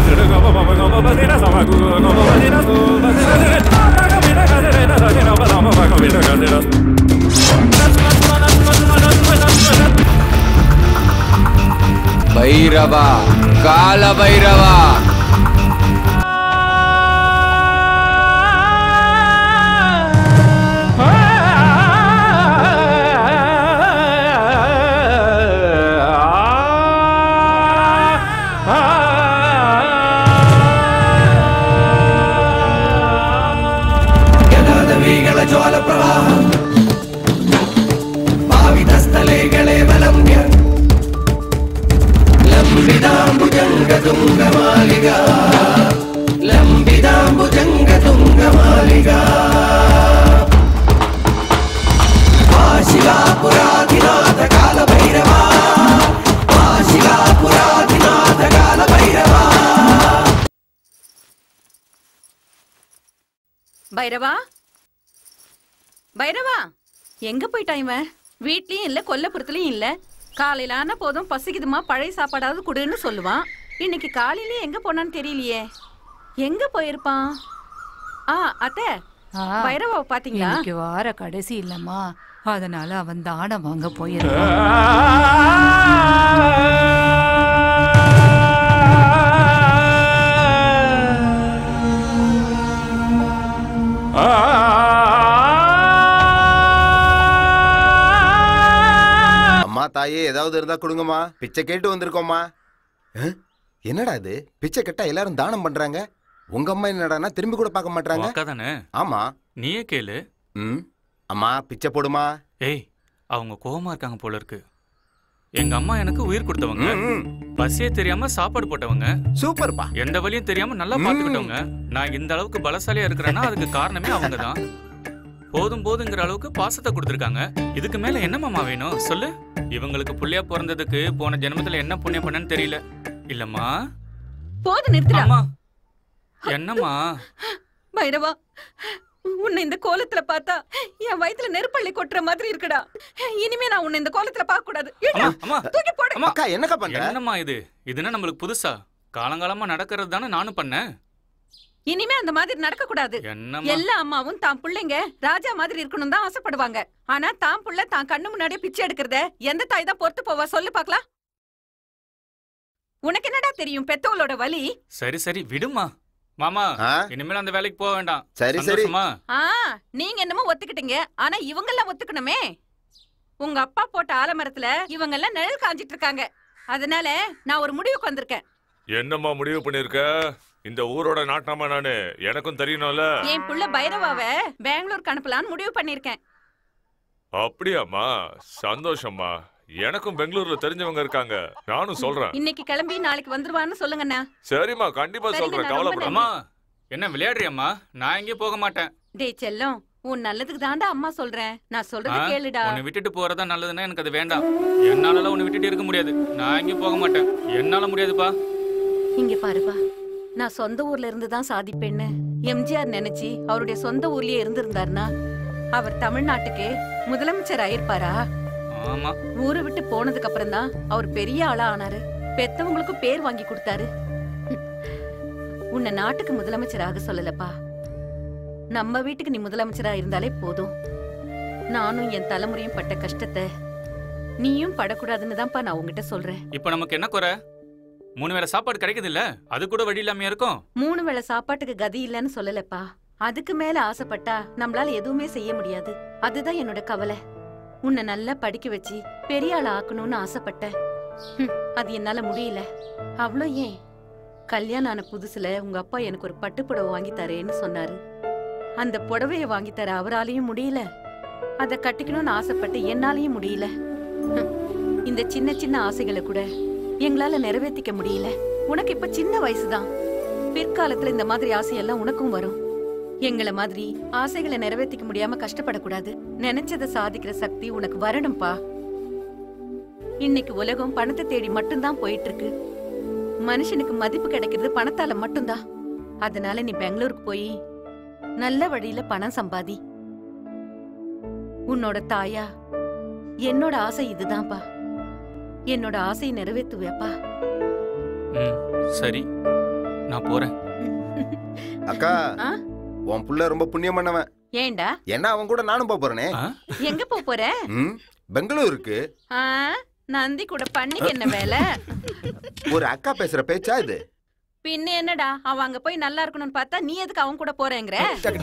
भैरवा काल भैरवा ज्वाल प्रवाहं भावितस्थले वलम्ब्य लम्बिताम्बुजङ्गतुङ्गमालिका लम्बिताम्बुजङ्गतुङ्गमालिका शिलापुराधिनाथ कालभैरवा शिलापुराधिनाथ कालभैरवा भैरवा பைரவா எங்க போயிட்டான் இவன்? வீட்லயும் இல்ல கொல்லப்புறத்துலயும் இல்ல. காலையில ஆனா போதும் பசிக்குதுமா பழைய சாப்பாடாவது குடுன்னு சொல்லுவான். இன்னைக்கு காலையிலயே எங்க போனான்னு தெரியலையே. எங்க போயிருப்பான்? அத்தை பைரவாவை பாத்தீங்களா? இன்னைக்கு வார கடைசி இல்லம்மா, அதனால அவன் தானம் வாங்க போயிருக்கான். தாயே ஏதாவது இருந்தா கொடுங்கம்மா, பிச்சை கேட்டு வந்திருக்கோம்மா. என்னடா இது, பிச்சை கேட்டா எல்லாரும் தானம் பண்றாங்க, உங்க அம்மா என்னடானா திரும்பி கூட பார்க்க மாட்டாங்க. ஆமா நீயே கேளு. அம்மா பிச்சை போடுமா. ஏய் அவங்க கோவமா இருக்காங்க போல இருக்கு. எங்க அம்மா எனக்கு உயிர் கொடுத்தவங்க, பசியே தெரியாம சாப்பாடு போட்டவங்க, சூப்பர்ப்பா, எந்த வழியும் தெரியாம நல்லா பாத்துக்கிட்டவங்க. நான் இந்த அளவுக்கு பலசாலியா இருக்கிறேன்னா அதுக்கு காரணமே அவங்கதான். போதும் போதுங்கிற அளவுக்கு பாசத்தை கொடுத்துருக்காங்க. இதுக்கு மேல என்னமாமா வேணும் சொல்லு? இவங்களுக்கு புள்ளையா பிறந்ததுக்கு போன ஜென்மத்துல என்ன புண்ணியம் பண்ணன்னு தெரியல. இல்லம்மா போது நிறுத்துறாமா. என்னம்மா பைரவா, உன்னை இந்த கோலத்துல பார்த்தா என் வயித்துல நெருப்பள்ளி கொட்டுற மாதிரி இருக்குடா. இனிமே நான் உன்னை இந்த கோலத்துல பார்க்க கூடாது. தூக்கி போடு. அக்கா என்னக்கா பண்ற? என்னம்மா இது? இதுனா நம்மளுக்கு புதுசா? காலங்காலமா நடக்கிறது தானே நானும் பண்ணேன். இனிமே அந்த மாதிரி நடக்க கூடாது. எல்லா அம்மாவும் தான் பிள்ளைங்க ராஜா மாதிரி இருக்கணும் தான் ஆசைப்படுவாங்க. ஆனா தான் புள்ள தான் கண்ணு முன்னாடியே பிச்சை எடுக்கிறத எந்த தாய் தான் பொறுத்து போவா சொல்லு பாக்கலாம்? உனக்கு என்னடா தெரியும் பெத்தோளோட வலி? சரி சரி விடுமா. மாமா இனிமேல் அந்த வேலைக்கு போக வேண்டாம். சரி சரிமா. நீங்க என்னமோ ஒத்துக்கிட்டீங்க, ஆனா இவங்க எல்லாம் ஒத்துக்கணுமே. உங்க அப்பா போட்ட ஆலமரத்துல இவங்க எல்லாம் நிழல் காஞ்சிட்டு இருக்காங்க. அதனால நான் ஒரு முடிவுக்கு வந்திருக்கேன். என்னம்மா முடிவு பண்ணிருக்க? இந்த ஊரோட நாட்டாமா நானு, எனக்கும் தெரியணும்ல. என் புள்ள பைரவாவை பெங்களூருக்கு அனுப்பலான்னு முடிவு பண்ணிருக்கேன். அப்படியாம்மா, சந்தோஷம்மா. எனக்கும் பெங்களூர்ல தெரிஞ்சவங்க இருக்காங்க, நானும் சொல்றேன். இன்னைக்கு கிளம்பி நாளைக்கு வந்துருவான்னு சொல்லுங்கண்ணா. சரிம்மா, கண்டிப்பா சொல்றேன், கவலைப்படாம. என்ன விளையாடுறியம்மா? நான் எங்கேயும் போக மாட்டேன். டேய் செல்லம், உன் நல்லதுக்கு தாண்டா அம்மா சொல்றேன். நான் சொல்றது கேளுடா. உன்னை விட்டுட்டு போறதா நல்லதுன்னா எனக்கு அது வேண்டாம். என்னால உன்னை விட்டுட்டு இருக்க முடியாது. நான் எங்கேயும் போக மாட்டேன், என்னால முடியாதுப்பா. இங்க பாருப்பா, நான் சொந்த ஊர்ல இருந்து தான் சாதிப்பேன்னு எம்ஜிஆர் நினைச்சு அவருடைய சொந்த ஊர்லயே இருந்திருந்தாருன்னா அவர் தமிழ்நாட்டுக்கு முதலமைச்சர் ஆயிருப்பாரா? ஆமா. ஊரை விட்டு போனதுக்கு அப்புறம் தான் அவர் பெரிய ஆளா ஆனாரு. பெத்தவங்களுக்கு பேர் வாங்கி கொடுத்தாரு. உன்னை நாட்டுக்கு முதலமைச்சராக சொல்லலப்பா, நம்ம வீட்டுக்கு நீ முதலமைச்சரா இருந்தாலே போதும். நானும் என் தலைமுறையும் பட்ட கஷ்டத்தை நீயும் படக்கூடாதுன்னு தான்ப்பா நான் உங்ககிட்ட சொல்றேன். இப்ப நமக்கு என்ன குறை? 3 வேளை சாப்பாடு கிடைக்குது இல்ல, அது கூட வழி இல்லாம இருக்கும். 3 வேளை சாப்பாட்டுக்கு கதி இல்லன்னு சொல்லலப்பா. அதுக்கு மேல ஆசைப்பட்டா நம்மளால எதுவுமே செய்ய முடியாது. அதுதான் என்னோட கவலை. உன்னை நல்லா படிக்க வச்சு பெரிய ஆள ஆக்கணும்னு ஆசைப்பட்டேன். அது என்னால முடியல. அவ்வளோ ஏன், கல்யாணம் ஆன புதுசுல உங்க அப்பா எனக்கு ஒரு பட்டு புடவை வாங்கி தரேன்னு சொன்னாரு. அந்த புடவைய வாங்கி தர அவராலையும் முடியல. அதை கட்டிக்கணும்னு ஆசைப்பட்டு என்னாலையும் முடியல. இந்த சின்ன சின்ன ஆசைகளை கூட எங்களால நிறைவேற்றிக்க முடியல. உனக்கு இப்ப சின்ன வயசுதான், பிற்காலத்துல இந்த மாதிரி ஆசையெல்லாம் உனக்கும் வரும். எங்களை மாதிரி ஆசைகளை நிறைவேற்றிக்க முடியாம கஷ்டப்படக்கூடாது. நினைச்சதை சாதிக்கிற சக்தி உனக்கு வரணும்பா. இன்னைக்கு உலகம் பணத்தை தேடி மட்டும்தான் போயிட்டு இருக்கு. மனுஷனுக்கு மதிப்பு கிடைக்கிறது பணத்தால மட்டும்தான். அதனால நீ பெங்களூருக்கு போய் நல்ல வழியில பணம் சம்பாதி. உன்னோட தாயா என்னோட ஆசை இதுதான்ப்பா. என்னோட ஆசையை நிறைவேற்றுவேப்பா. சரி. நான் போறேன். அக்கா ஆ? உன் புள்ள ரொம்ப புண்ணியம் பண்ணவன். ஏண்டா ஏன்னா அவன் கூட நானும் போறேனே. ஆ? எங்க போற? பெங்களூருக்கு. ஆ, நந்தி கூட பண்ணிக்க என்ன வேலை? ஒரு அக்கா பேசுற பேச்சா இது? பின்ன என்னடா, அவன் அங்க போய் நல்லா இருக்கணும்னு பார்த்தா நீ எதுக்கு அவன் கூட போறேங்கிற?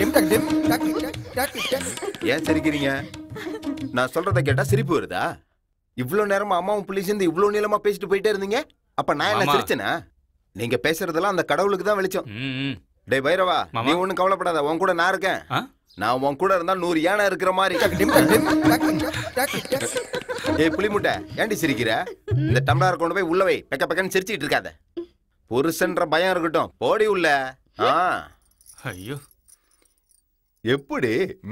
ஏன் சிரிக்கிறீங்க? நான் சொல்றத கேட்டா சிரிப்பு வருதா? இவ்வளவு நேரமா அம்மாவும் புள்ளி சேர்ந்து இவ்வளவு நீளமா பேசிட்டு போயிட்டே இருந்தீங்க. அப்ப நான் என்ன மாமா. சிரிச்சேனா? நீங்க பேசுறதெல்லாம் அந்த கடவுளுக்கு தான் வெளிச்சம். ம். டேய் பைரவா, மாமா. நீ ஒண்ணும் கவலைப்படாத, உன் கூட நான் இருக்கேன். ஆ? நான் உன் கூட இருந்தா 100 யானை இருக்கிற மாதிரி. ஏய் புலிமுட்டை, ஏண்டி சிரிக்கிற? இந்த டம்ளர் கொண்டு போய் உள்ள வை. பெக்க பெக்கன்னு சிரிச்சிட்டு இருக்காத. புருஷன்ற பயம் இருக்கட்டும், போடி உள்ள. ஐயோ, எப்படி?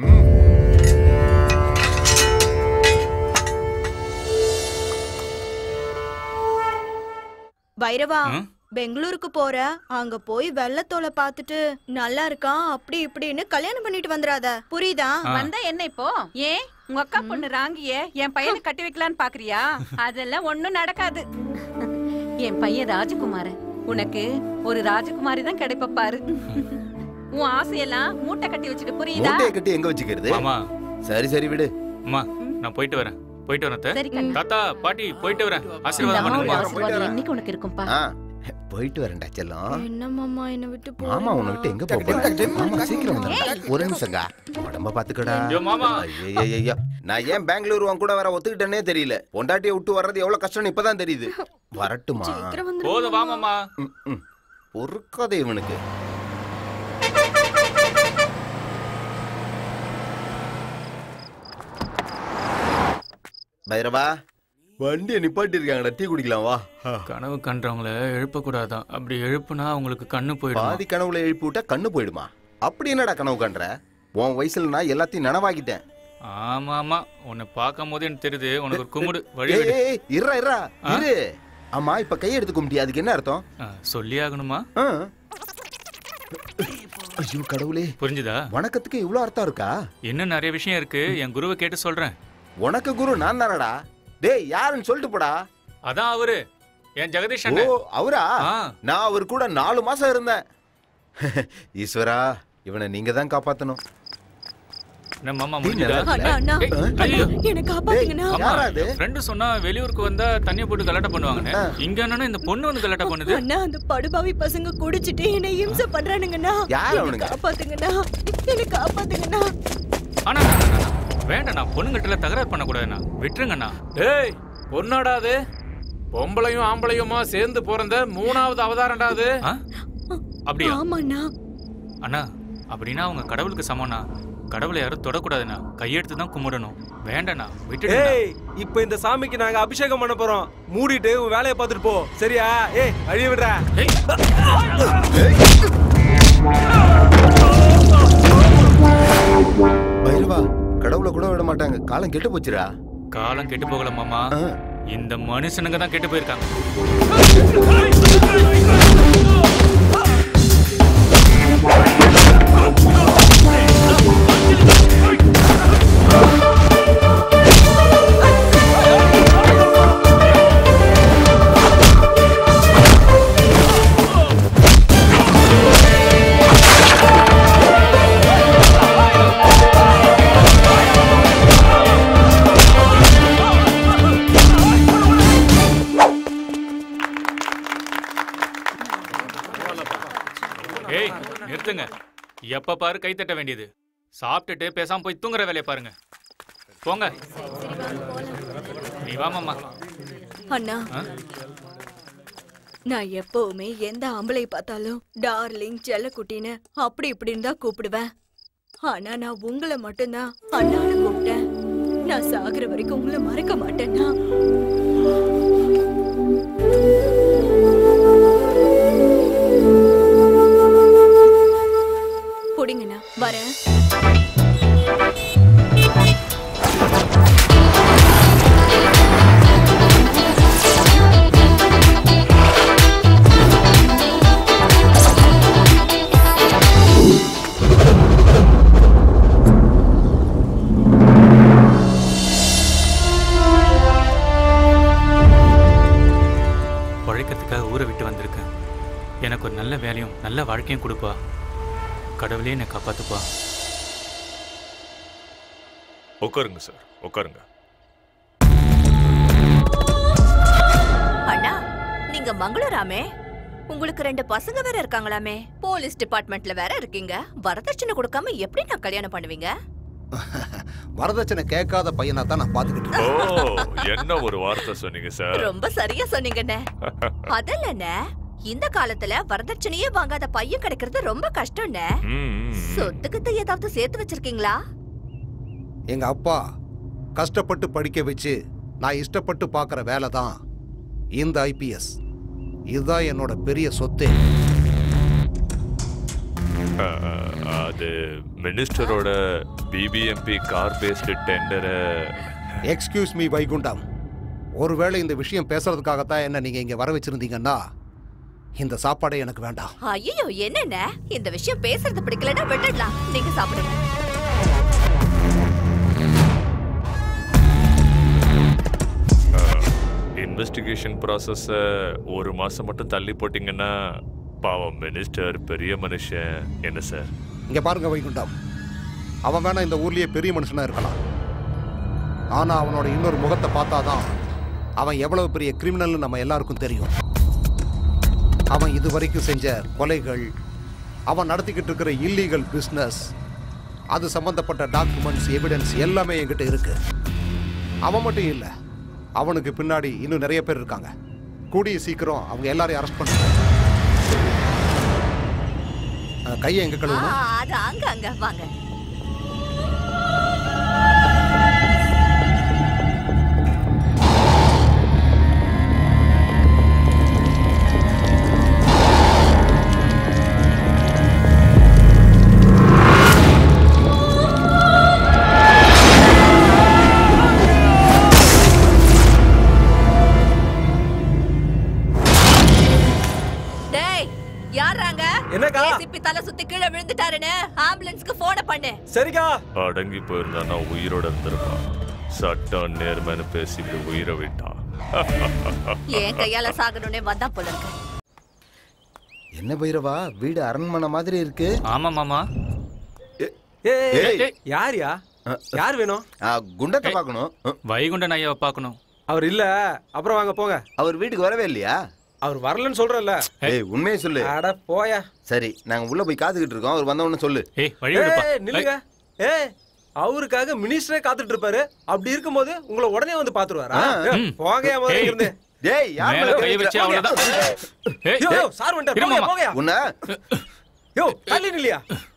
பைரவா, ம்? பெங்களூருக்கு போற, அங்க போய் வெள்ளத்தோலை பாத்துட்டு நல்லா இருக்கான் அப்படி இப்படின்னு கல்யாணம் பண்ணிட்டு வந்துடாத, புரியுதா? வந்தா என்ன இப்போ? ஏன் உங்க அக்கா பொண்ணு ராங்கிய என் பையனை கட்டி வைக்கலான்னு பாக்குறியா? அதெல்லாம் ஒண்ணும் நடக்காது. என் பையன் ராஜகுமாரன். உனக்கு ஒரு ராஜகுமாரி தான் கிடைப்ப பாரு. உன் ஆசையெல்லாம் மூட்டை கட்டி வச்சுட்டு, புரியுதா? மூட்டையை கட்டி எங்க வச்சுக்கிறது? மாமா. சரி சரி விடு. அம்மா, நான் போயிட்டு வரேன். அத்தை. சரி கண்ணா. தாத்தா, பாட்டி, போயிட்டு வரேன். இந்த ஆசீர்வாதம் அம்மாவோட பண்ணுங்க. ஆசீர்வாதம் என்னைக்கு உனக்கு இருக்கும்பா. போயிட்டு வரேன்டா செல்லம். என்ன மாமா என்ன விட்டு போ? மாமா உன்னை விட்டு எங்க போக? மாமா சீக்கிரம் வந்துடுறா. ஒரு நிமிஷங்க. உடம்ப பாத்துக்கடா. ஐயோ, மாமா. ஐயோ, நான் ஏன் பெங்களூர் உன் கூட வர ஒத்துக்கிட்டேனே தெரியல. பொண்டாட்டியை விட்டு வர்றது எவ்வளவு கஷ்டம்னு இப்பதான் தெரியுது. வரட்டுமா? சீக்கிரம் வந்துரு. போதும், வா மாமா. பொறுக்காதே இவனுக்கு. பைரவா, வண்டியை நிப்பாட்டி இருக்காங்கடா, டீ குடிக்கலாம் வா. கனவு கண்டவங்கள எழுப்ப கூடாதான். அப்படி எழுப்புனா அவங்களுக்கு கண்ணு போயிடும். பாதி கனவுல எழுப்பி விட்டா கண்ணு போயிடுமா? அப்படி என்னடா கனவு கண்ற? உன் வயசுல நான் எல்லாத்தையும் நனவாக்கிட்டேன். ஆமா ஆமா, உன்னை பார்க்கும் போது எனக்கு தெரியுது உனக்கு ஒரு கும்பிடு வழி. இருறா இரு. ஆமா, இப்ப கையெடுத்து கும்பிட்டியா, அதுக்கு என்ன அர்த்தம்? சொல்லி ஆகணுமா? ஐயோ கடவுளே, புரிஞ்சுதா? வணக்கத்துக்கு இவ்வளவு அர்த்தம் இருக்கா? இன்னும் நிறைய விஷயம் இருக்கு. என் குருவை கேட்டு சொல்றேன். உனக்கு குரு நான் தானடா. டேய் யாருன்னு சொல்லிட்டு போடா. அதான் அவரு, என் ஜெகதீஷ் ஓ அண்ணன். அவரா? ஆ. நான் அவர் கூட 4 மாசம் இருந்தேன். ஈஸ்வரா, இவனை நீங்க தான் காப்பாத்தணும். என்ன மாமா, முடிஞ்சதா? அண்ணா, அண்ணா, ஐயோ, என்ன காப்பாத்துங்கண்ணா. ஆமா, யாரா அது? என் ஃப்ரெண்டு சொன்னா வெளியூருக்கு வந்தா தண்ணியை போட்டு கலாட்டா பண்ணுவாங்கன்னு. இங்க என்னன்னா இந்த பொண்ணு வந்து கலாட்டா பண்ணுது. அண்ணா, அந்த படுபாவி பசங்க குடிச்சிட்டு என்ன இம்சை பண்றானுங்கண்ணா. யார் என்னை அவனுங்க? காப்பாத்துங்கண்ணா, என்ன காப்பாத்துங்கண்ணா. ஆனா வேண்டாம், நான் பொண்ணுங்கிட்ட தகராறு பண்ணக்கூடாதுண்ணா, விட்டுருங்கண்ணா. டேய், பொண்ணாடா அது? பொம்பளையும் ஆம்பளையுமா சேர்ந்து பிறந்த 3வது அவதாரம்டா அது. அப்படியா? ஆமாண்ணா. அண்ணா, அப்படின்னா அவங்க கடவுளுக்கு சமம்ண்ணா. கடவுளை யாரும் தொடக்கூடாதுண்ணா, கையெடுத்து தான் கும்பிடணும். வேண்டாண்ணா, விட்டுடு. ஏய், இப்போ இந்த சாமிக்கு நாங்க அபிஷேகம் பண்ண போறோம். மூடிட்டு உன் வேலையை பார்த்துட்டு போ, சரியா? ஏய், அழிய விடுறா. பைரவா, கடவுளை கூட விட மாட்டாங்க. காலம் கெட்டு போச்சுடா. காலம் கெட்டு போகல மாமா, இந்த மனுஷனுங்க தான் கெட்டு போயிருக்காங்க. ஏய், நிறுத்துங்க. எப்ப பாரு கை தட்ட வேண்டியது. சாப்பிட்டுட்டு பேசாம போய் தூங்குற வேலையை பாருங்க. போங்க. நீ வா மாமா. அண்ணா, நான் எப்பவுமே எந்த ஆம்பளை பார்த்தாலும் டார்லிங், செல்லக்குட்டின்னு அப்படி இப்படின்னு தான் கூப்பிடுவேன். ஆனா நான் உங்களை மட்டும்தான் அண்ணான்னு கூப்பிட்டேன். நான் சாகுற வரைக்கும் உங்களை மறக்க மாட்டேன்னா. புடிங்கண்ணா, வரேன். நல்ல வேலையும் நல்ல வாழ்க்கையும் கொடுப்பா. கடவுளே என்னை காப்பாத்துப்பா. உட்காருங்க சார், உட்காருங்க. அண்ணா, நீங்க மங்களூராமே? உங்களுக்கு 2 பசங்க வேற இருக்காங்களாமே? போலீஸ் டிபார்ட்மெண்ட்ல வேற இருக்கீங்க. வரதட்சணை கொடுக்காம எப்படி நான் கல்யாணம் பண்ணுவீங்க? வரதட்சணை கேட்காத பையனா தான் நான் பாத்துக்கிட்டு இருக்கேன். என்ன ஒரு வார்த்தை சொன்னீங்க சார். ரொம்ப சரியா சொன்னீங்கண்ணே. அதல்லண்ணே, இந்த காலத்துல வரதட்சணையே வாங்காத பையன் கிடைக்கிறது ரொம்ப கஷ்டம்ண்ணே. சொத்துக்கிட்ட ஏதாவது சேர்த்து வச்சிருக்கீங்களா? எங்க அப்பா கஷ்டப்பட்டு படிக்க வச்சு நான் இஷ்டப்பட்டு பாக்குற வேலை தான் இந்த ஐபிஎஸ். இதுதான் என்னோட பெரிய சொத்து. அது மினிஸ்டரோட BBMP garbage tender. Excuse me Vaikuntam, ஒருவேளை இந்த விஷயம் பேசுறதுக்காகத்தான் என்ன நீங்க இங்க வர வச்சிருந்தீங்கன்னா இந்த சாப்பாடே எனக்கு வேண்டாம். ஐயோ, என்னென்ன இந்த விஷயம் பேசுறது பிடிக்கலன்னா விட்டுடலாம். நீங்க சாப்பிடுங்க. இன்வெஸ்டிகேஷன் ப்ராசஸ் 1 மாசம் மட்டும் தள்ளி போட்டீங்கன்னா பாவம் மினிஸ்டர் பெரிய மனுஷன். என்ன சார்? இங்க பாருங்க வைகுண்டம், அவன் வேணா இந்த ஊர்லயே பெரிய மனுஷனா இருக்கலாம். ஆனா அவனோட இன்னொரு முகத்தை பார்த்தாதான் அவன் எவ்வளவு பெரிய கிரிமினல் நம்ம எல்லாருக்கும் தெரியும். அவன் இதுவரைக்கும் செஞ்ச கொலைகள், அவன் நடத்திக்கிட்டு இருக்கிற இல்லீகல் பிஸ்னஸ், அது சம்பந்தப்பட்ட டாக்குமெண்ட்ஸ், எவிடன்ஸ் எல்லாமே என்கிட்ட இருக்கு. அவன் மட்டும் இல்லை, அவனுக்கு பின்னாடி இன்னும் நிறைய பேர் இருக்காங்க. கூடிய சீக்கிரம் அவங்க எல்லாரையும் அரெஸ்ட் பண்ணுவாங்க. கையை எங்க கழுவணும்? அது அங்க அங்க வாங்க. தலை சுத்தி கீழே விழுந்துட்டாருன்னு ஆம்புலன்ஸ்க்கு போன் பண்ணு. சரிக்கா. அடங்கி போயிருந்தா உயிரோட இருந்திருப்பான். சட்டம் நேர்மைன்னு பேசிட்டு உயிரை விட்டான். ஏன் கையால சாகணும்னே வந்தா போல இருக்கு. என்ன பைரவா, வீடு அரண்மனை மாதிரி இருக்கு. ஆமா மாமா. யாரியா? யார் வேணும்? குண்டத்தை பார்க்கணும். வைகுண்டன் ஐயாவை பார்க்கணும். அவர் இல்ல. அப்புறம் வாங்க போங்க. அவர் வீட்டுக்கு வரவே இல்லையா? அவர் வரலன்னு சொல்றல. ஏய் உண்மையை சொல்லு. அட போயா. சரி நாங்க உள்ள போய் காத்துக்கிட்டு இருக்கோம். அவர் வந்த உடனே சொல்லு. ஏய் வழி விடுப்பா. நில்லுங்க. ஏய் அவருக்காக மினிஸ்டரே காத்துட்டு இருப்பாரு. அப்படி இருக்கும்போது உங்களை உடனே வந்து பாத்துருவாரா? போங்கயா முதல்ல இருந்து. டேய் யார் மேல கை வச்சு அவ்வளவுதான். ஏய் யோ சார் வந்துட்டார். போங்க போங்கயா. உன்ன யோ தள்ளி நில்லையா?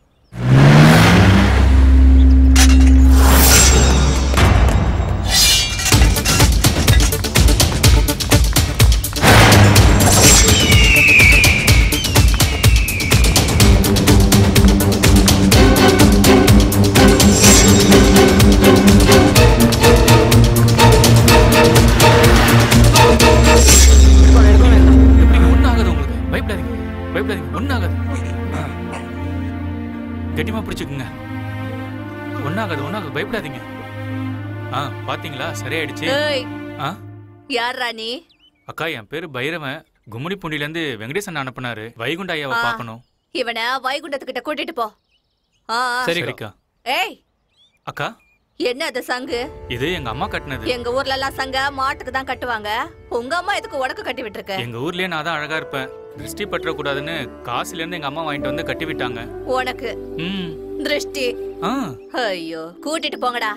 கெட்டிமா பிடிச்சுக்குங்க. ஒன்னாகாது ஒன்னாகாது, பயப்படாதீங்க. பாத்தீங்களா சரியாயிடுச்சு. யாரா நீ? அக்கா என் பேரு பைரவன். கும்முடி பூண்டில இருந்து வெங்கடேசன் அனுப்புனாரு. வைகுண்ட ஐயாவை பார்க்கணும். இவனை வைகுண்டத்துக்கிட்ட கூட்டிட்டு போ. சரிக்கா. ஏய் அக்கா, என்ன அது சங்கு? இது எங்க அம்மா கட்டினது. எங்க ஊர்ல எல்லாம் சங்க மாட்டுக்கு தான் கட்டுவாங்க. உங்க அம்மா எதுக்கு உனக்கு கட்டி விட்டுருக்க? எங்க ஊர்லயே நான் தான் அழகா இருப்பேன். திருஷ்டி பற்ற கூடாதுன்னு காசுல இருந்து எங்க அம்மா வாங்கிட்டு வந்து கட்டி விட்டாங்க. உனக்கு திருஷ்டி? ஐயோ கூட்டிட்டு போங்கடா.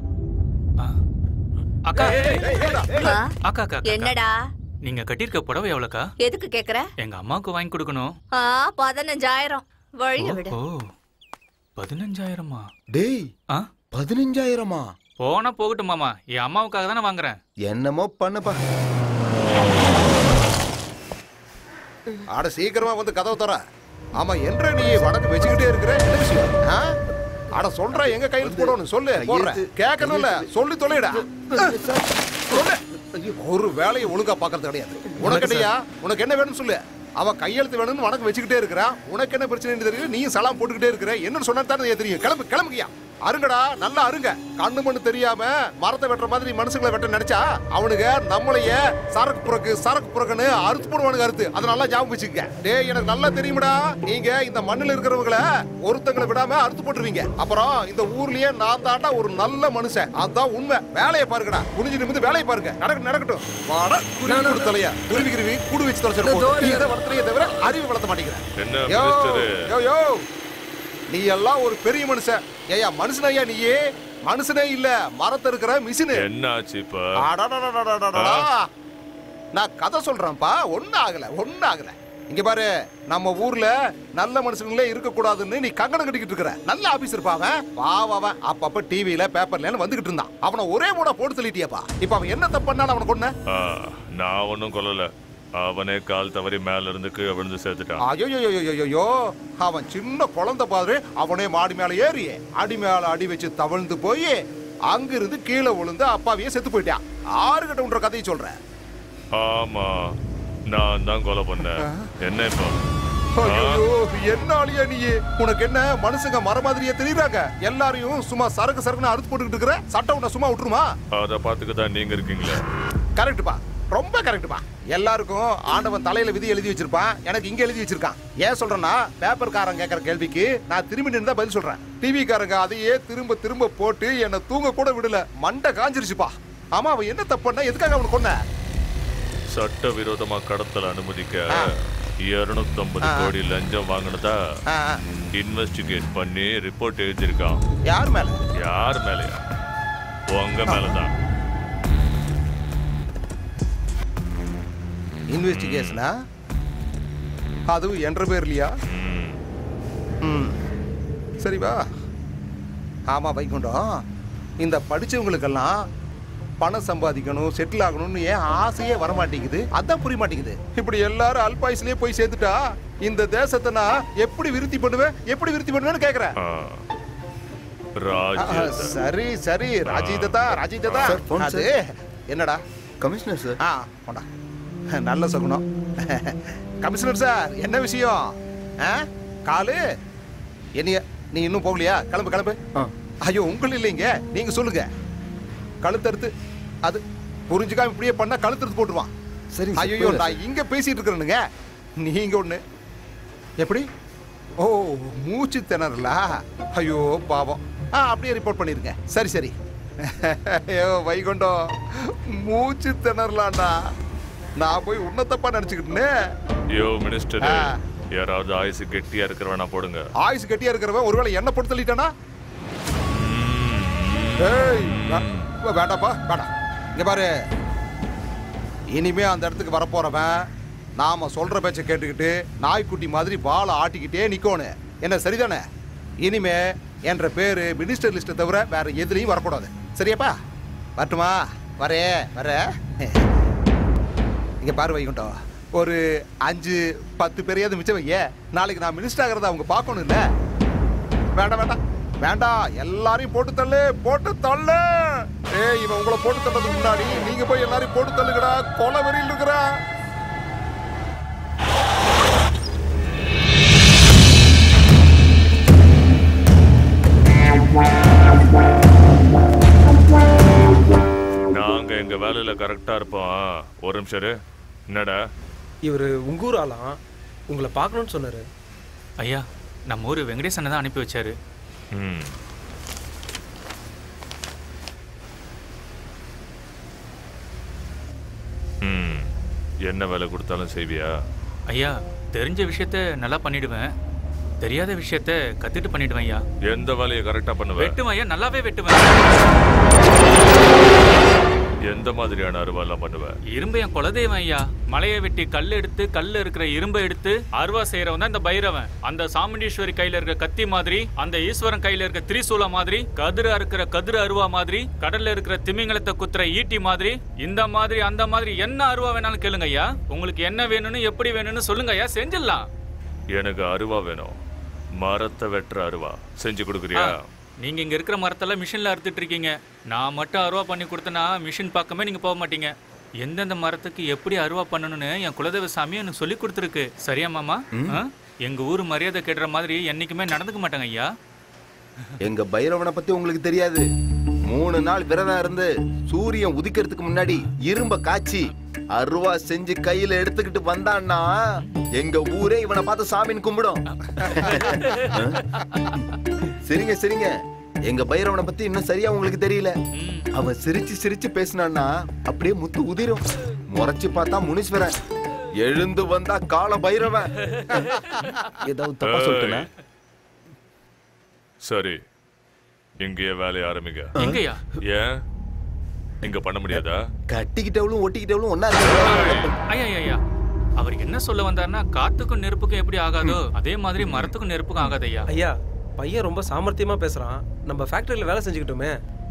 அக்கா அக்கா அக்கா என்னடா? நீங்க கட்டிருக்க புடவை எவ்வளவுக்கா? எதுக்கு கேக்குற? எங்க அம்மாவுக்கு வாங்கி கொடுக்கணும். 15,000. வழிய விடு. 15,000மா? டேய் 15,000மா? போனா போகட்டும் மாமா, என் அம்மாவுக்காக தானே வாங்குறேன். என்னமோ பண்ணுப்பா. ஆட சீக்கிரமா வந்து கதவு தர. ஆமா என்ற நீ வடக்கு வச்சுக்கிட்டே இருக்கிற என்ன விஷயம்? ஆட சொல்ற எங்க கையில் போடணும் சொல்லு. போடுற கேட்கணும்ல, சொல்லி தொலைடா. ஒரு வேலையை ஒழுங்கா பாக்குறது கிடையாது. உனக்கு என்னையா, உனக்கு என்ன வேணும்னு சொல்லு. அவ கையெழுத்து வேணும்னு வடக்கு வச்சுக்கிட்டே இருக்கிறா. உனக்கு என்ன பிரச்சனை தெரியல, நீயும் சலாம் போட்டுக்கிட்டே இருக்கிற. என்னன்னு சொன்னா தானே தெரியும். கிளம்பு கிளம்புக்கியா. அருங்கடா, நல்லா அருங்க. கண்ணு மண்ணு தெரியாம மரத்தை வெட்டுற மாதிரி மனுஷங்களை வெட்ட நினைச்சா அவனுங்க நம்மளையே சரக்கு புறக்குன்னு அறுத்து போடுவானுங்க அறுத்து. அதை நல்லா ஞாபகம் வச்சுக்க. டேய், எனக்கு நல்லா தெரியுமடா, நீங்க இந்த மண்ணுல இருக்கிறவங்கள ஒருத்தங்களை விடாம அறுத்து போட்டுருவீங்க. அப்புறம் இந்த ஊர்லயே நான் தாண்டா ஒரு நல்ல மனுஷன். அதான் உண்மை. வேலையை பாருங்கடா, குனிஞ்சு நிமிந்து வேலையை பாருங்க. நடக்கட்டும். வாடா குருவி தலையா, குருவி கூடு வச்சு தொலைச்சிட்டு இதை வளர்த்துறையே தவிர அறிவு வளர்த்த மாட்டேங்கிறேன். நீ எல்லாம் ஒரு பெரிய மனுஷன். ஏயா மனுஷன் ஐயா, நீயே மனுஷனே இல்ல, மரத்தை இருக்கிற மிஷினு. என்ன ஆச்சு இப்ப? நான் கதை சொல்றேன்ப்பா. ஒன்னும் ஆகல. இங்க பாரு, நம்ம ஊர்ல நல்ல மனுஷங்களே இருக்க கூடாதுன்னு நீ கங்கணம் கட்டிக்கிட்டு இருக்கிற. நல்ல ஆபீசர் பாவன். பாவன் அப்பப்ப டிவில பேப்பர்ல வந்துகிட்டு இருந்தான். அவனை ஒரே மூட போட்டு சொல்லிட்டியாப்பா. இப்ப அவன் என்ன தப்பு பண்ணாலும் அவனை கொன்ன? நான் ஒன்னும் கொல்லல. அவனே கால் தவறி மேல இருந்து கீழே விழுந்து சேர்த்துட்டான். ஐயோ, அவன் சின்ன குழந்தை பாரு. அவனே மாடி மேல ஏறி அடி மேல அடி வச்சு தவழ்ந்து போய் அங்கிருந்து கீழே விழுந்து அப்பாவையே செத்து போயிட்டான். 6 கட்ட உன்ற கதையை சொல்றேன். ஆமா, நான் தான் கொலை பண்ணேன். என்ன இப்போ? என்னாலியா நீ? உனக்கு என்ன மனுஷங்க மர மாதிரியே தெரியுறாங்க? எல்லாரையும் சும்மா சரக்குன்னு அறுத்து போட்டுக்கிட்டு இருக்கிற. சட்டம் உன்னை சும்மா விட்டுருமா? அதை பார்த்துக்கதான் நீங்க இருக்கீங்களே. கரெக்டுப்பா, ரொம்ப கரெக்டுப்பா. எல்லாருக்கும் ஆண்டவன் தலையில விதி எழுதி வச்சிருப்பான். எனக்கு இங்க எழுதி வச்சிருக்கான். ஏன் சொல்றேன்னா, பேப்பர்காரன் கேட்கற கேள்விக்கு நான் திரும்பி நின்று பதில் சொல்றேன். டிவிக்காரங்க அதையே திரும்ப போட்டு என்ன தூங்க கூட விடல. மண்டை காஞ்சிருச்சுப்பா. ஆமா, அவன் என்ன தப்பு பண்ணா? எதுக்காக அவனை கொன்ன? சட்ட விரோதமா கடத்தல அனுமதிக்க 250 கோடி லஞ்சம் வாங்கினதா இன்வெஸ்டிகேட் பண்ணி ரிப்போர்ட் எழுதியிருக்கான். யார் மேல? யார் மேலயா? உங்க மேலதான். இன்வெஸ்டிகேஷனா? அதுவும் என்ற பேர் இல்லையா? சரி வா. ஆமா வைகுண்டம், இந்த படிச்சவங்களுக்கெல்லாம் பணம் சம்பாதிக்கணும், செட்டில் ஆகணும்னு ஏன் ஆசையே வரமாட்டேங்குது? அதான் புரிய மாட்டேங்குது. இப்படி எல்லாரும் அல்பாயுஸ்லயே போய் சேர்த்துட்டா இந்த தேசத்தை நான் எப்படி விருத்தி பண்ணுவேன்னு கேக்குறேன். சரி ராஜீதா. அது என்னடா? Commissioner sir. போடா, நல்ல சகுனம். கமிஷனர் சார், என்ன விஷயம்? காலு என்னைய நீ இன்னும் போகலையா? கிளம்பு. ஐயோ, உங்கள் இல்லைங்க, நீங்க சொல்லுங்க. கழுத்தறுத்து அது புரிஞ்சுக்காம இப்படியே பண்ணா கழுத்தறுத்து போட்டுருவான். சரி. ஐயோ, நான் இங்க பேசிட்டு இருக்கிறேனுங்க, நீங்க ஒண்ணு. எப்படி? ஓ, மூச்சு திணறலா? ஐயோ பாவம். அப்படியே ரிப்போர்ட் பண்ணிருங்க. சரி. ஐயோ வைகுண்டம், மூச்சு திணறலாண்டா. நான் போய் உன்ன தப்பா நினைச்சுக்கிட்டேன். யோ மினிஸ்டர், யாராவது ஆயுசு கெட்டியா இருக்கிறவனா போடுங்க. ஆயுசு கெட்டியா இருக்கிறவன் ஒருவேளை என்ன போட்டு தள்ளிட்டானா? வேண்டாப்பா, வேண்டாம். இங்க பாரு, இனிமே அந்த இடத்துக்கு வரப்போறவன் நாம சொல்ற பேச்ச கேட்டுக்கிட்டு நாய்க்குட்டி மாதிரி வாழை ஆட்டிக்கிட்டே நிக்கணும். என்ன சரிதானே? இனிமே என்ற பேரு மினிஸ்டர் லிஸ்ட்டை தவிர வேற எதுலையும் வரக்கூடாது. சரியாப்பா? வரட்டுமா? வர இங்க பாரு வைகுண்டம், ஒரு 5-10 பேரையாவது மிச்சம் வைய. நாளைக்கு நான் மினிஸ்டர் ஆகிறத அவங்க பார்க்கணும். இல்ல வேண்டாம், எல்லாரையும் போட்டு தள்ளு. ஏய், இவன் உங்களை போட்டு தள்ளதுக்கு முன்னாடி நீங்க போய் எல்லாரையும் போட்டு தள்ளுங்கடா. கொலை வெறியில் இருக்கிறா. நாங்க எங்க வேலையில கரெக்டா இருப்போம். ஒரு நிமிஷம். என்னடா? இவரு உங்கூர் ஆளாம், உங்களை பார்க்கணும்னு சொன்னாரு. ஐயா, நம்ம ஊரு வெங்கடேசனை தான் அனுப்பி வச்சாரு. என்ன வேலை கொடுத்தாலும் செய்வியா? ஐயா, தெரிஞ்ச விஷயத்த நல்லா பண்ணிடுவேன், தெரியாத விஷயத்த கத்துட்டு பண்ணிடுவேன் ஐயா. எந்த வேலையை கரெக்டா பண்ணுவேன்? வெட்டுவேன் ஐயா, நல்லாவே வெட்டுவேன். எந்த மாதிரியான அருவாலாம் பண்ணுவேன்? இரும்பு என் குலதெய்வம் ஐயா. மலையை வெட்டி கல் எடுத்து, கல்ல இருக்கிற இரும்பை எடுத்து அருவா செய்யறவன் தான் இந்த பைரவன். அந்த சாமுண்டீஸ்வரி கையில இருக்க கத்தி மாதிரி, அந்த ஈஸ்வரன் கையில இருக்க திரிசூல மாதிரி, கதிர இருக்கிற கதிர அருவா மாதிரி, கடல்ல இருக்கிற திமிங்கலத்தை குத்துற ஈட்டி மாதிரி, இந்த மாதிரி அந்த மாதிரி என்ன அருவா வேணாலும் கேளுங்க ஐயா. உங்களுக்கு என்ன வேணும்னு எப்படி வேணும்னு சொல்லுங்க ஐயா, செஞ்சிடலாம். எனக்கு அருவா வேணும், மரத்தை வெட்டுற அருவா. செஞ்சு கொடுக்குறியா? நீங்க இங்க இருக்கிற மரத்தெல்லாம் மிஷின்ல அறுத்துட்டு இருக்கீங்க. நான் மட்டும் அருவா பண்ணி கொடுத்தனா மிஷின் பக்கமே நீங்க போக மாட்டீங்க. எந்தெந்த மரத்துக்கு எப்படி அருவா பண்ணணும்னு என் குலதெய்வ சாமி எனக்கு சொல்லி கொடுத்துருக்கு. சரியா மாமா? எங்க ஊர் மரியாதை கெடுற மாதிரி என்னைக்குமே நடந்துக்க மாட்டாங்க ஐயா. எங்க பைரவனை பத்தி உங்களுக்கு தெரியாது. 3 நாள் விரதம் இருந்து சூரியன் உதிக்கிறதுக்கு முன்னாடி இரும்ப காய்ச்சி அருவா செஞ்சு கையில எடுத்துக்கிட்டு வந்தான்னா எங்க ஊரே இவனை பார்த்து சாமின்னு கும்பிடும். சரிங்க சரிங்க, எங்க பைரவனை பத்தி இன்னும் சரியா உங்களுக்கு தெரியல. அவன் சிரிச்சு சிரிச்சு பேசினான்னா அப்படியே முத்து உதிரும். முறைச்சு பார்த்தா முனீஸ்வரன், எழுந்து வந்தா கால பைரவன். ஏதாவது தப்பா சொல்லிட்டேன்? சரி, இங்கேயே வேலையை ஆரம்பிங்க. எங்கயா? ஏன் இங்க பண்ண முடியாதா? கட்டிக்கிட்டவளும் ஒட்டிக்கிட்டவளும் ஒன்னா இருக்கு. ஐயா ஐயா, அவர் என்ன சொல்ல வந்தாருன்னா காத்துக்கும் நெருப்புக்கும் எப்படி ஆகாதோ அதே மாதிரி மரத்துக்கும் நெருப்புக்கும் ஆகாது ஐயா. ஐயா, பையன் ரொம்ப சாமர்த்தியமா பேசுறான். நம்ம ஃபேக்டரியில வேலை செஞ்சுக்கிட்டோமே.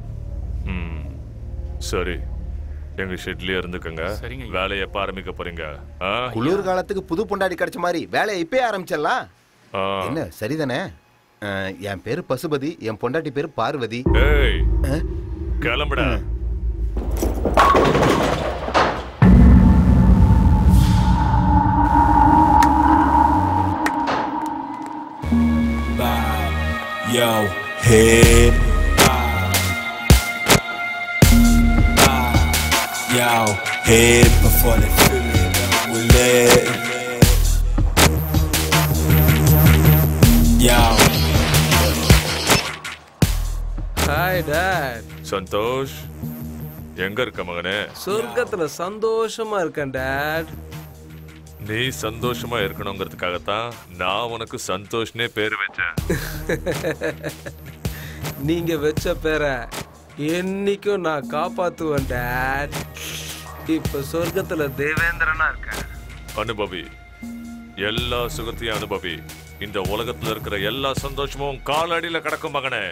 சரி, எங்க ஷெட்லயே இருந்துக்கங்க. வேலையை எப்ப ஆரம்பிக்க போறீங்க? குளிர் காலத்துக்கு புது பொண்டாடி கிடைச்ச மாதிரி வேலையை இப்பயே ஆரம்பிச்சிடலாம். என்ன சரிதானே? என் பேரு பசுபதி, என் பொண்டாட்டி பேரு பார்வதி. ஏய், கிளம்புடா. Yo, head. Yo, head before they fill it up with lead. Yo. Hi, Dad. Santhosh, எங்க இருக்க மகனே? சொர்க்கத்துல சந்தோஷமா இருக்கேன் Dad. நீ சந்தோஷமா இருக்கணுங்கிறதுக்காகத்தான் நான் உனக்கு சந்தோஷ்னே பேரு வச்சேன். நீங்க வச்ச பேரை என்னைக்கும் நான் காப்பாத்துவேன் Dad. இப்ப சொர்க்கத்துல தேவேந்திரனா இருக்கேன். அனுபவி, எல்லா சுகத்தையும் அனுபவி. இந்த உலகத்துல இருக்கிற எல்லா சந்தோஷமும் காலடியில கிடக்கும் மகனே.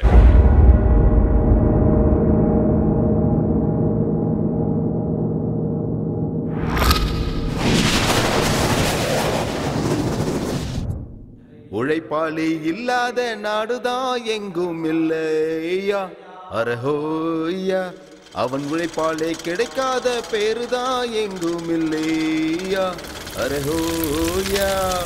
உழைப்பாளி இல்லாத நாடுதான் எங்கும் இல்லையா, அரஹோயா. அவன் உழைப்பாளே கிடைக்காத பேருதான் எங்கும் இல்லையா, அரஹோயா.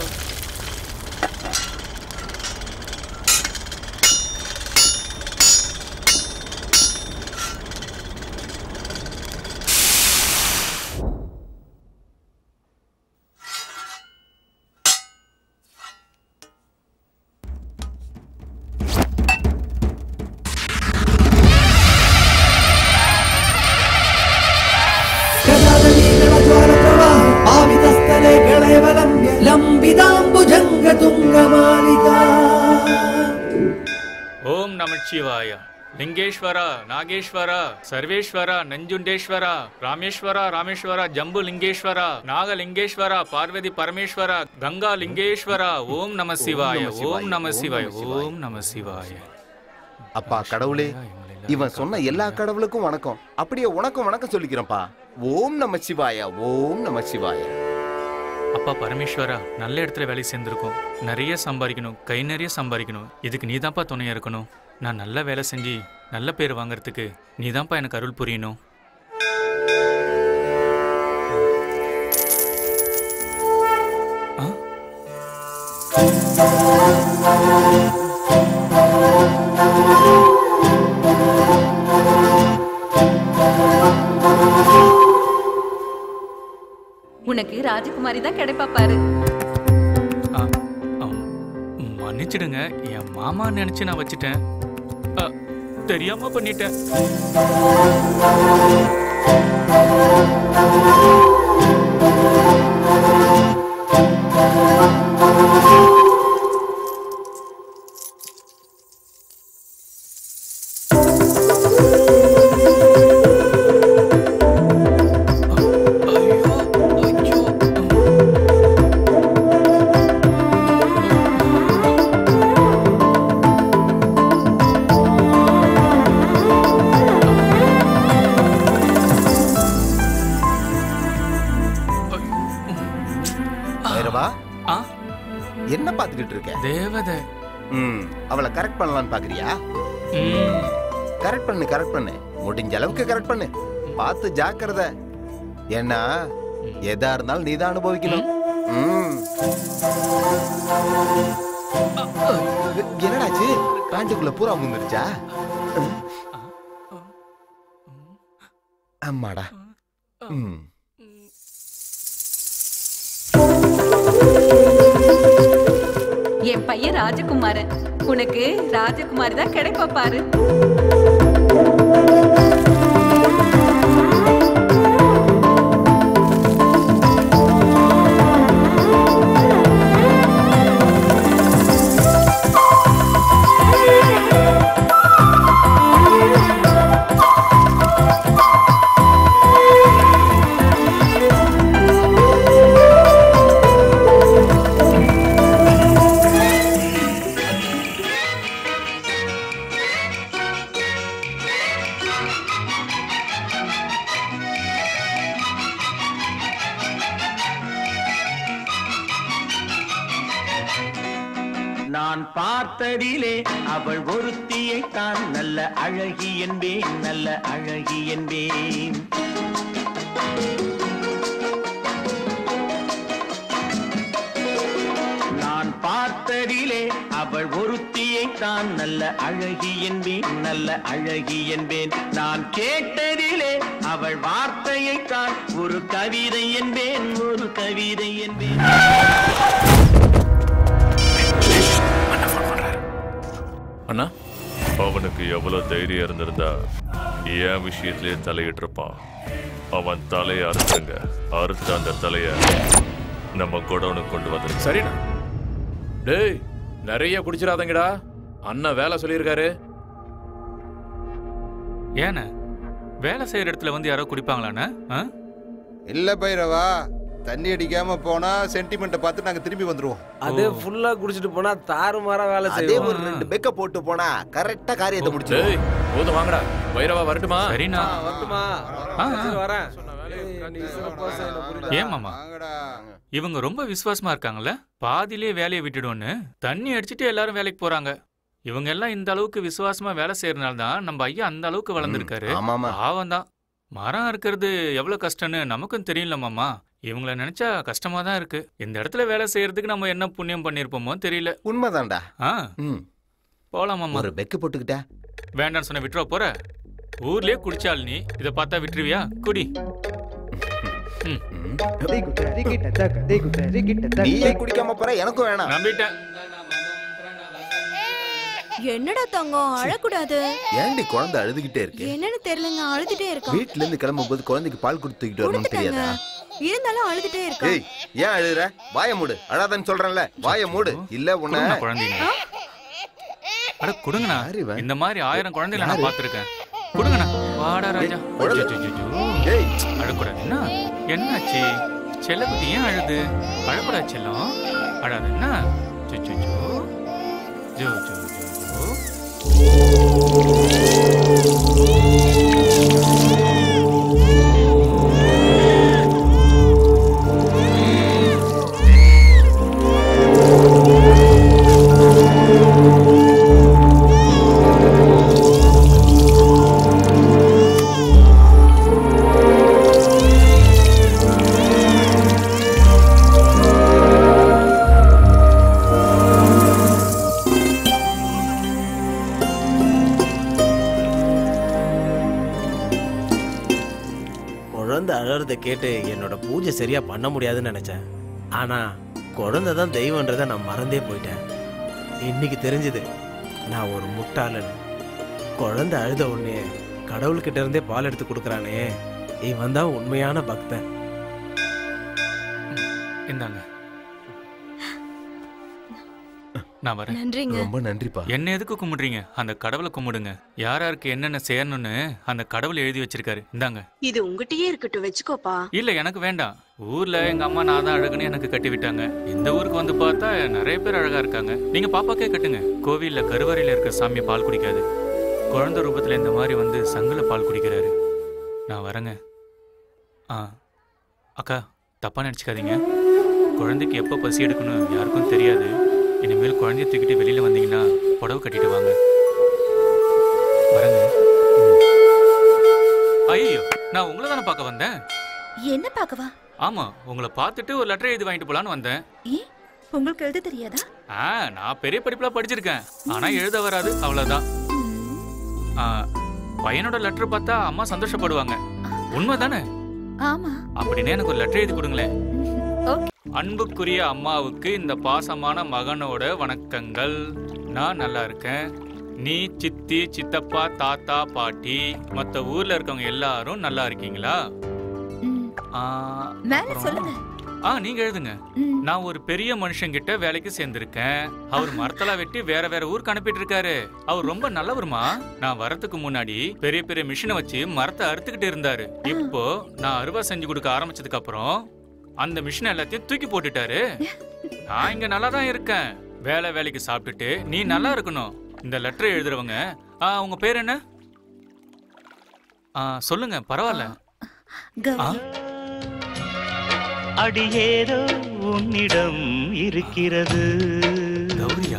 ஓம் நமச்சிவாய. லிங்கேஸ்வரா, நாகேஸ்வரா, சர்வேஸ்வரா, நஞ்சுண்டேஸ்வரா, ராமேஸ்வரா, ராமேஸ்வரா, ஜம்பு லிங்கேஸ்வரா, நாகலிங்கேஸ்வரா, பார்வதி பரமேஸ்வரா, கங்கா லிங்கேஸ்வரா. ஓம் நம சிவாய, ஓம் நம சிவாய, ஓம் நம சிவாய. அப்பா கடவுளே, இவன் சொன்ன எல்லா கடவுளுக்கும் வணக்கம். அப்படியே உனக்கும் வணக்கம் சொல்லிக்கிறேன்ப்பா. ஓம் நம சிவாய, ஓம் நம சிவாய. அப்பா பரமேஸ்வரா, நல்ல இடத்துல வேலை சேர்ந்துருக்கோம். நிறைய சம்பாதிக்கணும், கை நிறைய சம்பாதிக்கணும். இதுக்கு நீ தான்ப்பா துணையா இருக்கணும். நான் நல்ல வேலை செஞ்சு நல்ல பேர் வாங்கறதுக்கு நீ தான்ப்பா எனக்கு அருள் புரியணும். உனக்கு ராஜகுமாரி தான் கிடைப்பா பாரு. மன்னிச்சிடுங்க, என் மாமா நினைச்சு நான் வச்சுட்டேன். தெரியாம பண்ணிட்டேன். என்ன பாத்துக்கிட்டு இருக்க? தேவதை. அவளை கரெக்ட் பண்ணலாம்னு பாக்குறியா? கரெக்ட் பண்ணு, கரெக்ட் பண்ணு, முடிஞ்ச அளவுக்கு கரெக்ட் பண்ணு. பார்த்து ஜாக்கிரதை. ஏன்னா எதா இருந்தாலும் நீதான் அனுபவிக்கணும். என்னடாச்சு? பேண்ட்டுக்குள்ள பூரா முந்துருச்சா? அம்மாடா. என் பையன் ராஜகுமாரன். உனக்கு ராஜகுமாரி தான் கிடைப்பா பாரு. நான் பார்த்ததிலே அவள் ஒருத்தியை தான் நல்ல அழகி என்பேன், நல்ல அழகி என்பேன். நான் பார்த்ததிலே அவள் ஒருத்தியை தான் நல்ல அழகி என்பேன், நல்ல அழகி என்பேன். நான் கேட்டதிலே அவள் வார்த்தையை தான் ஒரு கவிதை என்பேன், ஒரு கவிதை என்பேன். அண்ணா, அவனுக்கு எவ்வளவு தைரியம் இருந்திருந்தா என் விஷயத்திலேயே தலையிட்டிருப்பான். அவன் தலையை அறுத்துங்க, அறுத்த அந்த தலைய நம்ம குடோனுக்கு கொண்டு வந்து. சரிண்ணா. டேய், நிறைய குடிச்சிடாதங்கடா. அண்ணா வேலை சொல்லியிருக்காரு. ஏண்ணா வேலை செய்யற இடத்துல வந்து யாரோ குடிப்பாங்களாண்ணா? இல்ல பைரவா, தண்ணி அடிக்காம போனா சென்டிமெண்ட்டை பார்த்து நாங்க திரும்பி வந்துருவோம். அதே ஃபுல்லா குடிச்சிட்டு போனா தாறுமாறா வேலை அதே செய்வோம். ஒரு 2 பெக்க போட்டு போனா கரெக்டா காரியத்தை முடிச்சு. போதும் வாங்கடா. பைரவா வரட்டுமா? சரிண்ணா. வரட்டுமா? வரேன். ஏன் மாமா, இவங்க ரொம்ப விசுவாசமா இருக்காங்கல்ல? பாதியிலே வேலையை விட்டுடுவோன்னு தண்ணி அடிச்சுட்டு எல்லாரும் வேலைக்கு போறாங்க. இவங்க எல்லாம் இந்த அளவுக்கு விசுவாசமா வேலை செய்யறதுனால தான் நம்ம ஐயா அந்த அளவுக்கு வளர்ந்துருக்காரு. பாவம் தான். மரம் இருக்கிறது எவ்வளவு கஷ்டம்னு நமக்கும் தெரியல மாமா. இவங்கள நினைச்சா கஷ்டமா தான் இருக்கு. இந்த இடத்துல வேலை செய்யறதுக்கு நம்ம என்ன புண்ணியம் பண்ணிருப்போமோ தெரியல. உண்மைதான்டா. போலாம் மாமா. ஒரு பெக்கு போட்டுக்கிட்ட. வேண்டான்னு சொன்ன விட்டுற போற? ஊர்லயே குடிச்சால் நீ இதை பார்த்தா விட்டுருவியா? குடி. நீயே குடிக்காம போற, எனக்கும் வேணாம். நம்பிட்டேன். என்னடா தங்கம், அழக்கூடாது. ஏண்டி குழந்தை அழுதுகிட்டே இருக்கு? என்னன்னு தெரியலங்க, அழுதுட்டே இருக்கா. வீட்ல இருந்து கிளம்பும் போது குழந்தைக்கு பால் கொடுத்துக்கிட்டு வரணும் தெரியாதா? இருந்தாலும் அழுதுட்டே இருக்கா. ஏய், ஏன் அழுகுற? வாய மூடு. அழாதன்னு சொல்றேன்ல, வாய மூடு. இல்ல உன்ன குழந்தைங்க. அட குடுங்கண்ணா. இந்த மாதிரி 1000 குழந்தைகளை நான் பாத்துருக்கேன். குடுங்கண்ணா. வாடா ராஜா. ஏய், அழக்கூடாது. என்ன என்னாச்சு? செல்லக்குட்டி ஏன் அழுது? அழக்கூடாது செல்லம். அழாது என்ன? ஜோ ஜோ ஜோ ஜோ ஜோ. அழறதை கேட்டு என்னோட பூஜை சரியா பண்ண முடியாதுன்னு நினைச்சேன். ஆனா குழந்தை தான் தெய்வன்றதை நான் மறந்தே போயிட்டேன். இன்னைக்கு தெரிஞ்சது நான் ஒரு முட்டாளன். குழந்தை அழுத உடனே கடவுள்கிட்ட இருந்தே பால் எடுத்து கொடுக்கறானே, இவன் தான் உண்மையான பக்தன். இந்தாங்க. நான் வரேன். நன்றிங்க. ரொம்ப நன்றிப்பா. என்ன எதுக்கு கும்பிடுறீங்க? அந்த கடவுளை கும்பிடுங்க. யாராருக்கு என்னென்ன செய்யணும்னு அந்த கடவுள் எழுதி வச்சிருக்காரு. இந்தாங்க. இது உங்ககிட்டயே இருக்கட்டும், வச்சுக்கோப்பா. இல்ல எனக்கு வேண்டாம். ஊர்ல எங்க அம்மா நான் தான் அழகுன்னு எனக்கு கட்டி விட்டாங்க. இந்த ஊருக்கு வந்து பார்த்தா நிறைய பேர் அழகா இருக்காங்க. நீங்க பாப்பாக்கே கட்டுங்க. கோவில்ல கருவறையில இருக்க சாமி பால் குடிக்காது. குழந்தை ரூபத்துல இந்த மாதிரி வந்து சங்குல பால் குடிக்கிறாரு. நான் வரேங்க. அக்கா தப்பா நினைச்சுக்காதீங்க. குழந்தைக்கு எப்போ பசி எடுக்கணும் யாருக்கும் தெரியாது. இனிமேல் குழந்தைய தூக்கிட்டு வெளியில வந்தீங்கன்னா புடவை கட்டிட்டு வாங்க. வரேங்க. ஐயோ, நான் உங்களை தானே பார்க்க வந்தேன். என்ன பார்க்கவா? ஆமா, உங்களை பார்த்துட்டு ஒரு லெட்டர் எழுதி வாங்கிட்டு போலான்னு வந்தேன். உங்களுக்கு எழுத தெரியாதா? நான் பெரிய படிப்புலாம் படிச்சிருக்கேன், ஆனா எழுத வராது, அவ்வளவுதான். பையனோட லெட்டர் பார்த்தா அம்மா சந்தோஷப்படுவாங்க, உண்மைதானே? ஆமா. அப்படின்னு எனக்கு ஒரு லெட்டர் எழுதி கொடுங்களேன். அன்புக்குரிய அம்மாவுக்கு இந்த பாசமான மகனோட வணக்கங்கள். நான் நல்லா இருக்கேன். நீ, சித்தி, சித்தப்பா, தாத்தா, பாட்டி, மத்த ஊர்ல இருக்கவங்க எல்லாரும் நல்லா இருக்கீங்களா? சொல்லுங்க. நீங்க எழுதுங்க. நான் ஒரு பெரிய மனுஷங்கிட்ட வேலைக்கு சேர்ந்திருக்கேன். அவர் மரத்தெல்லாம் வெட்டி வேற வேற ஊருக்கு அனுப்பிட்டு இருக்காரு. அவர் ரொம்ப நல்லவருமா. நான் வரதுக்கு முன்னாடி பெரிய பெரிய மிஷினை வச்சு மரத்தை அறுத்துக்கிட்டு இருந்தாரு. இப்போ நான் அறுவடை செஞ்சு கொடுக்க ஆரம்பிச்சதுக்கு அப்புறம் அந்த மிஷினை எல்லாத்தையும் தூக்கி போட்டுட்டாரு. நான் இங்க நல்லா தான் இருக்கேன். வேலைக்கு சாப்பிட்டுட்டு நீ நல்லா இருக்கணும். இந்த லெட்டர் எழுதுறவங்க உங்க பேர் என்ன? சொல்லுங்க, பரவாயில்ல. அடியேதோ உன்னிடம் இருக்கிறது. கௌரியா?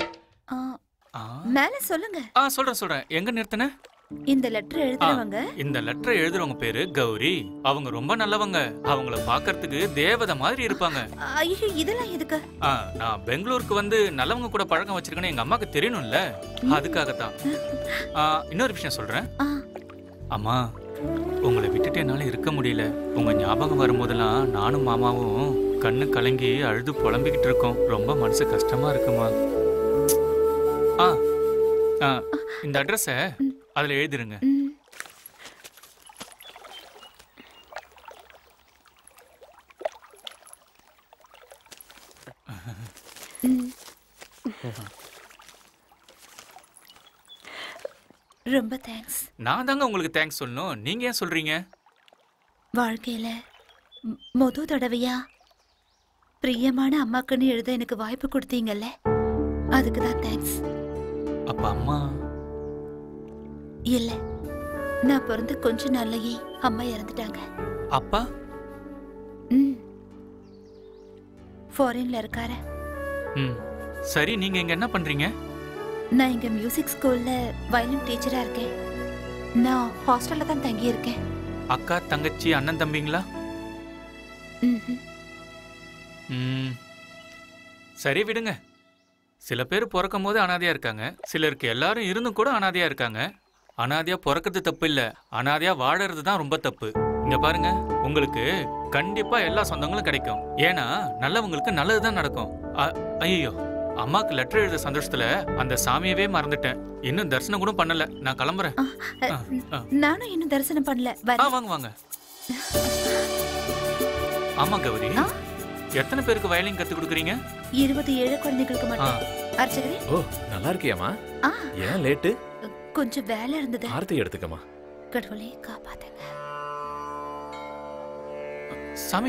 மேல சொல்லுங்க. சொல்றேன். எங்க நிறுத்தின? இந்த லெட்டர் எழுதுறவங்க. இந்த லெட்டர் எழுதுறவங்க பேரு கௌரி. அவங்க ரொம்ப நல்லவங்க. அவங்கள பாக்கிறதுக்கு தேவதை மாதிரி இருப்பாங்க. ஐயோ, இதெல்லாம் எதுக்கு? நான் பெங்களூருக்கு வந்து நல்லவங்க கூட பழக்கம் வச்சிருக்கேன்னு எங்க அம்மாக்கு தெரியணும்ல, அதுக்காகத்தான். இன்னொரு விஷயம் சொல்றேன். அம்மா, உங்களை விட்டுட்டு என்னால இருக்க முடியல. உங்க ஞாபகம் வரும்போதெல்லாம் நானும் மாமாவும் கண்ணு கலங்கி அழுது புலம்பிக்கிட்டு இருக்கோம். ரொம்ப மனசு கஷ்டமா இருக்குமா. இந்த அட்ரஸ அதுல எழுதிருங்க. ரொம்ப தேங்க்ஸ். நான் தாங்க உங்களுக்கு தேங்க்ஸ் சொல்லணும், நீங்க ஏன் சொல்றீங்க? வாழ்க்கையில முதல் தடவையா பிரியமான அம்மாக்குன்னு எழுத எனக்கு வாய்ப்பு கொடுத்தீங்கல்ல, அதுக்கு தான் தேங்க்ஸ். அப்ப அம்மா? இல்ல, நான் பிறந்து கொஞ்ச நாள்லயே அம்மா இறந்துட்டாங்க. அப்பா? ஃபாரின்ல இருக்காரு. சரி, நீங்க இங்க என்ன பண்றீங்க? நான் இங்க மியூசிக் ஸ்கூல்ல வயலின் டீச்சரா இருக்கேன். நான் ஹாஸ்டல்ல தான் தங்கி இருக்கேன். அக்கா, தங்கச்சி, அண்ணன், தம்பிங்களா? சரி, விடுங்க. சில பேர் பிறக்கும் போது அனாதையா இருக்காங்க, சிலருக்கு எல்லாரும் இருந்தும் கூட அனாதையா இருக்காங்க. அனாதையா பிறக்கிறது தப்பு இல்ல, அனாதையா வாழறது தான் ரொம்ப தப்பு. இங்க பாருங்க, உங்களுக்கு கண்டிப்பா எல்லா சொந்தங்களும் கிடைக்கும். ஏன்னா நல்லவங்களுக்கு நல்லதுதான் நடக்கும். ஐயோ, அம்மாக்கு லெட்டர் எழுத சந்தோஷத்துல அந்த சாமியவே மறந்துட்டேன். இன்னும் தரிசனம் கூட பண்ணல. நான் கிளம்புறேன். நானும் இன்னும் தரிசனம் பண்ணல. வாங்க. ஆமா கௌரி, எத்தனை பேருக்கு வயலின் கத்து கொடுக்குறீங்க? 27 குழந்தைகளுக்கு மட்டும். அர்ச்சகரே. ஓ, நல்லா இருக்கியாமா? ஏன் லேட்டு? கொஞ்சம் வேலை இருந்தது. ஆர்த்தி எடுத்துக்கமா. கடவுளே காப்பாத்துங்க. சாமி.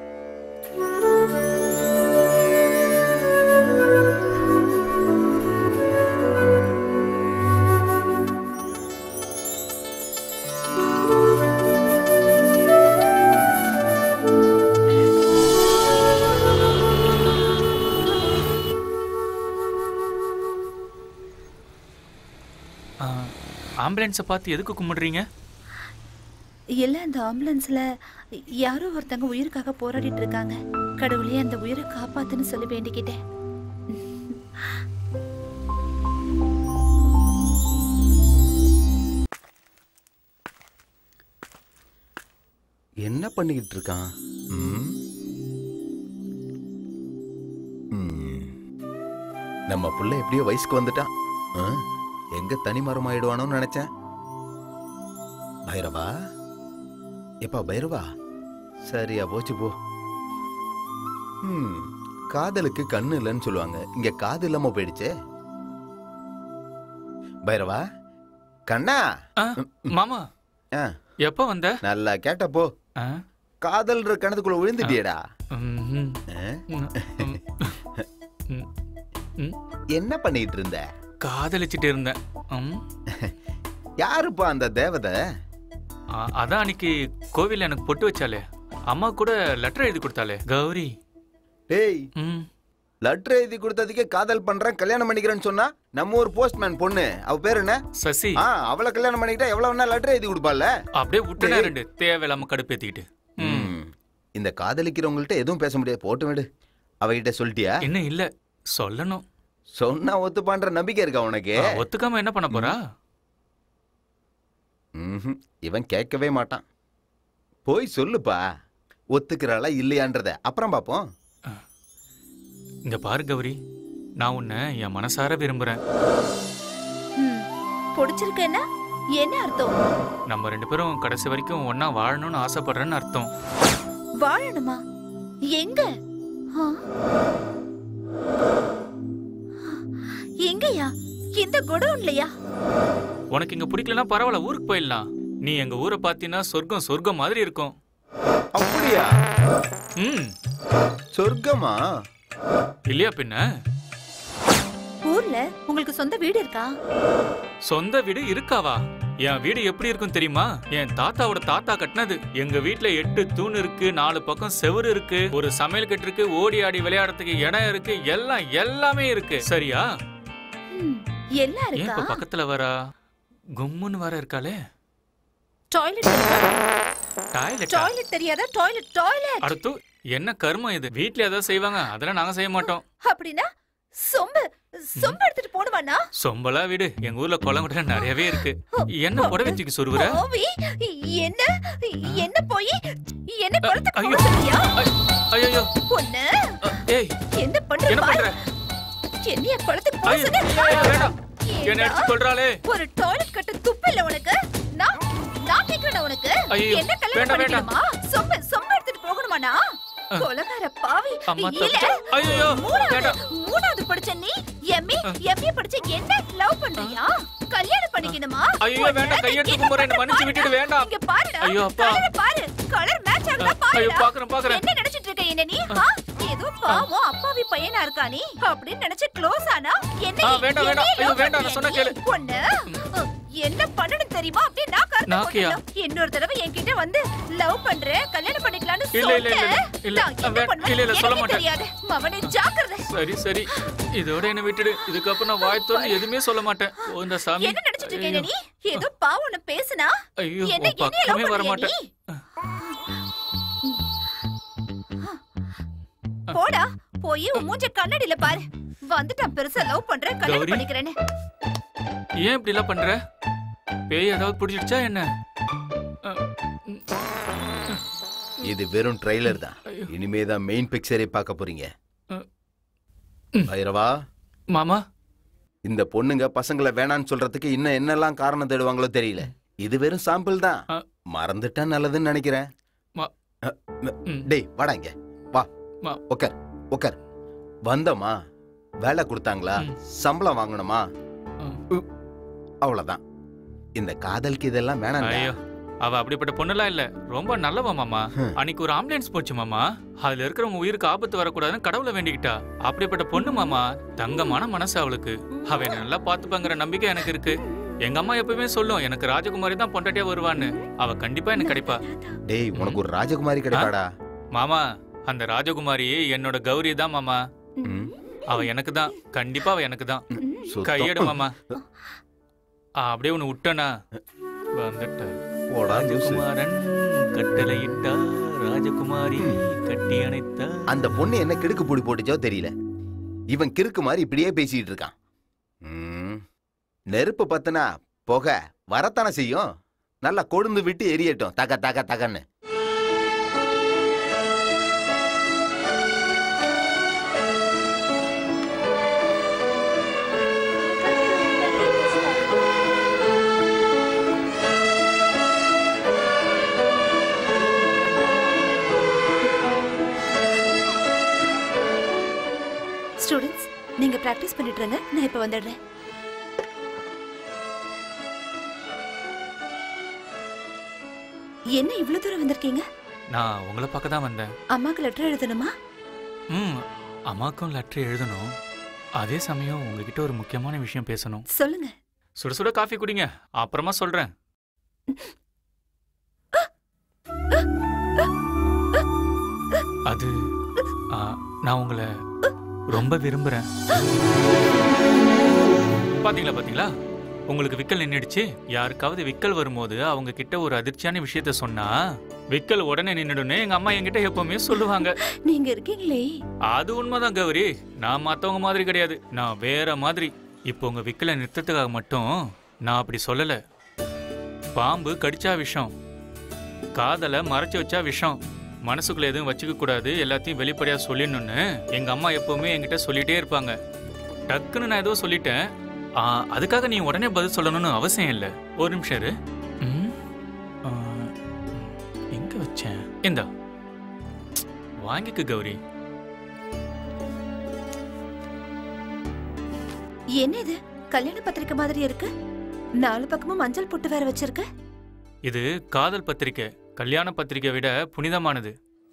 ஆம்புலன்ஸை பார்த்து எதுக்கு கும்பிடுறீங்க? இல்ல, அந்த ஆம்புலன்ஸ்ல யாரோ ஒருத்தங்க உயிருக்காக போராடிட்டு இருக்காங்க. கடவுளே அந்த உயிரை காப்பாத்துன்னு சொல்லி வேண்டிக்கிட்டேன். என்ன பண்ணிக்கிட்டு இருக்கான்? நம்ம புள்ள எப்படியோ வயசுக்கு வந்துட்டான். எங்க தனி மரம் ஆயிடுவானோன்னு நினைச்சேன். பைரவா, எப்பா பைரவா, சரியா போச்சு போ. காதலுக்கு கண்ணு இல்லைன்னு சொல்லுவாங்க, இங்க காது இல்லாம போயிடுச்சே. பைரவா, கண்ணா. மாமா, எப்ப வந்த? நல்லா கேட்டப்போ. காதல்ன்ற கணத்துக்குள்ள விழுந்துட்டியடா. என்ன பண்ணிட்டு இருந்த? காதலிச்சிட்டு இருந்தேன். யாருப்பா அந்த தேவதை? அதான் அன்னைக்கு கோவில்ல எனக்கு பொட்டு வச்சாலே, அம்மா கூட லெட்டர் எழுதி கொடுத்தாலே, கௌரி. டேய், லெட்டர் எழுதி கொடுத்ததுக்கே காதல் பண்றேன் கல்யாணம் பண்ணிக்கிறேன்னு சொன்னா நம்ம ஒரு போஸ்ட்மேன் பொண்ணு, அவ பேர் என்ன? சசி. அவளை கல்யாணம் பண்ணிக்கிட்டா எவ்வளவு வேணா லெட்டர் எழுதி கொடுப்பால. அப்படியே விட்டுனா ரெண்டு தேவையில்லாம கடுப்பேத்திக்கிட்டு. இந்த காதலிக்கிறவங்கள்ட்ட எதுவும் பேச முடியாது, போட்டு விடு. அவகிட்ட சொல்லிட்டியா? இன்னும் இல்ல, சொல்லணும். சொன்னா ஒத்துப்பான்ற நம்பிக்கை இருக்கா உனக்கு? ஒத்துக்காம என்ன பண்ண போறா? இவன் கேட்கவே மாட்டான். போய் சொல்லுப்பா, ஒத்துக்கிறாளா இல்லையான்றத அப்புறம் பாப்போம். இங்க பாரு கௌரி, நான் உன்னை என் மனசார விரும்புறேன். பிடிச்சிருக்கேன்னா என்ன அர்த்தம்? நம்ம 2 பேரும் கடைசி வரைக்கும் ஒன்னா வாழணும்னு ஆசைப்படுறேன்னு அர்த்தம். வாழணுமா? எங்க? எங்கயா? இந்த குடோன்லயா? உனக்கு இங்க பிடிக்கலன்னா பரவாயில்ல, ஊருக்கு போயிடலாம். நீ எங்க ஊரை பாத்தீங்கன்னா சொர்க்கம் சொர்க்கம் மாதிரி இருக்கும். அப்படியா? சொர்க்கமா? இல்லையா பின்ன? ஊர்ல உங்களுக்கு சொந்த வீடு இருக்கா? சொந்த வீடு இருக்காவா? என் வீடு எப்படி இருக்கும் தெரியுமா? என் தாத்தாவோட தாத்தா கட்டினது. எங்க வீட்டுல 8 தூண் இருக்கு, 4 பக்கம் செவுரு இருக்கு, ஒரு சமையல் கட்டு இருக்கு, ஓடி ஆடி விளையாடுறதுக்கு இடம் இருக்கு, எல்லாமே இருக்கு. சரியா? எல்லாம் இருக்கா? இப்ப பக்கத்துல வரா கும்முன்னு வர இருக்காளே. டாய்லெட் தெரியாதா? டாய்லெட். அடுத்து என்ன கர்மம் இது? வீட்ல ஏதாவது செய்வாங்க, அதெல்லாம் நாங்க செய்ய மாட்டோம். அப்படின்னா சொம்பு எடுத்துட்டு போணுவானா? சொம்பலா வீடு எங்க ஊர்ல குளங்குட்ட நிறையவே இருக்கு. என்ன புடவை தூக்கி சொருவுற? என்ன போய் என்ன குளத்துக்கு போக சொல்றியா? ஐயோ பொண்ணு, ஏய் என்ன பண்ற? என்னைய குளத்துக்கு போக சொன்ன? என்ன எடுத்து சொல்றாளே? ஒரு டாய்லெட் கட்ட துப்பு இல்ல உனக்கு? நான் கேக்குறேன் உனக்கு. என்ன கல்யாணம் பண்ணிக்கணுமா? சொம்பு எடுத்துட்டு போகணுமானா? கொலகார பாவி. ஐயோ மூணாவது படிச்ச நீ எம்ஏ படிச்ச என்ன லவ் பண்றியா? கல்யாணம் பண்ணிக்கணுமா? ஐயோ வேண்டாம், கையெடுத்து கும்பறேன், மன்னிச்சு விட்டுடு. வேண்டாம். இங்க பாருடா. ஐயோ அப்பா, பாரு கலர் மேட்ச் ஆகுதா பாரு. ஐயோ பாக்குறேன். என்ன நினைச்சிட்டு இருக்க என்ன நீ? ஏதோ பாவம் அப்பாவி பையனா இருக்கா நீ அப்படின்னு நினைச்சு க்ளோஸ் ஆனா என்ன? வேண்டாம். ஐயோ வேண்டாம், நான் சொன்ன கேளு. பொண்ணு என்ன பண்ணணும் தெரியுமா? அப்படியே நான் கருத்து போட்டேன். இன்னொரு தடவை என்கிட்ட வந்து லவ் பண்ற, கல்யாணம் பண்ணிக்கலாம்னு சொல்றேன். இல்ல சொல்ல மாட்டேன். தெரியாது மவனே, ஜாக்கிரதை. சரி இதோட என்ன விட்டுடு. இதுக்கப்புறம் நான் வாய் திறந்து எதுவுமே சொல்ல மாட்டேன். இந்த சாமி என்ன நினைச்சிட்டு இருக்க நீ? ஏதோ பாவம் பேசுனா என்ன பக்கமே வர மாட்டேன். போடா, போய் உன் மூஞ்ச கண்ணாடியில பாரு. வந்துட்டான் பெருசா லவ் பண்ற, கல்யாணம் பண்ணிக்கிறேன்னு. ஏன் இப்படி எல்லாம் பண்ற? பேய் ஏதாவது பிடிச்சிடுச்சா என்ன? இது வெறும் ட்ரைலர் தான். இனிமேதான் மெயின் பிக்சரே பார்க்க போறீங்க. பைரவா மாமா, இந்த பொண்ணுங்க பசங்களை வேணான்னு சொல்றதுக்கு இன்னும் என்னெல்லாம் காரணம் தேடுவாங்களோ தெரியல. இது வெறும் சாம்பிள் தான். மறந்துட்டா நல்லதுன்னு நினைக்கிறேன். டேய் வாடா இங்க வா. உக்கார். வந்தோமா, வேலை கொடுத்தாங்களா, சம்பளம் வாங்கணுமா, அவ்வளவுதான். இந்த காதலுக்கு இதெல்லாம் வேணாம். ஐயோ, அவ அப்படிப்பட்ட பொண்ணுலாம் இல்ல, ரொம்ப நல்லவ மாமா. அன்னைக்கு ஒரு ஆம்புலன்ஸ் போச்சு மாமா, அதுல இருக்கிறவங்க உயிருக்கு ஆபத்து வரக்கூடாதுன்னு கடவுளை வேண்டிக்கிட்டா. அப்படிப்பட்ட பொண்ணு மாமா, தங்கமான மனசு அவளுக்கு. அவ என்ன நல்லா பாத்துப்பாங்கிற நம்பிக்கை எனக்கு இருக்கு. எங்க அம்மா எப்பவுமே சொல்லும், எனக்கு ராஜகுமாரி தான் பொண்டாட்டியா வருவான்னு. அவ கண்டிப்பா எனக்கு கிடைப்பா. டேய், உனக்கு ஒரு ராஜகுமாரி கிடைப்பாடா மாமா. அந்த ராஜகுமாரி என்னோட கௌரி தான் மாமா. அவ எனக்கு தான், கண்டிப்பா அவ எனக்கு தான். கையெடு மாமா. அப்படியே ஒண்ணு விட்டனா வந்துட்டாரு. ராஜகுமாரன் கட்டளையிட்டா, ராஜகுமாரி கட்டி அணைத்தா. அந்த பொண்ணு என்ன கிடுக்கு பொடி போட்டுச்சோ தெரியல. இவன் கிறுக்கு மாதிரி இப்படியே பேசிட்டு இருக்கான். நெருப்பு பத்தினா புகை வரத்தானே செய்யும். நல்லா கொழுந்து விட்டு எரியட்டும், தகன்னு. ஸ்டூடண்ட்ஸ், நீங்க பிராக்டிஸ் பண்ணிட்டு இருங்க, நான் இப்ப வந்துடுறேன். என்ன இவ்வளவு தூரம் வந்திருக்கீங்க? நான் உங்களை பார்க்க தான் வந்தேன். அம்மாக்கு லெட்டர் எழுதணுமா? அம்மாக்கும் லெட்டர் எழுதணும். அதே சமயம் உங்ககிட்ட ஒரு முக்கியமான விஷயம் பேசணும். சொல்லுங்க. சுட சுட காஃபி குடிங்க, அப்புறமா சொல்றேன். அது நான் உங்களை ரொம்ப விரும்புறேன். பாத்தீங்களா, உங்களுக்கு விக்கல் நின்னுடுச்சு. யாருக்காவது விக்கல் வரும்போது அவங்க கிட்ட ஒரு அதிர்ச்சியான விஷயத்த சொன்னா விக்கல் உடனே நின்னுடுன்னு எங்க அம்மா என்கிட்ட எப்பவுமே சொல்லுவாங்க. நீங்க இருக்கீங்களே. அது உண்மைதான் கௌரி. நான் மத்தவங்க மாதிரி கிடையாது, நான் வேற மாதிரி. இப்போ உங்க விக்கலை நிறுத்தத்துக்காக மட்டும் நான் அப்படி சொல்லல. பாம்பு கடிச்சா விஷம், காதலை மறைச்சு வச்சா விஷம், மனசுக்குள்ள எதுவும் வச்சுக்க கூடாது, எல்லாத்தையும் வெளிப்படையா சொல்லிடணும்னு எங்க அம்மா எப்பவுமே என்கிட்ட சொல்லிட்டே இருப்பாங்க. டக்குன்னு நான் ஏதோ சொல்லிட்டேன், அதுக்காக நீ உடனே பதில் சொல்லணும்னு அவசியம் இல்லை. ஒரு நிமிஷம் இரு. எங்க வச்சேன்? இந்தா வாங்கிக்கு கௌரி. என்ன இது கல்யாண பத்திரிக்கை மாதிரி இருக்கு? 4 பக்கமும் மஞ்சள் பொட்டு வேற வச்சிருக்க. இது காதல் பத்திரிக்கை, கல்யாண பத்திரிக்கை விட புனிதமானது.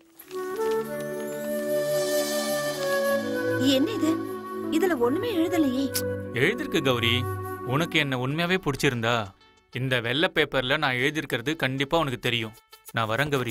என்ன இது? இதுல ஒண்ணுமே எழுதலையே. எழுதிருக்கு கௌரி. உனக்கு என்ன உண்மையாவே பிடிச்சிருந்தா இந்த வெள்ளை பேப்பர்ல நான் எழுதியிருக்கிறது கண்டிப்பா உனக்கு தெரியும். நான் வரேன் கௌரி.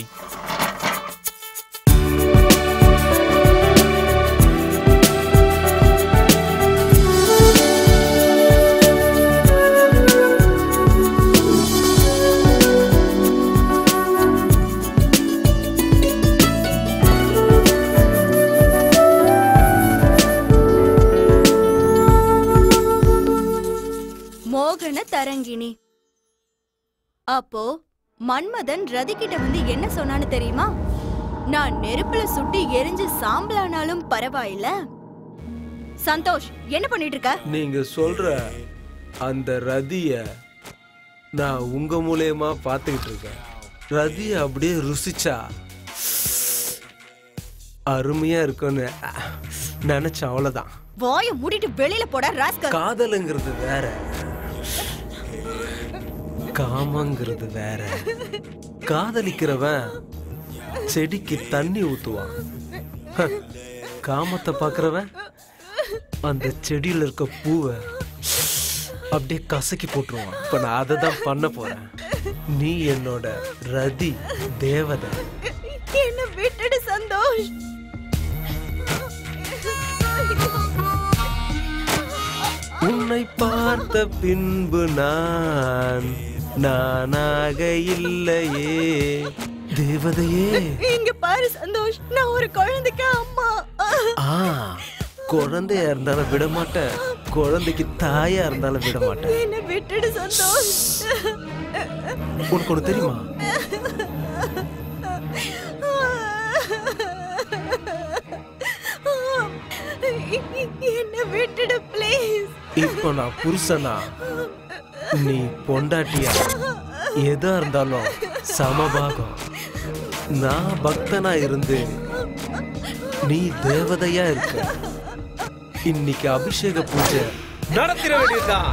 மோகன தரங்கிணி. அப்போ மன்மதன் ரதி கிட்ட வந்து என்ன சொன்னான்னு தெரியுமா? நான் நெருப்புல சுட்டி எரிஞ்சு சாம்பலானாலும் பரவாயில்ல. சந்தோஷ், என்ன பண்ணிட்டு இருக்க? நீங்க சொல்ற அந்த ரதிய நான் உங்க மூலமா பாத்துக்கிட்டு இருக்கேன். ரதிய அப்படியே ருசிச்சா அருமையா இருக்கும்னு நினைச்சேன், அவ்வளவுதான். வாய மூடிட்டு வெளியில போட ராஸ்கல். காதலுங்கிறது வேற, காமங்கிறது வேற. காதலிக்கிறவன் செடிக்கு தண்ணி ஊத்துவான், காமத்தை பாக்குறவன் அந்த செடியில இருக்க பூவை அப்படியே கசக்கி போட்டுருவான். இப்ப நான் அதை தான் பண்ண போறேன். நீ என்னோட ரதி தேவதை. என்ன விட்டுடு சந்தோஷ். உன்னை பார்த்த பின்பு நானாக இல்லையே தேவதையே. இங்க பாரு சந்தோஷ், நான் ஒரு குழந்தைக்கு அம்மா. குழந்தையா இருந்தாலும் விட மாட்டேன், குழந்தைக்கு தாயா இருந்தாலும் விட மாட்டேன். என்ன விட்டுடு சந்தோஷ். உனக்கு ஒண்ணு தெரியுமா? என்ன விட்டுடு ப்ளீஸ். இப்போ நான் புருஷனா, நீ பொண்டாட்டியா, எதா இருந்தாலும் சமபாகம். நான் பக்தனா இருந்து நீ தேவதையா இருக்க. இன்னைக்கு அபிஷேக பூஜை நடத்திட வேண்டியதுதான்.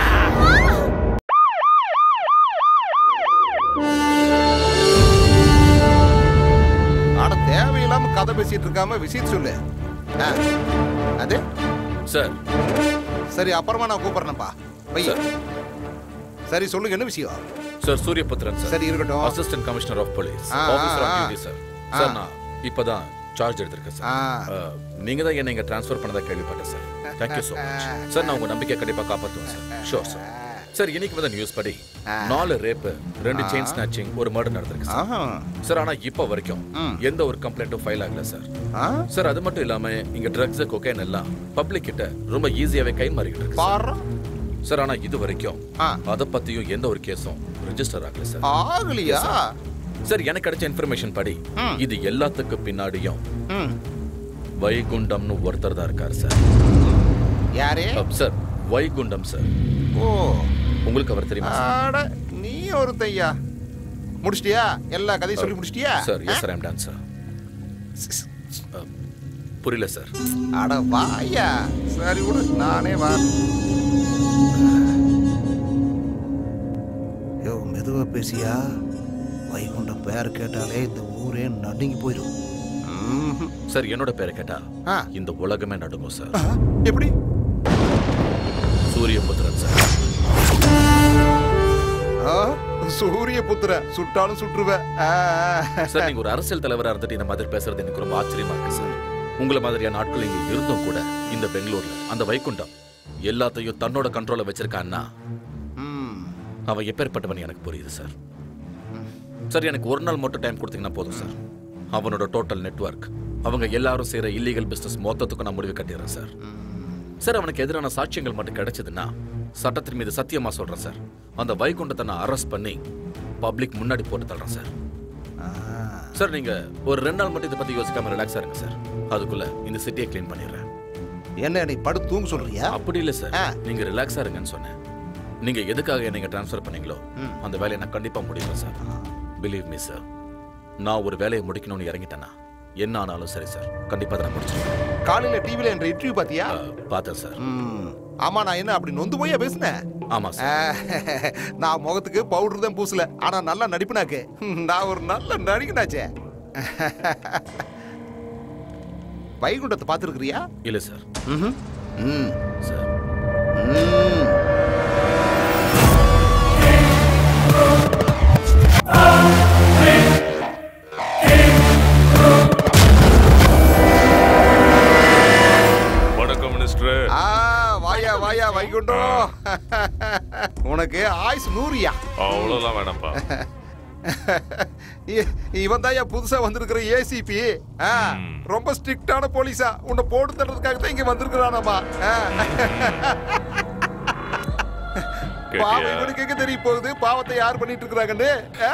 ஆனா தேவையில்லாம கதை பேசிட்டு இருக்காம விஷயம் சொல்லு. அது சார். சரி, அப்புறமா நான் கூப்பிடுறேன்ப்பா. பையா சரி, சொல்லுங்க, என்ன விஷயம்? Sir, Suryaputhiran sir. சரி, இருக்கட்டும். Assistant commissioner of police, officer of duty sir. Sir, நான் இப்பதான் சார்ஜ் எடுத்திருக்கேன் சார். நீங்க தான் என்ன இங்க ட்ரான்ஸ்ஃபர் பண்ணதா கேள்விப்பட்டேன் sir. Thank you so much sir. நான் உங்க நம்பிக்கை கண்டிப்பா காப்பாற்றுவேன் சார். Sure sir. சார், இன்னைக்கு வந்த நியூஸ் படி 4 ரேப்பு, 2 செயின் ஸ்நாச்சிங், ஒரு மர்டர் நடந்திருக்கு சார். ஆனா இப்ப வரைக்கும் எந்த ஒரு கம்ப்ளைண்ட்டும் ஃபைல் ஆகல சார். சார், அது மட்டும் இல்லாம இங்க ட்ரக்ஸ், கொக்கைன் எல்லாம் பப்ளிக் கிட்ட ரொம்ப ஈஸியாவே கை மாறிக்கிட்டு இருக்கு சார். ஆனா இது வரைக்கும் அத பத்தியும் எந்த ஒரு கேஸும் ரெஜிஸ்டர் ஆகல சார். ஆகலையா சார்? எனக்கு கிடைச்ச இன்ஃபர்மேஷன் படி இது எல்லாத்துக்கு பின்னாடியும் வைகுண்டம்னு ஒருத்தர் தான் இருக்காரு சார். யாரே சார்? வைகுண்டம் சார். ஓ, உங்களுக்கு அவர் தெரியுமா? நீ ஒரு தையா முடிச்சிட்டியா? எல்லா கதையும் சொல்லி முடிச்சிட்டியா? Sir, yes sir, I am done sir. புரியல சார். அட வாயா. சரி விடு, நானே வா. யோ, மெதுவா பேசியா. வைகுண்டம் பேர் கேட்டாலே இந்த ஊரே நடுங்கி போயிடும். சார், என்னோட பேரை கேட்டா இந்த உலகமே நடுங்கும் சார். எப்படி? சூரியபுத்திரன் சார். சூரியபுத்திரன், சுட்டாலும் சுற்றுவேன் சார். நீங்க ஒரு அரசியல் தலைவரா இருந்துட்டு இந்த மாதிரி பேசுறது எனக்கு ரொம்ப ஆச்சரியமா இருக்கு சார். உங்களை மாதிரியான ஆட்கள் இங்க இருந்தும் கூட இந்த பெங்களூர்ல அந்த வைகுண்டம் எல்லாத்தையும் தன்னோட கண்ட்ரோல வச்சிருக்கான்னா அவன் எப்பேற்பட்டவன் எனக்கு புரியுது சார். சார் எனக்கு ஒரு நாள் மட்டும் டைம் கொடுத்தீங்கன்னா போதும் சார். அவனோட டோட்டல் நெட்வொர்க், அவங்க எல்லாரும் செய்யற இல்லீகல் பிசினஸ் மொத்தத்துக்கும் நான் முடிவு கட்டிடுறேன் சார். சார் அவனுக்கு எதிரான சாட்சியங்கள் மட்டும் கிடைச்சதுன்னா சட்டத்தின் மீது சத்தியமா சொல்றேன் சார், அந்த வைகுண்டத்தை நான் அரெஸ்ட் பண்ணி பப்ளிக் முன்னாடி போட்டு தள்ளுறேன் சார். சார் நீங்க ஒரு 2 நாள் மட்டும் இதை பத்தி யோசிக்காம ரிலாக்ஸா இருங்க சார். அதுக்குள்ள இந்த சிட்டியை க்ளீன் பண்ணிடுறேன். என்ன நீ படுத்து தூங்க சொல்றியா? அப்படி இல்லை சார், நீங்க ரிலாக்ஸா இருங்கன்னு சொன்னேன். நீங்க எதுக்காக என்னை ட்ரான்ஸ்ஃபர் பண்ணீங்களோ அந்த வேலையை நான் கண்டிப்பா முடிப்பேன் சார். பிலீவ் மீ சார், நான் ஒரு வேலையை முடிக்கணும்னு இறங்கிட்டேன்னா என்ன ஆனாலும் சரி சார், கண்டிப்பா அதை நான் முடிச்சிருவேன். காலையில டிவில என்ற இன்டர்வியூ பாத்தியா? பார்த்தேன் சார். ஆமா, நான் என்ன அப்படி நொந்து போய் பேசினேன்? ஆமா சார். நான் முகத்துக்கு பவுடர் தான் பூசல, ஆனா நல்லா நடிப்புனாக்கு. நான் ஒரு நல்ல நடிகனாச்சே. வைகுண்டத்தை பார்த்துருக்கிறியா? இல்ல சார். சார் வணக்கம் மினிஸ்டர். வாயா வாயா வைகுண்டம். உனக்கு ஆயுஸ் 100யா? அவ்வளவுதான் வேணாம்ப்பா. இவன் தான் புதுசா வந்திருக்கிற ஏசிபி. ரொம்ப ஸ்ட்ரிக்டான போலீஸா, உன்னை போட்டு தரதுக்காக தான் இங்க வந்திருக்கிறானாமா. பாவம் இவனுக்கு எங்க தெரிய போகுது பாவத்தை யார் பண்ணிட்டு இருக்கிறாங்கன்னு.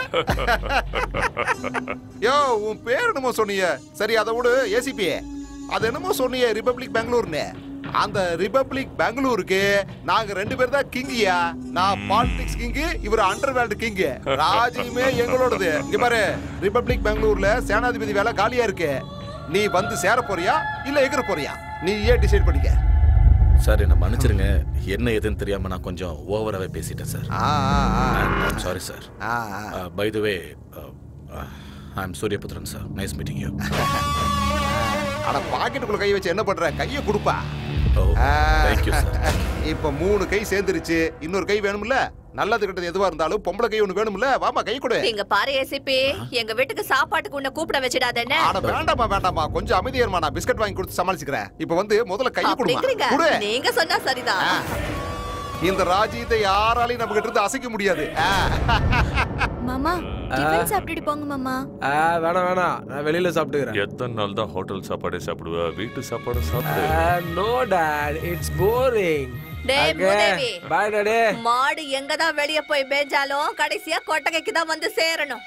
யோ, உன் பேர் என்னமோ சொன்னீங்க? சரி அதை விடு ஏசிபி. அது என்னமோ சொன்னீங்க ரிபப்ளிக் பெங்களூர்னு. அந்த ரிபப்ளிக் பெங்களூருக்கு நாங்க 2 பேர் தான் கிங்கியா. நான் பாலிடிக்ஸ் கிங்கு, இவர் அண்டர்வேல்டு கிங்கு. ராஜ்யமே எங்களோடது. இங்க பாரு, ரிபப்ளிக் பெங்களூர்ல சேனாதிபதி வேலை காலியா இருக்கு. நீ வந்து சேர போறியா இல்ல எகிற போறியா? நீ ஏன் டிசைட் பண்ணிக்க. சார் என்ன மன்னிச்சிருங்க, என்ன எதுன்னு தெரியாம நான் கொஞ்சம் ஓவராகவே பேசிட்டேன் sir. Sorry sir. By the way, I am Suryaputhiran sir. Nice meeting you. அட பாக்கெட்டுக்குள்ள கை வச்சு என்ன பண்ற? கையை கொடுப்பா. Thank you sir. இப்ப 3 கை சேர்ந்துருச்சு. இன்னொரு கை வேணும்ல? நல்லது கிட்டது எதுவா இருந்தாலும் பொம்பளை கை ஒண்ணு வேணும்ல? வாமா கை கொடு. எங்க பாரு ஏசிபி, எங்க வீட்டுக்கு சாப்பாட்டுக்கு உன்னை கூப்பிட வச்சிடாதேன்னு. அட வேண்டாமா வேண்டாமா, கொஞ்சம் அமைதியா இருமா. நான் பிஸ்கட் வாங்கி கொடுத்து சமாளிச்சுக்கிறேன். இப்ப வந்து முதல்ல கையை கொடுமா. கொடு. நீங்க சொன்னா சரிதான். இந்த ராஜ்யத்தை யாராலையும் நம்ம கிட்ட இருந்து அசைக்க முடியாது. மாமா டிஃபன் சாப்பிட்டுட்டு போங்க மாமா. வேணாம் வேணாம், நான் வெளியில சாப்பிட்டுக்கிறேன். எத்தனை நாள் தான் ஹோட்டல் சாப்பாடே சாப்பிடுவ? வீட்டு சாப்பாடு சாப்பிடு. No dad, it's boring. டேய் மூதேவி, பை டாடி. மாடு எங்க தான் வெளிய போய் மேஞ்சாலும் கடைசியா கொட்டகைக்கு தான் வந்து சேரணும்.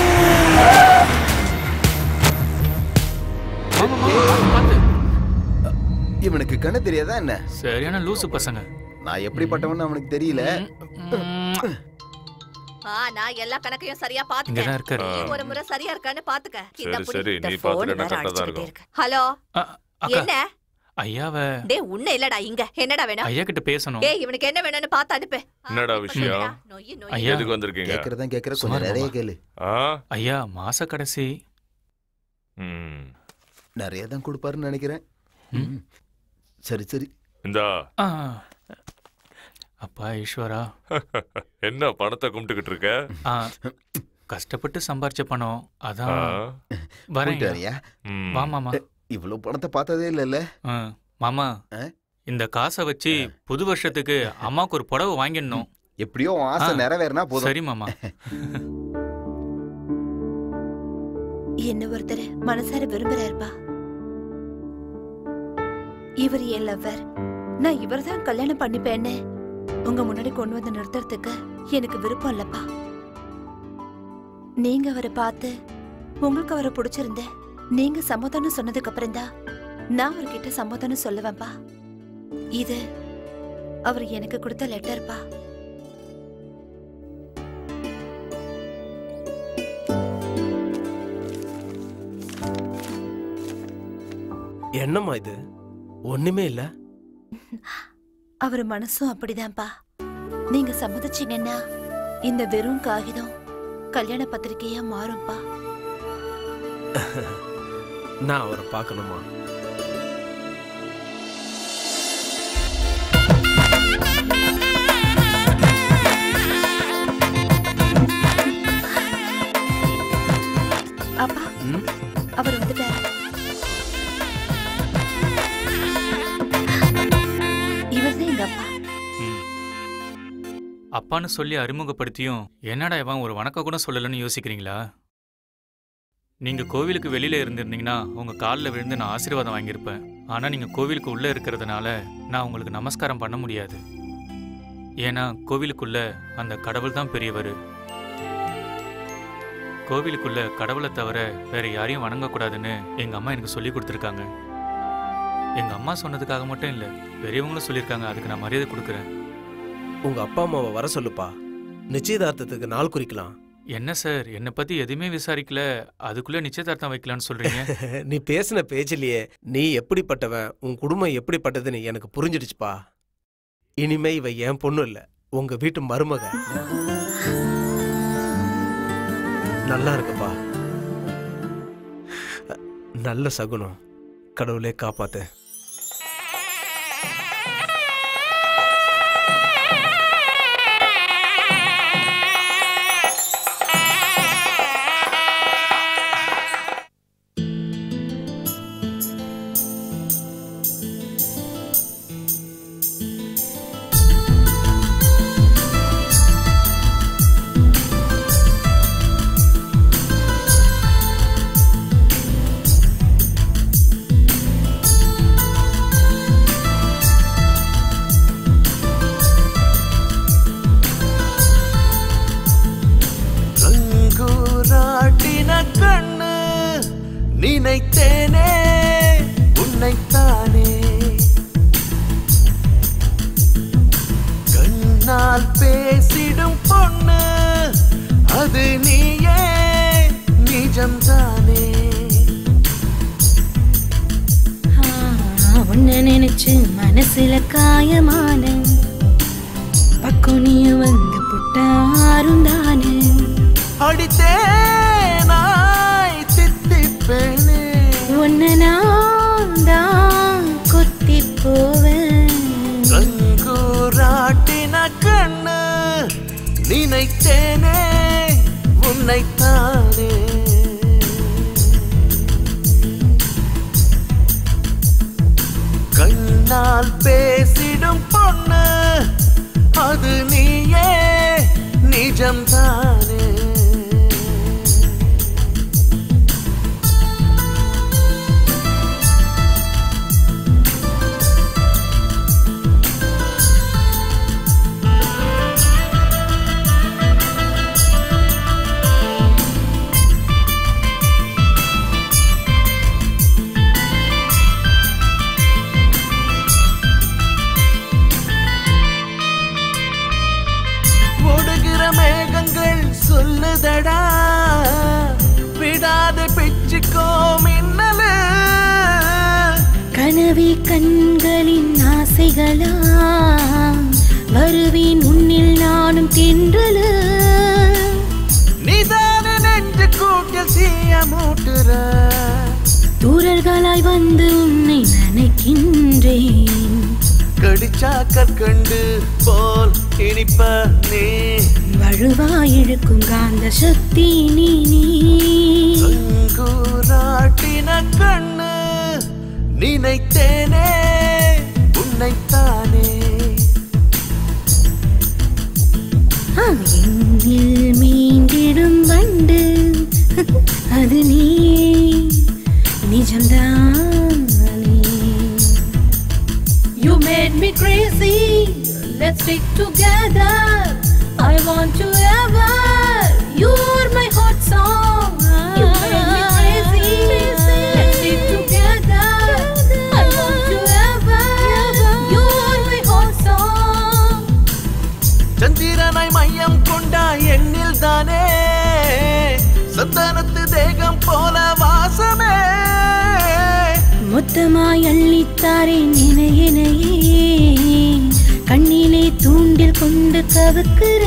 இவனுக்கு கண்ணு தெரியாதா என்ன? சரியான லூசு பசங்க. நான் எப்படிப்பட்டவன்னு அவனுக்கு தெரியல. நான் எல்லா கணக்கையும் சரியா பாத்துட்டேன். நீ ஒரு முறை சரியா இருக்கான்னு பாத்துக்க. சரி நீ பாத்துட்டேன்னா கரெக்ட்டா தான் இருக்கும். ஹலோ, என்ன? ஐயாவ. டேய் உன்ன இல்லடா இங்க. என்னடா வேணும்? ஐயா கிட்ட பேசணும். டேய் இவனுக்கு என்ன வேணும்னு பாத்து அனுப்பு. என்னடா விஷயம்? ஐயா எதுக்கு வந்திருக்கீங்க? கேக்குறதா கேக்குற, கொஞ்சம் நிறைய கேளு. ஐயா மாச கடைசி நிறைய தான் கொடுப்பாருன்னு நினைக்கிறேன். சரி சரி இந்தா. அப்பா ஈஸ்வரா. என்ன பணத்தை கும்பிட்டுக்கிட்டு இருக்க? கஷ்டப்பட்டு சம்பாரிச்ச பணம் அதான் வரேன். வா மாமா. இவ்வளவு பணத்தை பார்த்ததே இல்லைல்ல மாமா. இந்த காசை வச்சு புது வருஷத்துக்கு அம்மாவுக்கு ஒரு புடவை வாங்கிடணும். எப்படியோ ஆசை நிறைவேறினா போதும். சரி மாமா. என்ன ஒருத்தர் மனசார விரும்புறாருப்பா. இவர் என் லவ்வர். நான் இவர் தான் கல்யாணம் பண்ணிப்பேன்னு உங்க முன்னாடி கொண்டு வந்து நிறுத்துறதுக்கு எனக்கு விருப்பம் இல்லப்பா. நீங்க அவரை பார்த்து உங்களுக்கு அவரை பிடிச்சிருந்த நீங்க சமாதானம் சொன்னதுக்கு அப்புறம் தான் நான் அவர்கிட்ட சமாதானம் சொல்லுவேன்பா. இது அவர் எனக்கு கொடுத்த லெட்டர்ப்பா. என்னம்மா இது? ஒண்ணுமே இல்ல. அவர் மனசும் அப்படிதான்ப்பா. நீங்க சம்மதிச்சீங்கன்னா இந்த வெறும் காகிதம் கல்யாண பத்திரிகையா மாறும்பா. நான் அவரை பார்க்கணுமா? அப்பா அவர் வந்துட்டார். இவர்தான் எங்க அப்பா. அப்பான்னு சொல்லி அறிமுகப்படுத்தியும் என்னடா இவன் ஒரு வணக்கம் கூட சொல்லலன்னு யோசிக்கிறீங்களா? நீங்க கோவிலுக்கு வெளியில இருந்திருந்தீங்கன்னா உங்க காலில் விழுந்து நான் ஆசீர்வாதம் வாங்கியிருப்பேன். ஆனா நீங்க கோவிலுக்கு உள்ள இருக்கிறதுனால நான் உங்களுக்கு நமஸ்காரம் பண்ண முடியாது. ஏன்னா கோவிலுக்குள்ள அந்த கடவுள் தான் பெரியவர். கோவிலுக்குள்ள கடவுளை தவிர வேற யாரையும் வணங்கக்கூடாதுன்னு எங்க அம்மா எனக்கு சொல்லி கொடுத்துருக்காங்க. எங்க அம்மா சொன்னதுக்காக மட்டும் இல்ல, பெரியவங்களும் சொல்லியிருக்காங்க. அதுக்கு நான் மரியாதை கொடுக்குறேன். உங்க அப்பா அம்மாவை வர சொல்லுப்பா, நிச்சயதார்த்தத்துக்கு நாள் குறிக்கலாம். என்ன சார், என்னை பத்தி எதுவுமே விசாரிக்கல, அதுக்குள்ள நிச்சயதார்த்தம் வைக்கலான்னு சொல்றீங்க? நீ பேசின பேச்சிலேயே நீ எப்படிப்பட்டவன், உன் குடும்பம் எப்படிப்பட்டதுன்னு எனக்கு புரிஞ்சிடுச்சுப்பா. இனிமே இவ என் பொண்ணு இல்ல, உங்க வீட்டு மருமக. நல்லா இருக்குப்பா. நல்ல சகுனம். கடவுளே காப்பாத்து. நினைத்தேனே உன்னைத்தானே, கண்ணால் பேசிடும் பொண்ணு அது நீயே, நிஜம்தானே. உன்னை நினைச்சு மனசுல காயமான பக்கம் நீ வந்து புட்டாரும் தானே. அடித்தேனாய் தித்திப்பேனே, உன்னை நான் தான் கொத்தி போவேன். கங்கூராட்டின கண்ணு நினைத்தேனே உன்னைத்தானே. கண்ணால் பேசிடும் பொண்ணு அது நீயே, நிஜம்தானே. மேகங்கள் சொல்லுதடா விடாத பிச்சுக்கோ மின்னலு. கனவி கண்களின் ஆசைகளா வருவேன் உன்னில் நானும் தென்றலு. நிதான நெஞ்சு கூட்டில் தீய மூட்டுற, தூரல்களாய் வந்து உன்னை நினைக்கின்றேன். கடிச்சா கற்கண்டு போல் இனிப்ப நீ, வழுவாய் இழுக்கும் காந்த சக்தி நீ. கங்கூராட்டின கண்ணு நினைத்தேனே உன்னைத்தானே. எங்கில் மீண்டிடும் வண்டு அது நீ, நிஜம்தானே. You made me crazy, let's stick together. I want to ever, you're my hot song. You made me crazy, let's stick together. I want to ever, you're my hot song. சந்திரனாய் மையம் கொண்டா எண்ணில் தானே, சந்தனத்து தேகம் போல வாசமே. மொத்தமாய் அள்ளித்தாரே நினையே, கண்ணிலே தூண்டில் கொண்டு கவுக்குற.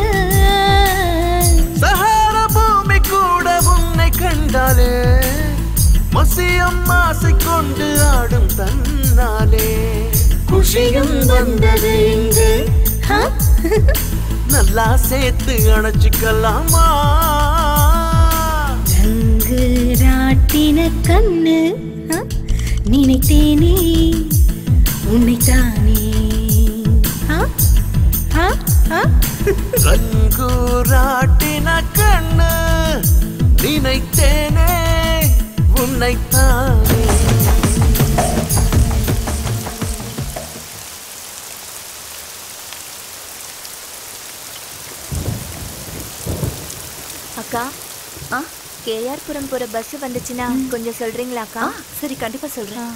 சஹார பூமி கூட உன்னை கண்டாலே, மசியம் ஆசை கொண்டு ஆடும் தன்னாலே. குஷியும் வந்தது இங்கு, நல்லா சேர்த்து அணைச்சிக்கலாமா. ரங்கு ராட்டின கண்ணு நினைத்தேனே உன்னைத்தானே. சூராட்டின கண்ணு நினைத்தேனே உன்னைத்தானே. அக்கா, கேஆர் புரம் போற பஸ் வந்துச்சுன்னா கொஞ்சம் சொல்றீங்களா அக்கா? சரி, கண்டிப்பா சொல்றேன்.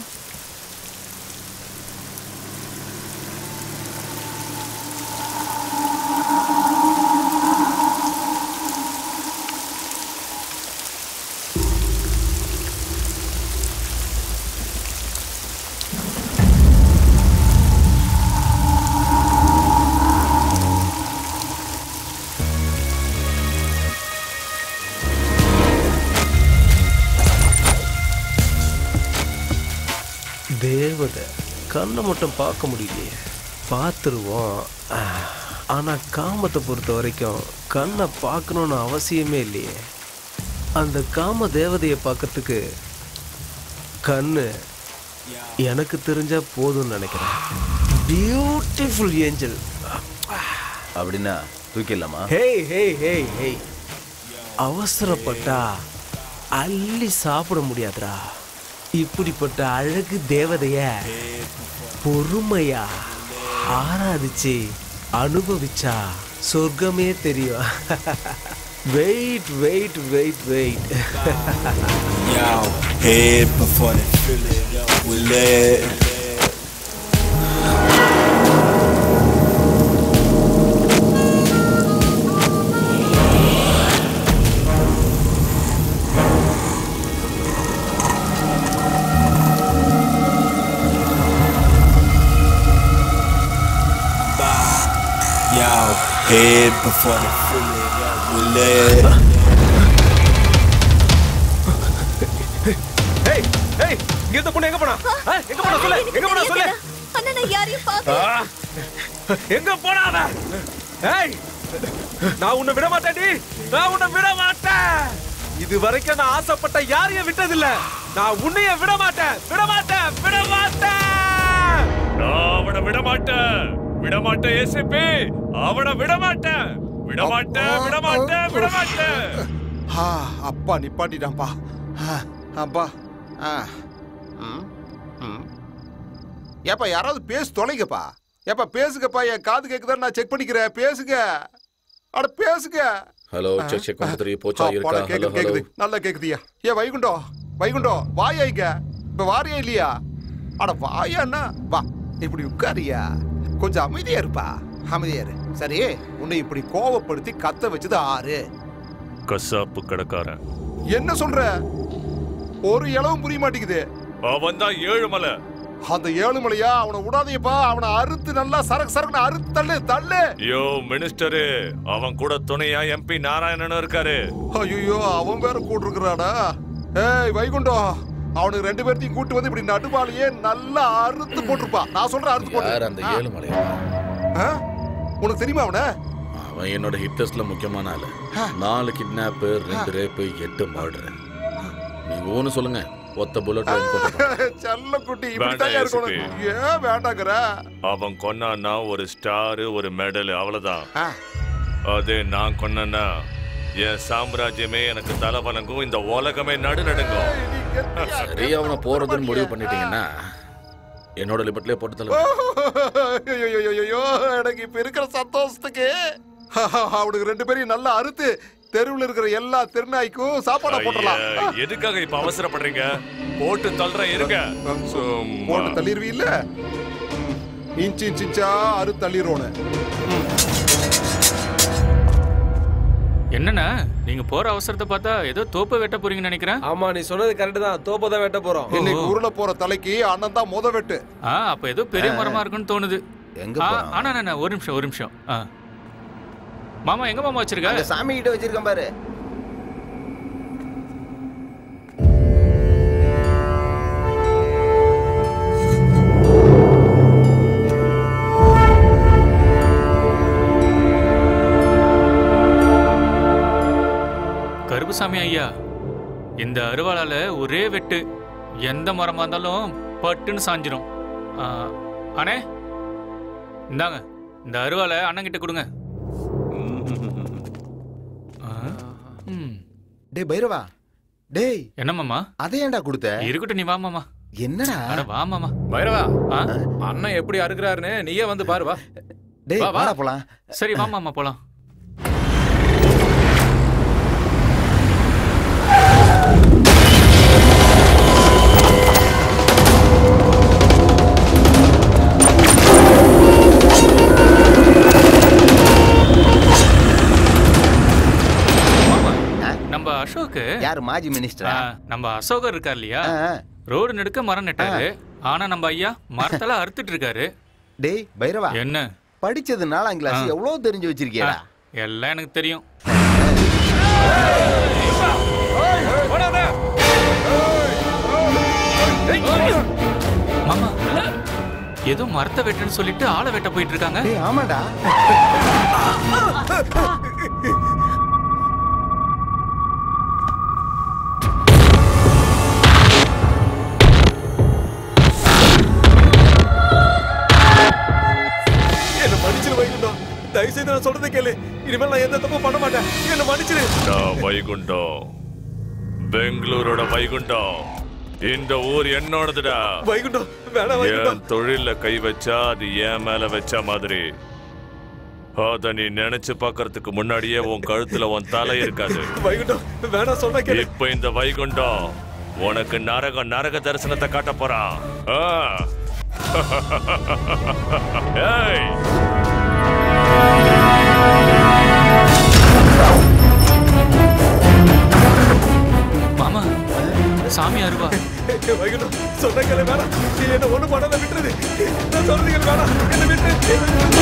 தேவதை கண்ணை மட்டும் பார்க்க முடியலையே. பார்த்துருவோம். ஆனா காமத்தை பொறுத்த வரைக்கும் கண்ணை பார்க்கணும்னு அவசியமே இல்லையே. அந்த காம தேவதையை பார்க்கறதுக்கு கண்ணு எனக்கு தெரிஞ்சா போதும்னு நினைக்கிறேன். பியூட்டிஃபுல் ஏஞ்சல் அப்படின்னா தூக்கிடலாமா? ஹேய் ஹேய் ஹேய் ஹேய், அவசரப்பட்டா அள்ளி சாப்பிட முடியாதுடா. இப்படிப்பட்ட அழகு தேவதைய பொறுமையா ஆராதிச்சு அனுபவிச்சா சொர்க்கமே தெரியும். Wait wait wait wait. Head before they fill it up with lead. Head before they fill it up with lead. Hey, hey, இங்க இருந்த பொண்ணு எங்க போனா? எங்க போனா சொல்லு? எங்க போனா சொல்லு? அண்ணா, நான் யாரையும் பார்க்கல. எங்க போனா அவ? ஏய், நான் உன்னை விட மாட்டேன்டி. நான் உன்னை விட மாட்டேன். இது வரைக்கும் நான் ஆசைப்பட்ட யாரையும் விட்டதில்ல. நான் உன்னைய விட மாட்டேன். விட மாட்டேன். விட மாட்டேன். நான் அவனை விட மாட்டேன். விட மாட்டேன் ஏசிபி. அவனை விட மாட்டேன். விட மாட்டேன். விட மாட்டேன். விட மாட்டேன். அப்பா நிப்பாட்டிட்டான்பா. அப்பா. ஏப்பா யாராவது பேச தொலைங்கப்பா. ஏப்பா பேசுங்கப்பா. என் காது கேக்குதான்னு நான் செக் பண்ணிக்கிறேன். பேசுங்க. அட பேசுங்க. ஹலோ, செக் செக் 1 3 போச்சா இருக்கா? ஹலோ கேக்குது. நல்லா கேக்குதியா? ஏ வைகுண்டோ, வைகுண்டோ வாயா இங்க. இப்ப வாரியா இல்லையா? அட வாயாண்ணா. வா இப்படி உட்காரியா. கொஞ்சம் அமைதியா இருப்பா. அமைதியா இரு. சரி, உன்னை இப்படி கோவப்படுத்தி கத்த வச்சது ஆறு? கசாப்பு கடைக்காரன். என்ன சொல்ற? ஒரு இளவும் புரிய மாட்டேங்குது. அவன் தான் ஏழுமலை. அந்த ஏழுமலையா? அவனை விடாதீப்பா. அவனை அறுத்து நல்லா சரக்கு சரக்குன்னு அறுத்து தள்ளு தள்ளு. யோ மினிஸ்டரு, அவன் கூட துணையா எம்பி நாராயணனும் இருக்காரு. ஐயோ, அவன் வேற கூட்டு இருக்கிறாடா. ஏய் வைகுண்டம், அவனுக்கு 2 பேர்த்தையும் கூட்டு வந்து இப்படி நடுவாளியே நல்லா அறுத்து போட்டுருப்பா. நான் சொல்றேன் அறுத்து போட்டு. யார் அந்த ஏழுமலையா? உனக்கு தெரியுமா அவனை? அவன் என்னோட ஹிட் லிஸ்ட்ல முக்கியமான ஆளு. 4 கிட்னாப், 2 ரேப், 8 மர்டர். நீங்க ஒன்னு சொல்லுங்க. ஒத்த புல்லட் செல்ல குட்டி இப்படிதான் இருக்கணும். ஏன் வேண்டாங்கற? அவன் கொன்னான்னா ஒரு ஸ்டார், ஒரு மெடல், அவ்வளவுதான். அதே நான் கொன்னா என் சாம்ராஜ்யமே எனக்கு தலை வணங்கும். இந்த உலகமே நடுநடுங்கும். சரி, அவனை போறதுன்னு முடிவு பண்ணிட்டீங்கன்னா என்னோட லிமிட்லயே போட்டு தள்ள. எனக்கு இப்ப இருக்கிற சந்தோஷத்துக்கு அவனுக்கு 2 பேரையும் நல்லா அறுத்து தெருவில் இருக்கிற எல்லா திருநாய்க்கும் சாப்பாடா போட்டலாம். எதுக்காக இப்ப அவசரப்படுறீங்க? போட்டு தள்ளுற இருங்க. போட்டு தள்ளிடுவீ இல்ல? இன்ச்சு இன்ச்சா அறு தள்ளிடுவோன்னு. என்னண்ணா, நீங்க போற அவசரத்தை பார்த்தா ஏதோ தோப்பை வெட்ட போறீங்கன்னு நினைக்கிறேன். ஆமா, நீ சொன்னது கரெக்ட் தான். தோப்பை தான் வெட்ட போறோம். இன்னைக்கு உருள போற தலைக்கு அண்ணன் தான் முத வெட்டு. அப்ப ஏதோ பெரிய மரமா இருக்குன்னு தோணுது. ஆனா ஒரு நிமிஷம். மாமா எங்க மாமா வச்சிருக்க? அந்த சாமி கிட்ட வச்சிருக்கேன் பாரு. கருப்புசாமி ஐயா, இந்த அருவாளால ஒரே வெட்டு எந்த மரமா இருந்தாலும் பட்டுன்னு சாஞ்சிரும். அண்ணே இந்தாங்க, இந்த அருவாளை அண்ணன் கிட்ட கொடுங்க. டேய் பைரவா, டேய் என்ன மாமா? அதை ஏன்டா கொடுத்த? இருக்கட்டும், நீ வா மாமா. என்னடா? அட வா மாமா. பைரவா, அண்ணன் எப்படி அறுக்குறாருன்னு நீயே வந்து பாரு வா. டேய் வா போலாம். சரி வா மாமா போலாம். நம்ம அசோக் யார் மாஜி மினிஸ்டரா? நம்ம அசோகர் இருக்கார் இல்லையா, ரோடு நெடுக்க மரம் நட்டாரு. ஆனா நம்ம ஐயா மரத்தெல்லாம் அறுத்துட்டு இருக்காரு. டேய் பைரவா, என்ன படிச்சது 4ஆம் கிளாஸ் எவ்வளவு தெரிஞ்சு வச்சிருக்கியா? எல்லாம் எனக்கு தெரியும். மாமா ஏதோ மரத்தை வெட்டுன்னு சொல்லிட்டு ஆளை வெட்ட போயிட்டு இருக்காங்க. ஆமாடா. என்ன மன்னிச்சிரு வைகுண்டம், தயவு செய்து நான் சொல்றதை கேளு. இனிமேல் நான் எந்த தப்பும் பண்ண மாட்டேன். என்ன மன்னிச்சிரு. வைகுண்டம், பெங்களூரோட வைகுண்டம், இந்த ஊர் என்னோடதுடா. வைகுண்டம் வேணாம் வைகுண்டம். என் தொழில கை வச்சா அது என் மேல வச்ச மாதிரி. அத நீ நினைச்சு பாக்குறதுக்கு முன்னாடியே உன் கழுத்துல உன் தலை இருக்காது. வைகுண்டம் வேணாம், சொன்ன கேளு. இப்ப இந்த வைகுண்டம் உனக்கு நரக தரிசனத்தை காட்ட போறான். ஏய் மாமா, சாமி அருவா. வைகுண்டம் சொன்ன கேளு, வேணாம். என்ன ஒண்ணு பண்ணாத விட்டுறது. நான் சொல்றது கேளு, வேணாம். என்ன விட்டு.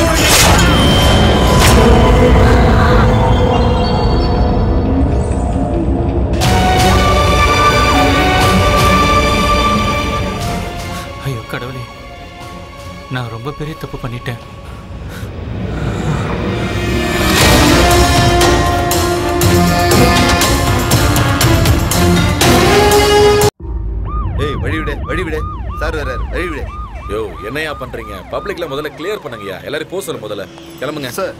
ஐயோ கடவுளே, நான் ரொம்ப பெரிய தப்பு பண்ணிட்டேன். ஏய் வழி விடு. சார் வராரு, வழி விடு. யோ என்னையா பண்றீங்க? பப்ளிக்ல முதல்ல கிளியர் பண்ணுங்கயா. எல்லாரும் போ சொல்ல முதல்ல. கிளம்புங்க சார்.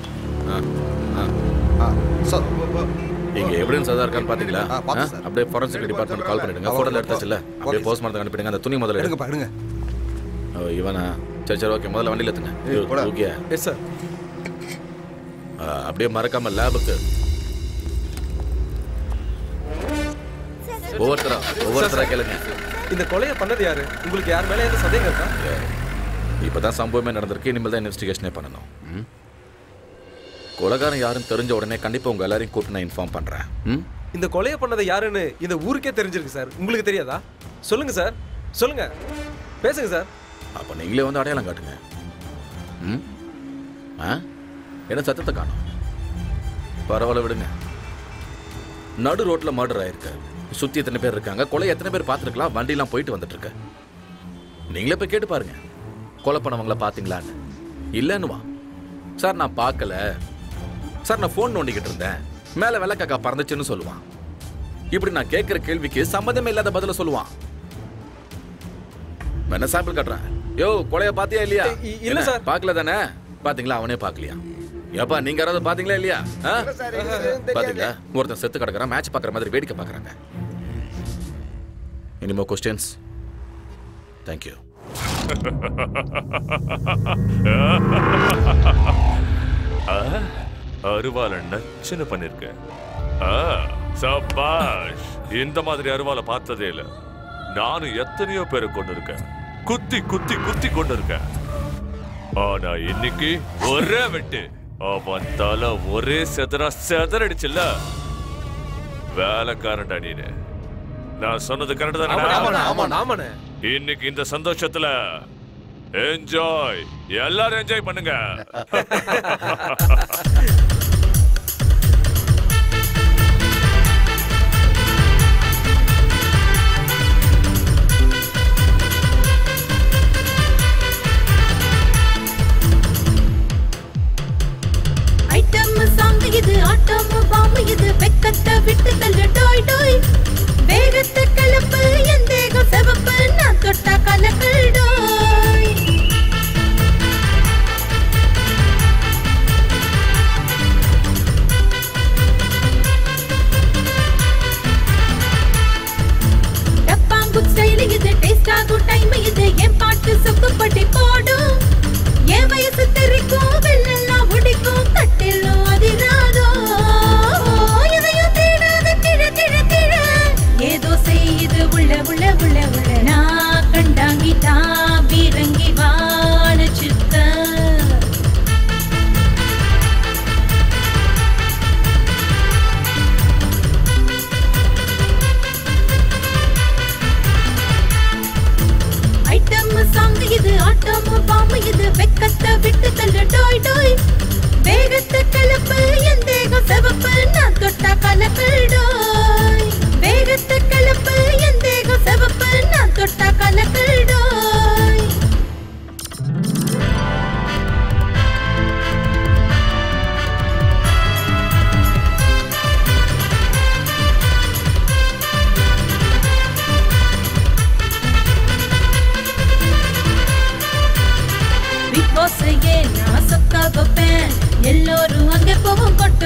சார் இங்க எவிடன்ஸ் ஏதா இருக்கான்னு பாத்தீங்களா? அப்படியே ஃபாரன்சிக் டிபார்ட்மெண்ட் கால் பண்ணிடுங்க. போட்டோல எடுத்தாச்சுல, அப்படியே போஸ்ட்மார்ட்டம் அனுப்பிடுங்க. அந்த துணி முதல்ல எடுங்க. இவனா? சரி ஓகே, முதல்ல வண்டியில ஏத்துங்க. ஓகே. Yes sir. அப்படியே மறக்காம லேபுக்கு. ஒவ்வொருத்தரா கேளுங்க. இந்த கொலையை பண்ணது யாரு? உங்களுக்கு யார் மேல எந்த சந்தேகம் இருக்கா? இப்பதான் சம்பவமே நடந்திருக்கு. இனிமேல் தான் இன்வெஸ்டிகேஷனே பண்ணணும். கொலைகாரன் யாருன்னு தெரிஞ்ச உடனே கண்டிப்பா உங்க எல்லாரையும் கூப்பிட்டு நான் இன்ஃபார்ம் பண்றேன். இந்த கொலையை பண்ணது யாருன்னு இந்த ஊருக்கே தெரிஞ்சிருக்கு சார். உங்களுக்கு தெரியாதா? சொல்லுங்க சார், சொல்லுங்க, பேசுங்க சார். அப்ப நீங்களே வந்து அடையாளம் காட்டுங்க. என்ன சத்தத்தை காணும்? பரவாயில்ல விடுங்க. நடு ரோட்ல மர்டர் ஆயிருக்கு. சுத்தி எத்தனை பேர் இருக்காங்க, கொலை எத்தனை பேர் பார்த்துருக்கலாம், வண்டிலாம் போயிட்டு வந்துட்டு இருக்கு. நீங்களே போய் கேட்டு பாருங்க, கொலை பண்ணவங்கள பாத்தீங்களான்னு. இல்லன்னுவா சார் நான் பார்க்கல சார், நான் போன் நோண்டிக்கிட்டு இருந்தேன், மேல வெள்ளக்காக்கா பறந்துச்சுன்னு சொல்லுவான். இப்படி நான் கேட்கிற கேள்விக்கு சம்மதமே இல்லாத பதில சொல்லுவான். என்ன சாம்பிள் காட்டுறேன். யோ கொலைய பாத்தியா இல்லையா? இல்ல சார். பார்க்கல தானே? பாத்தீங்களா? அவனே பார்க்கலையா? ஏப்பா நீங்க யாராவது பாத்தீங்களா இல்லையா? பாத்தீங்களா? ஒருத்தன் செத்து கிடக்குறான், மேட்ச் பாக்குற மாதிரி வேடிக்கை பாக்குறாங்க. இனிமோ கொஸ்டின்ஸ்? தேங்க்யூ. அருவால நச்சுன்னு பண்ணிருக்கேன். சபாஷ். இந்த மாதிரி அருவாலை பார்த்ததே இல்ல. நானும் எத்தனையோ பேரை கொண்டு இருக்கேன், குத்தி குத்தி குத்தி கொண்டு இருக்கேன். ஆனா இன்னைக்கு ஒரே வெட்டு. அவன் தலை ஒரே செதறடிச்சுல்ல. வேலைக்காரன்டா நீனு. நான் சொன்னது கரெக்ட் தானே? இன்னைக்கு இந்த சந்தோஷத்துல என்ஜாய், எல்லாரும் என்ஜாய் பண்ணுங்க. ஐட்டம் சாங் இது, ஆட்டம் பாம்பு இது, வெக்கத்தை விட்டு தள்ளு டோய் டோய். வேகத்தை கலப்பு, என் தேகம் செவப்பு, நான் தொட்டா கலக்கல் டோய்.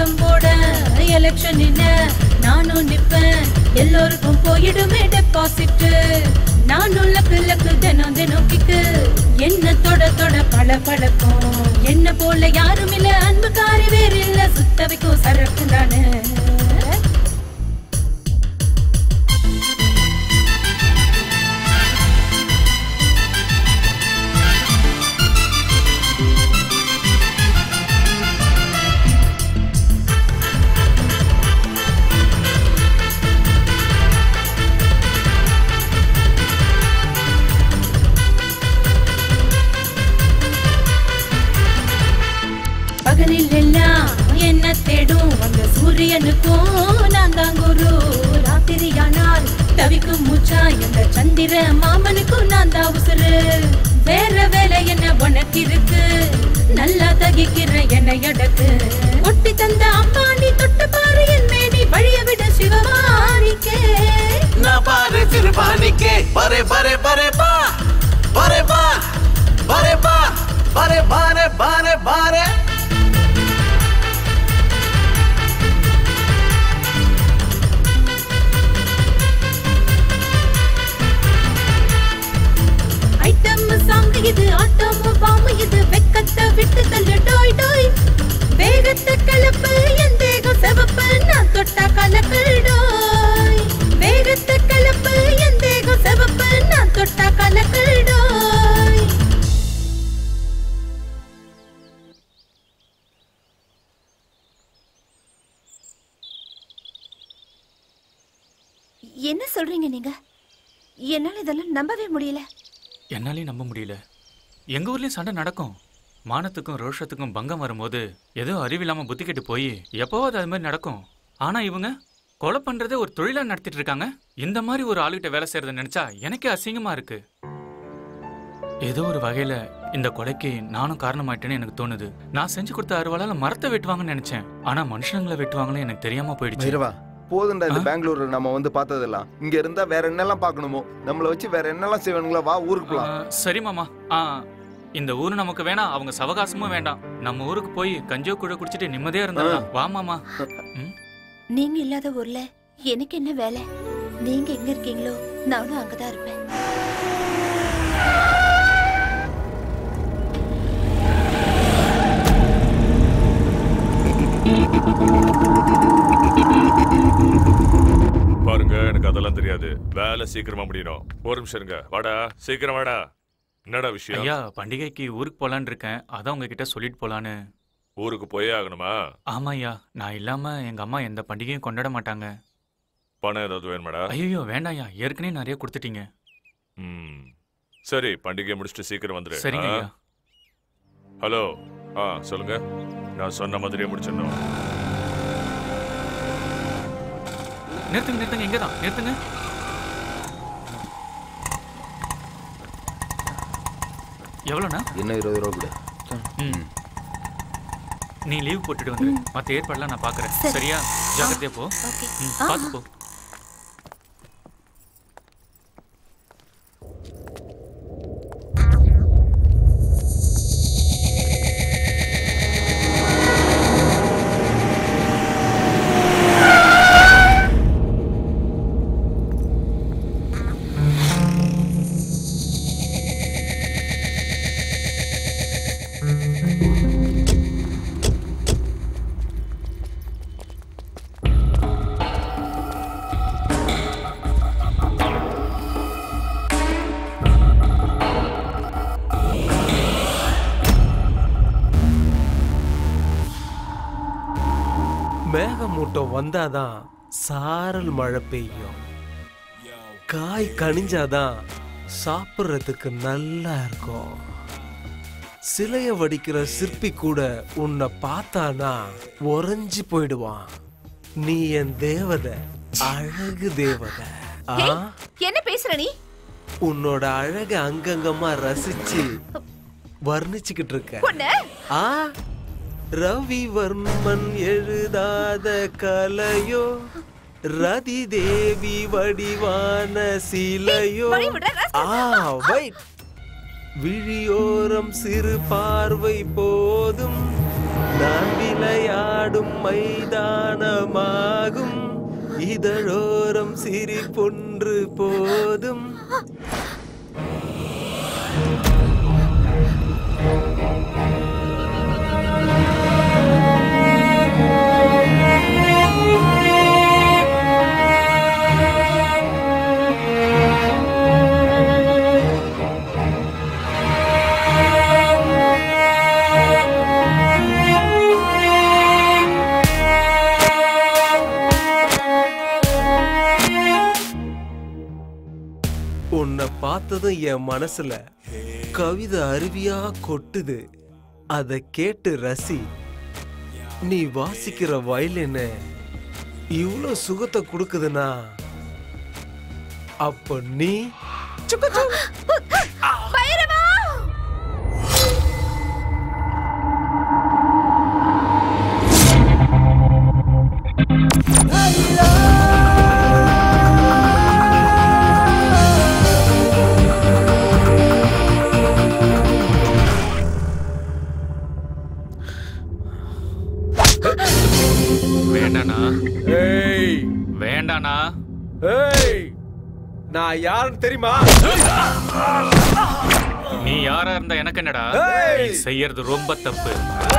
கோலம் போட எலெக்ஷன் நானும் நிப்பேன் எல்லோருக்கும் போயிடுமே டெபாசிட் நானும் லக்கு தினம் தினம் கிக்கு என்ன தொட பல பழக்கம் என்ன போல யாரும் இல்ல அன்புக்காரி வேறு இல்ல சுத்த வைக்கும் சரக்கு தானே பகலில் எல்லாம் என்ன தேடும் அந்த சூரியனுக்கும் நான் தான் குரு ராத்திரியானால் தவிக்கும் மூச்சா என்ற சந்திர மாமனுக்கும் நான் தான் உசுறு வேற வேலை என்ன உனக்கு இருக்கு நல்லா தகிக்கிற என்னை அடக்கு ஒட்டி தந்த அம்மாடி தொட்டு பாரு என் மேனி வழிய விட சிவமானிக்கே நான் பாரு சிறுபானிக்கே பரே பரே பரே பா பரே பா பரே பா பரே பாரே பாரே பாரே இது ஆட்டம் பாம்பு இது வெக்கத்தை விட்டு தள்ளு டோய் டோய் வேகத்தை கலப்பு என் தேகம் செவப்பு நான் தொட்டா கலக்கல் டோய் வேகத்தை கலப்பு என் தேகம் செவப்பு நான் தொட்டா கலக்கல் டோய் என்ன சொல்றீங்க நீங்க என்னால இதெல்லாம் நம்பவே முடியல என்னாலையும் நம்ப முடியல எங்க ஊர்லயும் சண்டை நடக்கும் மானத்துக்கும் ரோஷத்துக்கும் பங்கம் வரும்போது ஏதோ அறிவில்லாம புத்தி கெட்டு போய் எப்போவாது அது மாதிரி நடக்கும் ஆனா இவங்க கொலை பண்றதே ஒரு தொழிலா நடத்திட்டு இருக்காங்க இந்த மாதிரி ஒரு ஆளுகிட்ட வேலை செய்யறத நினைச்சா எனக்கே அசிங்கமா இருக்கு ஏதோ ஒரு வகையில இந்த கொலைக்கு நானும் காரணமாயிட்டேன்னு எனக்கு தோணுது நான் செஞ்சு கொடுத்த அறுவாளால மரத்தை வெட்டுவாங்கன்னு நினைச்சேன் ஆனா மனுஷங்களை வெட்டுவாங்கன்னு எனக்கு தெரியாம போயிடுச்சு போதுண்டா இந்த பெங்களூர்ல நம்ம வந்து பார்த்ததெல்லாம் இங்க இருந்தா வேற என்னெல்லாம் பார்க்கணுமோ நம்மள வச்சு வேற என்னெல்லாம் செய்வானுங்களா வா ஊருக்கு போலாம் சரி மாமா இந்த ஊரு நமக்கு வேணாம் அவங்க சவகாசமும் வேண்டாம் நம்ம ஊருக்கு போய் கஞ்சோ குழ குடிச்சிட்டு நிம்மதியா இருந்தா வா மாமா நீங்க இல்லாத ஊர்ல எனக்கு என்ன வேலை நீங்க எங்க இருக்கீங்களோ நானும் அங்கதான் இருப்பேன் பாருங்க எனக்கு அதெல்லாம் தெரியாது வேலை சீக்கிரமா முடியணும் ஒரு நிமிஷம் இருங்க வாடா சீக்கிரம் வாடா என்னடா விஷயம் ஐயா பண்டிகைக்கு ஊருக்கு போலான்னு இருக்கேன் அதான் உங்ககிட்ட சொல்லிட்டு போலான்னு ஊருக்கு போயே ஆகணுமா ஆமா ஐயா நான் இல்லாம எங்க அம்மா எந்த பண்டிகையும் கொண்டாட மாட்டாங்க பணம் ஏதாவது வேணுமாடா ஐயோ வேண்டாம் ஐயா ஏற்கனவே நிறைய கொடுத்துட்டீங்க சரி பண்டிகை முடிச்சுட்டு சீக்கிரம் வந்துரு சரிங்க ஐயா ஹலோ சொல்லுங்க நான் சொன்ன மாதிரியே முடிச்சிடணும் நிறுத்துங்க இங்கதான் நிறுத்துங்க எவ்வளோண்ணா என்ன 20 ரூபா கூட நீ லீவ் போட்டுட்டு வந்துரு மற்ற ஏற்பாடுலாம் நான் பார்க்குறேன் சரியா ஜாக்கிரதையா போ பார்த்து போ மேகமூட்டம் வந்தாதான் சாரல் மழை பெய்யும் காய் கனிஞ்சாதான் சாப்பிட்றதுக்கு நல்லா இருக்கும் சிலைய வடிக்கிற சிற்பி கூட உன்னை பார்த்தானா உறைஞ்சு போயிடுவான் நீ என் தேவதை அழகு தேவதை என்ன பேசுற நீ உன்னோட அழக அங்கங்கமா ரசிச்சு வர்ணிச்சுக்கிட்டு இருக்க ரவிவர்மன் எழுதாத கலையோ ரதி தேவி வடிவான சிலையோ விழியோரம் சிறு பார்வை போதும் நான் விளையாட ஆடும் மைதானமாகும் இதழோரம் சிரிப்பொன்று போதும். உன்னை பார்த்ததும் என் மனசுல கவிதை அருவியா கொட்டுது. அதை கேட்டு ரசி. நீ வாசிக்கிற வயலின் இவ்வளோ சுகத்தை கொடுக்குதுன்னா அப்ப நீ பைரவா! வேண்டானா? வேண்டானா? நான் யாருன்னு தெரியுமா? நீ யாரா இருந்தா எனக்கு என்னடா? நீ செய்யறது ரொம்ப தப்பு.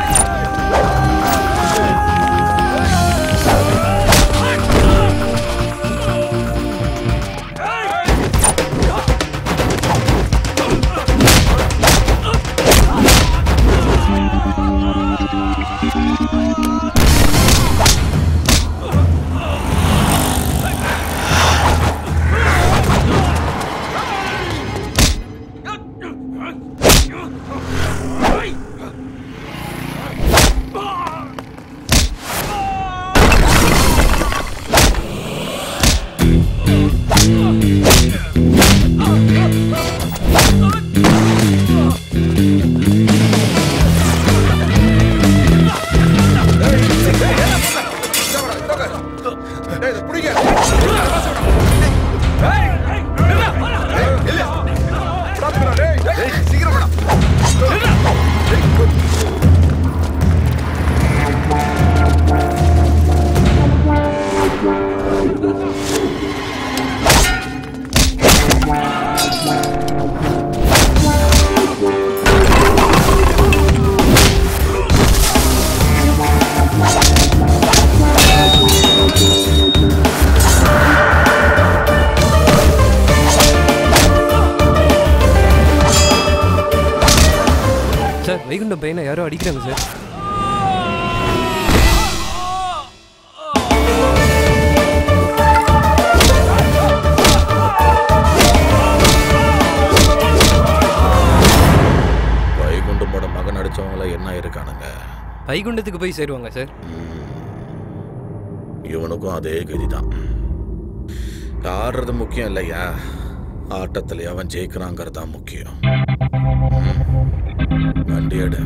வைகுண்டம் பையனை யாரோ அடிக்கிறாங்க சார். வைகுண்டமோட மகன் அடிச்சவங்கள என்ன இருக்கானுங்க? வைகுண்டத்துக்கு போய் சேருவாங்க சார். இவனுக்கும் அதே கதிதான். ஆடுறது முக்கியம் இல்லையா, ஆட்டத்தில் அவன் ஜெயிக்கிறாங்கிறது தான் முக்கியம். வண்டி எடு.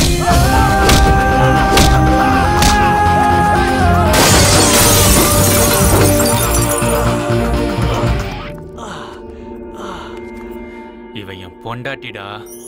இவன் என் பொண்டாட்டிடா.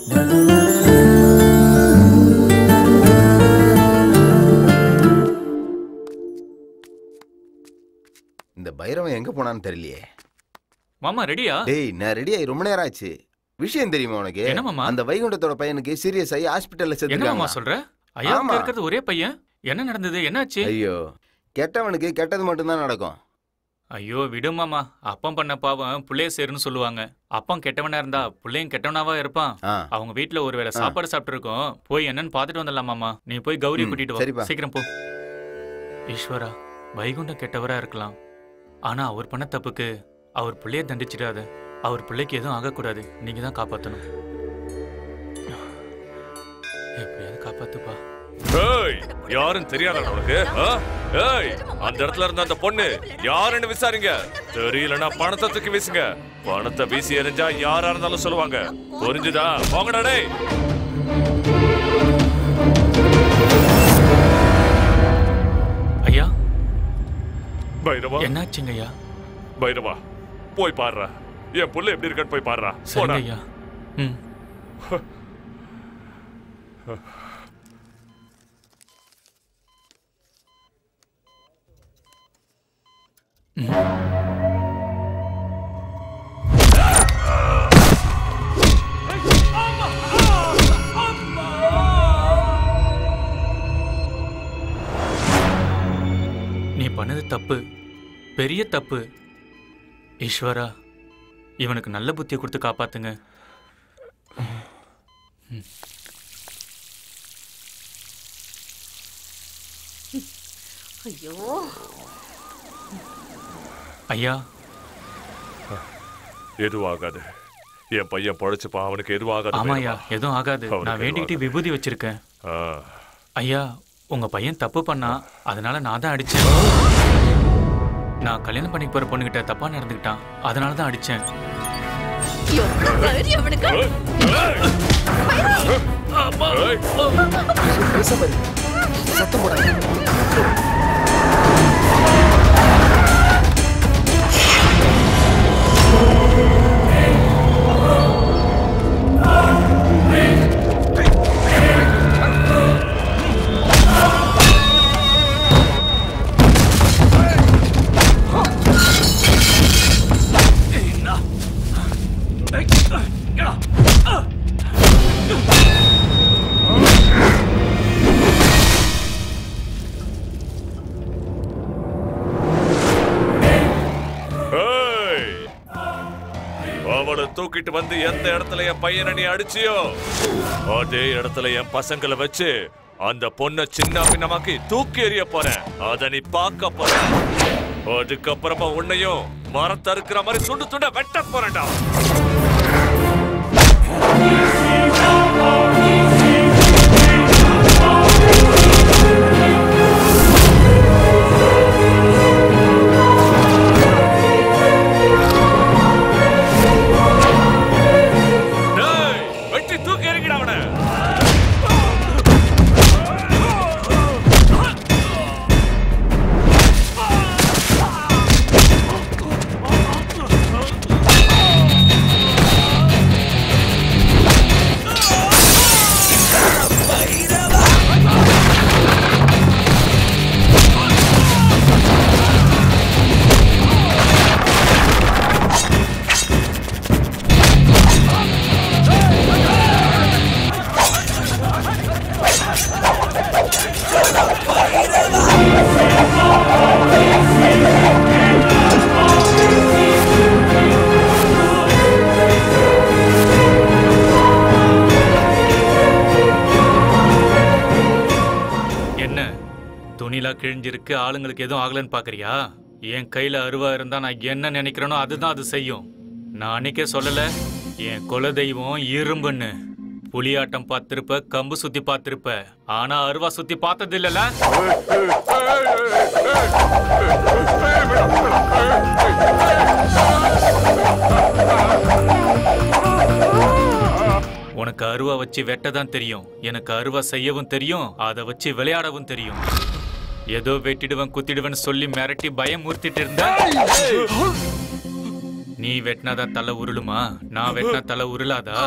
இந்த பைரவன் எங்க போனான்னு தெரியலையே. மாமா ரெடியா? டேய் நான் ரெடி ஆகி ரொம்ப நேரம் ஆச்சு. விஷயம் தெரியுமா உனக்கு? என்ன மாமா? அந்த வைகுண்டத்தோட பையனுக்கு சீரியஸ் ஆகி ஹாஸ்பிடல்ல என்ன மாமா செத்துட்டாங்க. சொல்ற? ஐயா இருக்கிறது ஒரே பையன். என்ன நடந்தது? என்னாச்சு? ஐயோ, கெட்டவனுக்கு கெட்டது மட்டும் தான் நடக்கும். ஐயோ விடு மாமா. அப்பம் பண்ண பாவம் புள்ளைய சேருன்னு சொல்லுவாங்க. அப்பம் கெட்டவனா இருந்தா புள்ளையும் கெட்டவனாவா இருப்பான். அவங்க வீட்டுல ஒருவேளை சாப்பாடு சாப்பிட்டு இருக்கோம். போய் என்னன்னு பாத்துட்டு வந்துடலாம் மாமா. நீ போய் கௌரி கூட்டிட்டு வா. சீக்கிரம் போ. ஈஸ்வரா, வைகுண்டம் கெட்டவரா இருக்கலாம். ஆனா அவர் பண்ண தப்புக்கு அவர் பிள்ளைய தண்டிச்சிடாத. அவர் பிள்ளைக்கு எதுவும் ஆகக்கூடாது. நீங்க தான் காப்பாத்தணும். எப்படியாவது காப்பாத்துப்பா. ஏய், யாருன்னு தெரியாதா உனக்கு? ஏய், அந்த இடத்துல இருந்த அந்த பொண்ணு யாருன்னு விசாரிங்க. தெரியலன்னா பணத்தை தூக்கி வீசுங்க. பணத்தை வீசி எறிஞ்சா யாரா இருந்தாலும் சொல்லுவாங்க. புரிஞ்சுதா? போங்கடா டேய். ஐயா பைரவா, என்னாச்சுங்க ஐயா? பைரவா, போய் பாருடா. என் புள்ள எப்படி இருக்கான்னு போய் பாருடா. சரிங்க ஐயா. நான் பண்ணது தப்பு, பெரிய தப்பு. ஈஸ்வரா, இவனுக்கு நல்ல புத்தியை கொடுத்து காப்பாத்துங்க. ஐயோ ஐயா, எதுவும் ஆகாது. என் பையன் பொழைச்சுப்பா, அவனுக்கு எதுவும் ஆகாது. ஆமாய்யா, எதுவும் ஆகாது. நான் வேண்டிக்கிட்டு விபூதி வச்சிருக்கேன். ஐயா, உங்க பையன் தப்பு பண்ணா, அதனால நான் தான் அடிச்சேன். நான் கல்யாணம் பண்ணி போற பொண்ணுகிட்ட தப்பா நடந்துக்கிட்டான், அதனால தான் அடிச்சேன். சத்தம் போடாத. அவனை தூக்கிட்டு வந்து எந்த இடத்துல என் பையனை நீ அடிச்சியோ அதே இடத்துல என் பசங்களை வச்சு அந்த பொண்ணை சின்ன பின்னமாக்கி தூக்கி எறிய போறேன். அத நீ பார்க்க போற. அதுக்கப்புறமா உன்னையும் மரத்தை இருக்கிற மாதிரி துண்டு துண்ட வெட்ட போறேன்டா. வெட்டி தூக்கி எறிங்கடா அவனை. கிழிஞ்சிருக்கு, ஆளுங்களுக்கு எதுவும் ஆகலன்னு பாக்குறியா? என் கையில அருவா இருந்தா நான் என்ன நினைக்கிறேனோ அதுதான் அது செய்யும். நான் அன்னைக்கே சொல்லல, என் குல தெய்வம் இரும்புன்னு. புலியாட்டம் பார்த்திருப்ப, கம்பு சுத்தி பார்த்திருப்ப, ஆனா அருவா சுத்தி பார்த்தது இல்லல. உனக்கு அருவா வச்சு வெட்டதான் தெரியும், எனக்கு அருவா செய்யவும் தெரியும், அதை வச்சு விளையாடவும் தெரியும். ஏதோ வெட்டிடுவன் குத்திடுவன் சொல்லி மிரட்டி பயம் மூர்த்திட்டு இருந்தா நீ வெட்டினாதான் தலை உருளுமா? நான் வெட்டினா தலை உருளாதா?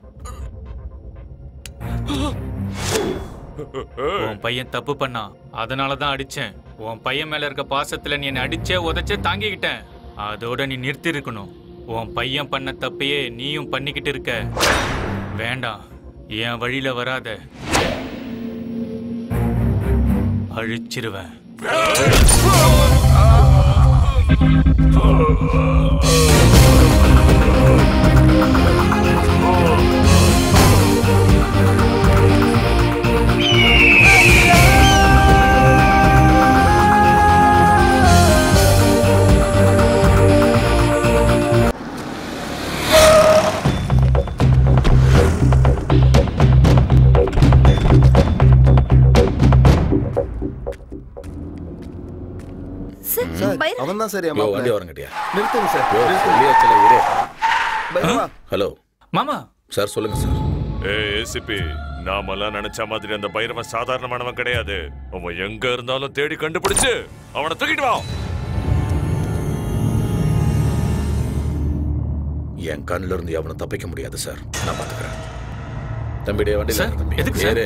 உன் பையன் தப்பு பண்ணான், அதனாலதான் அடிச்சேன். உன் பையன் மேல இருக்க பாசத்துல நீ என்ன அடிச்சே உதைச்சே தாங்கிக்கிட்டேன். அதோட நீ நிறுத்தி இருக்கணும். உன் பையன் பண்ண தப்பையே நீயும் பண்ணிக்கிட்டு இருக்க. வேண்டாம், என் வழியில வராத, அழிச்சிருவேன். அவன் தான் சரியா வண்டி வரங்கட்டியா? நிறுத்துங்க சார். ஹலோ மாமா. சார் சொல்லுங்க சார். ஏசிபி, நாமெல்லாம் நினைச்ச மாதிரி அந்த பைரவன் சாதாரணமானவன் கிடையாது. அவன் எங்க இருந்தாலும் தேடி கண்டுபிடிச்சு அவனை தூக்கிட்டு வா. என் கண்ணில இருந்து அவனை தப்பிக்க முடியாது சார், நான் பாத்துக்கிறேன். தம்பிடைய வண்டியில ஏறு.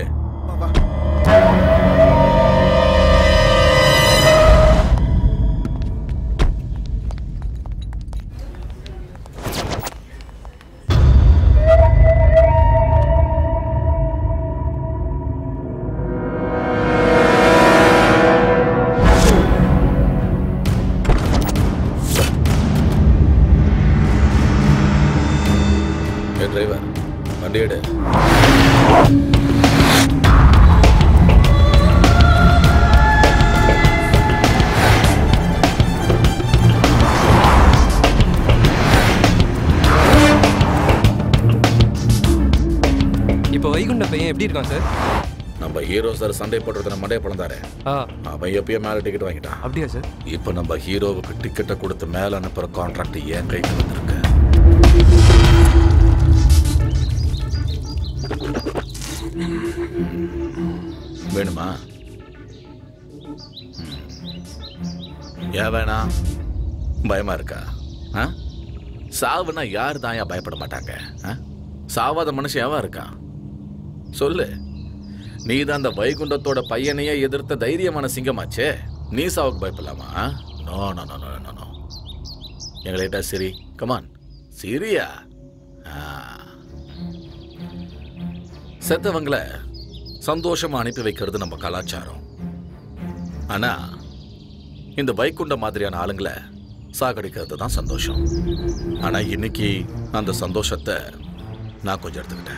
வைகுண்ட பையன் எப்படி இருக்கான் சார்? நம்ம ஹீரோ சார் சண்டை போடுறத மண்டே பழந்தாரு. அவன் எப்பயோ மேல டிக்கெட் வாங்கிட்டான். அப்படியா சார்? இப்போ நம்ம ஹீரோவுக்கு டிக்கெட்டை கொடுத்து மேல அனுப்புற கான்ட்ராக்ட் என் கைக்கு வந்திருக்கு. வேணுமா? ஏன் வேணாம்? பயமா இருக்கா? சாவுனா யார் தான் ஏன் பயப்பட மாட்டாங்க? சாவாத மனுஷன் எவன் இருக்கான் சொல்லு. நீ தான் அந்த வைகுண்டத்தோட பையனையே எதிர்த்த தைரியமான சிங்கமாச்சே. நீ சாவுக்கு பயப்படலாமா? No no no no no. எங்களைட்டா சரி, கமான் சரியா? செத்தவங்களை சந்தோஷமா அனுப்பி வைக்கிறது நம்ம கலாச்சாரம். ஆனா இந்த வைகுண்ட மாதிரியான ஆளுங்களை சாகடிக்கிறது தான் சந்தோஷம். ஆனா இன்னைக்கு அந்த சந்தோஷத்தை நான் கொஞ்சம் எடுத்துக்கிட்டேன்.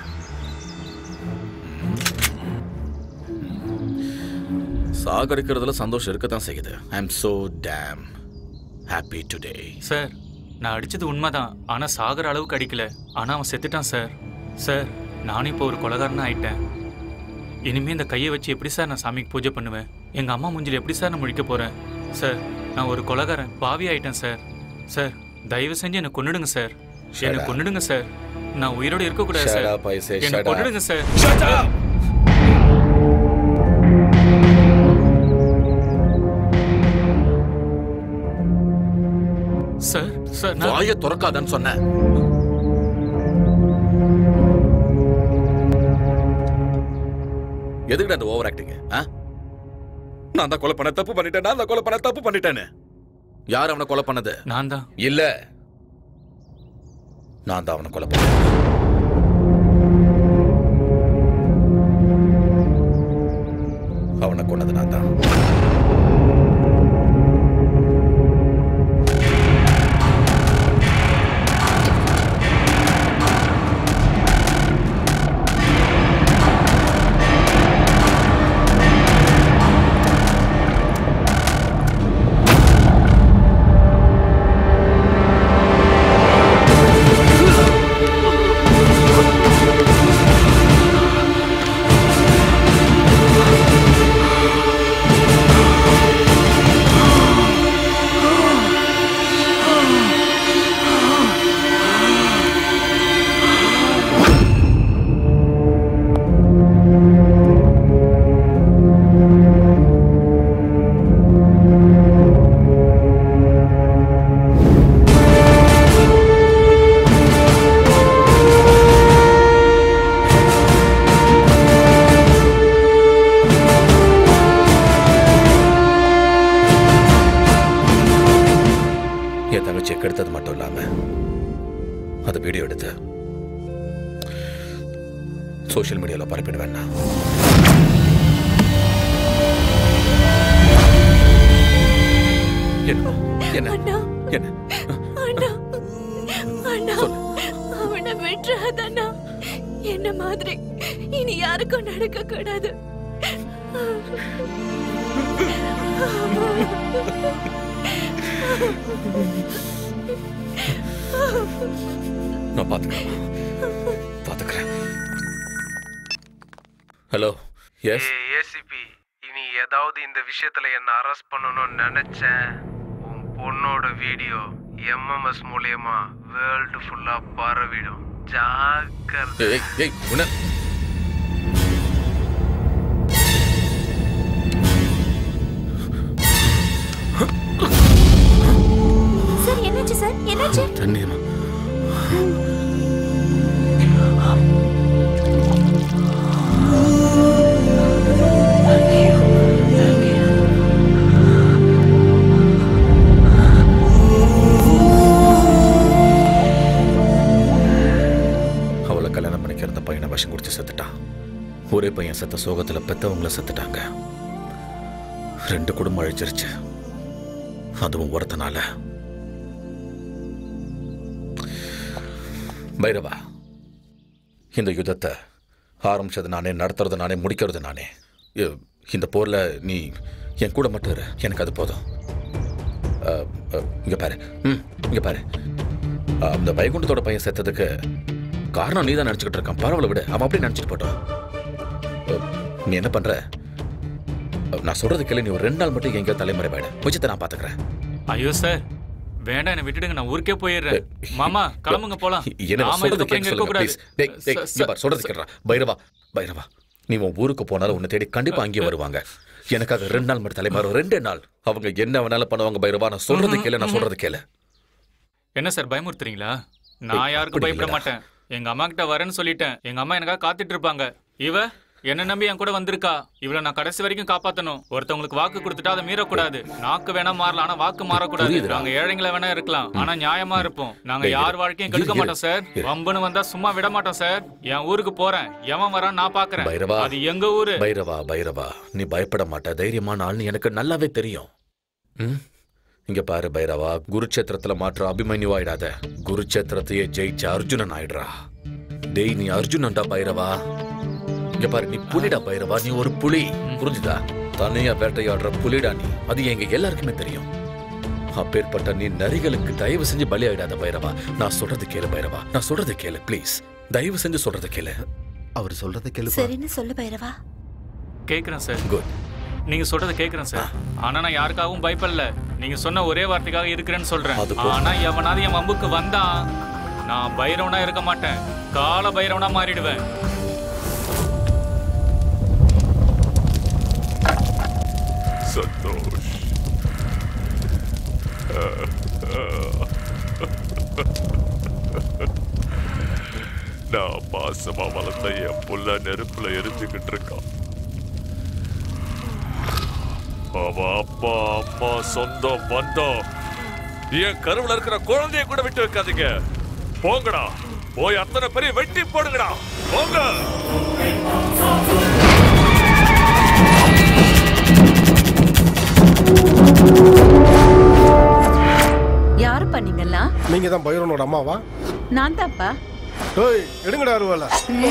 சாகடிக்கிறதுல சந்தோஷம் இருக்கத்தான் செய்யுது. I am so damn happy today. Sir, நான் அடிச்சது உண்மைதான். ஆனா சாகர அளவுக்கு அடிக்கல. ஆனா அவன் செத்துட்டான் சார். சார், நானும் இப்போ ஒரு கொலைகாரனா ஆயிட்டேன். இனிமே இந்த கையை வச்சு எப்படி சார் நான் சாமிக்கு பூஜை பண்ணுவேன்? எங்க அம்மா மூஞ்சில எப்படி சார் நான் முழிக்க போறேன்? சார், நான் ஒரு கொலைகாரன், பாவி ஆயிட்டேன் சார். சார், தயவு செஞ்சு என்னை கொன்னுடுங்க சார். என்னை கொன்னுடுங்க சார். நான் உயிரோட இருக்க கூடாது சார். என்னை கொன்னுடுங்க சார். சார், சார், வாயை திறக்காதன்னு சொன்னேன். எதுக்கு அந்த ஓவர் ஆக்டிங்? நான் தான் கொலை பண்ண தப்பு பண்ணிட்டேன். நான் தான் கொலை பண்ண தப்பு பண்ணிட்டேன்னு. யார் அவனை கொலை பண்ணது? நான் தான். இல்ல, நான் தான் அவனை கொலை பண்ணேன். அவனை கொன்னது நான் தான். எடுத்தது மட்டும் இல்லாம அது வீடியோ எடுத்து சோஷியல் மீடியால பரப்பிடுவேன். என்ன என்ன என்ன அவனை விட்டுறாதண்ணா. என்ன மாதிரி இனி யாருக்கும் நடக்க கூடாது. நான் பாத்துக்கிறேன். ஹலோ, எஸ் ஏசிபி, இனி ஏதாவது இந்த விஷயத்துல என்ன அரெஸ்ட் பண்ணணும்னு நினைச்சேன், உன் பொண்ணோட வீடியோ எம்எம்எஸ் மூலியமா வேர்ல்டு ஃபுல்லா பரவிடும். ஜாக்கிரதை. சார், என்னாச்சு சார்? என்னாச்சு? தண்ணியம்மா. அவளை கல்யாணம் பண்ணிக்கிறத பையனை விஷம் குடிச்சு செத்துட்டான். ஒரே பையன் செத்த சோகத்துல பெத்தவங்கள செத்துட்டாங்க. 2 குடும்பம் அழிச்சிருச்சு, அதுவும் ஒருத்தனால. பைரவா, இந்த யுத்தத்தை ஆரம்பிச்சது நானே, நடத்துறது நானே, முடிக்கிறது நானே. இந்த போர்ல நீ என் கூட மட்டும் இரு, எனக்கு அது போதும். இங்க பாரு, இங்க பாரு. அந்த வைகுண்டத்தோட பையன் செத்ததுக்கு காரணம் நீ தான் நினைச்சுக்கிட்டு இருக்கான். பரவாயில்ல விடு, அவன் அப்படி நினைச்சிட்டு போட்டோம். நீ என்ன பண்ற? நான் சொல்றது கேளு, நீ ஒரு 2 நாள் மட்டும் எங்கேயோ தலைமுறை போயிடு. மிச்சத்தை நான் பாத்துக்கிறேன். ஐயோ சார், வேண்டாம், என்ன விட்டுடுங்க, நான் ஊருக்கே போயிடுறேன். மாமா கிளம்புங்க போலாம். என்ன சொல்றது கேட்க சொல்லுங்க ப்ளீஸ். டேய் சொல்றது கேட்றா. பைரவா நீ உன் ஊருக்கு போனாலும் உன்னை தேடி கண்டிப்பா அங்கேயே வருவாங்க. எனக்காக 2 நாள் மட்டும் தலைமுறை, 2 நாள். அவங்க என்ன வேணாலும் பண்ணுவாங்க பைரவா. நான் சொல்றது கேளு, நான் சொல்றது கேளு. என்ன சார் பயமுறுத்துறீங்களா? நான் யாருக்கும் பயப்பட மாட்டேன். எங்க அம்மா கிட்ட வரேன்னு சொல்லிட்டேன். எங்க அம்மா எனக்காக காத்துட்டு இருப்பாங்க. இவ என்ன நம்பி என் கூட வந்திருக்கா. இவளை நான் கடைசி வரைக்கும் காப்பாத்தணும். ஒருத்தவங்களுக்கு வாக்கு கொடுத்துட்டா அதை மீறக்கூடாது. நாக்கு வேணா மாறலாம், ஆனா வாக்கு மாறக்கூடாது. நாங்க ஏழைங்களை வேணா இருக்கலாம், ஆனா நியாயமா இருப்போம். நாங்க யார் வாழ்க்கையும் கெடுக்க மாட்டோம் சார். வம்புன்னு வந்தா சும்மா விட மாட்டோம் சார். என் ஊருக்கு போறேன், எவன் வரான் நான் பாக்குறேன். அது எங்க ஊரு. பைரவா நீ பயப்பட மாட்ட, தைரியமான ஆள்னு எனக்கு நல்லாவே தெரியும். இங்க பாரு பைரவா, குருச்சேத்திரத்துல மாற்ற அபிமன்யுவாயிடாத. குருச்சேத்திரத்தையே ஜெயிச்ச அர்ஜுனன் ஆயிடுறா. டேய் நீ அர்ஜுனன்டா பைரவா. இங்க பாரு, நீ புலிடா பைரவா. நீ ஒரு புலி, புரிஞ்சுதா? தனியா வேட்டையாடுற புலிடா நீ. அது எங்க எல்லாருக்குமே தெரியும். அப்பேற்பட்ட நீ நரிகளுக்கு தயவு செஞ்சு பலியாயிடாத பைரவா. நான் சொல்றது கேளு பைரவா, நான் சொல்றது கேளு ப்ளீஸ். தயவு செஞ்சு சொல்றது கேளு. அவர் சொல்றதை கேளு. சரின்னு சொல்லு பைரவா. கேக்குறேன் சார். குட். நீங்க சொல்றத கேக்குறேன் சார். ஆனா நான் யாருக்காகவும் பயப்படல. நீங்க சொன்ன ஒரே வார்த்தைக்காக இருக்கிறேன்னு சொல்றேன். ஆனா எவனாவது என் வம்புக்கு வந்தான், நான் பைரவனா இருக்க மாட்டேன், கால பைரவனா மாறிடுவேன். சந்தோஷ், நான் பாசமா வளர்த்த என் புள்ள நெருப்புல எரிஞ்சுக்கிட்டு இருக்கான். அவ அப்பா அம்மா சொந்தம் பந்தம் என் கருவுல இருக்கிற குழந்தைய கூட விட்டு வைக்காதீங்க. போங்கடா, போய் அத்தனை பெரிய வெட்டி போடுங்கடா, போங்க. யாரு பண்ணீங்களா? நீங்க தான் பைரவனோட அம்மாவா? நான் தான்ப்பா. ஏய் எடுங்கடா அருவால.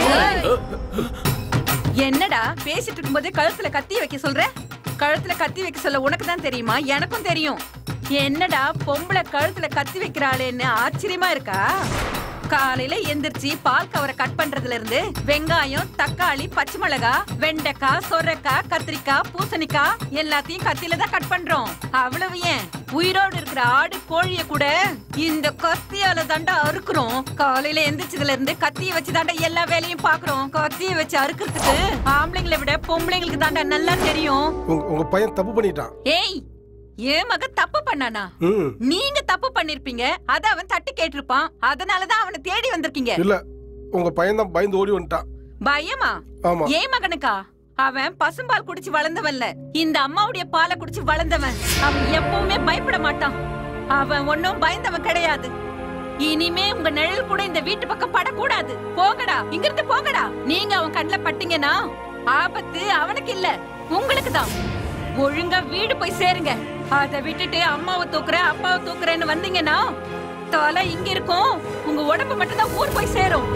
என்னடா பேசிட்டு இருக்கும்போதே கழுத்துல கத்தி வைக்க சொல்ற? கழுத்துல கத்தி வைக்க சொல்ல உனக்கு தான் தெரியுமா? எனக்கும் தெரியும். என்னடா பொம்பளை கழுத்துல கத்தி வைக்கிறாளேன்னு ஆச்சரியமா இருக்கா? காலையில எந்திரிச்சு பால் கவரை கட் பண்றதுல இருந்து வெங்காயம், தக்காளி, பச்சை மிளகா, வெண்டைக்காய், சொரக்காய், கத்திரிக்காய், பூசணிக்காய் எல்லாத்தையும் கத்தியில தான் கட் பண்றோம். அவ்வளவு ஏன், உயிரோடு இருக்கிற ஆடு கோழிய கூட இந்த கத்தியால தாண்டா அறுக்குறோம். காலையில எந்திரிச்சதுல இருந்து கத்திய வச்சு தாண்டா எல்லா வேலையும் பாக்குறோம். கத்திய வச்சு அறுக்கிறதுக்கு ஆம்பளைங்களை விட பொம்பளைங்களுக்கு தாண்டா நல்லா தெரியும். உங்க பையன் தப்பு பண்ணிட்டான். ஏய், என் மக தப்பு பண்ணானா? நீங்க தப்பு பண்ணிருப்பீங்க, அத அவன் தட்டி கேட்டிருப்பான். அதனாலதான் அவனை தேடி வந்திருக்கீங்க. இல்ல, உங்க பையன் தான் பயந்து ஓடி வந்துட்டான். பயமா? ஆமா. ஏன் மகனுக்கா? அவன் பசும்பால் குடிச்சு வளர்ந்தவன்ல, இந்த அம்மாவுடைய பாலை குடிச்சு வளர்ந்தவன். அவன் எப்பவுமே பயப்பட மாட்டான். அவன் ஒன்னும் பயந்தவன் கிடையாது. இனிமே உங்க நிழல் கூட இந்த வீட்டு பக்கம் படக்கூடாது. போங்கடா, இங்க இருந்து போங்கடா. நீங்க அவன் கண்ணுல பட்டீங்கன்னா ஆபத்து அவனுக்கு இல்ல, உங்களுக்கு தான். ஒழுங்கா வீடு போய் சேருங்க. அதை விட்டுட்டு அம்மாவை தூக்குறேன் அப்பாவை தூக்குறேன்னு வந்தீங்கன்னா தலை இங்க இருக்கும், உங்க உடம்பு மட்டும் தான் ஊர் போய் சேரும்.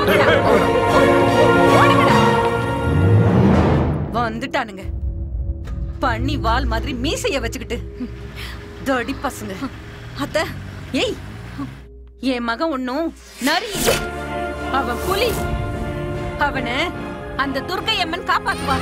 வந்துட்டானுங்க பண்ணி வால் மாதிரி மீசைய வச்சுக்கிட்டு தடி பசங்க. அத்த, ஏய், என் மகன் ஒண்ணும் நரி, அவன் புலி. அவனை அந்த துர்க்கை அம்மன் காப்பாத்துவா.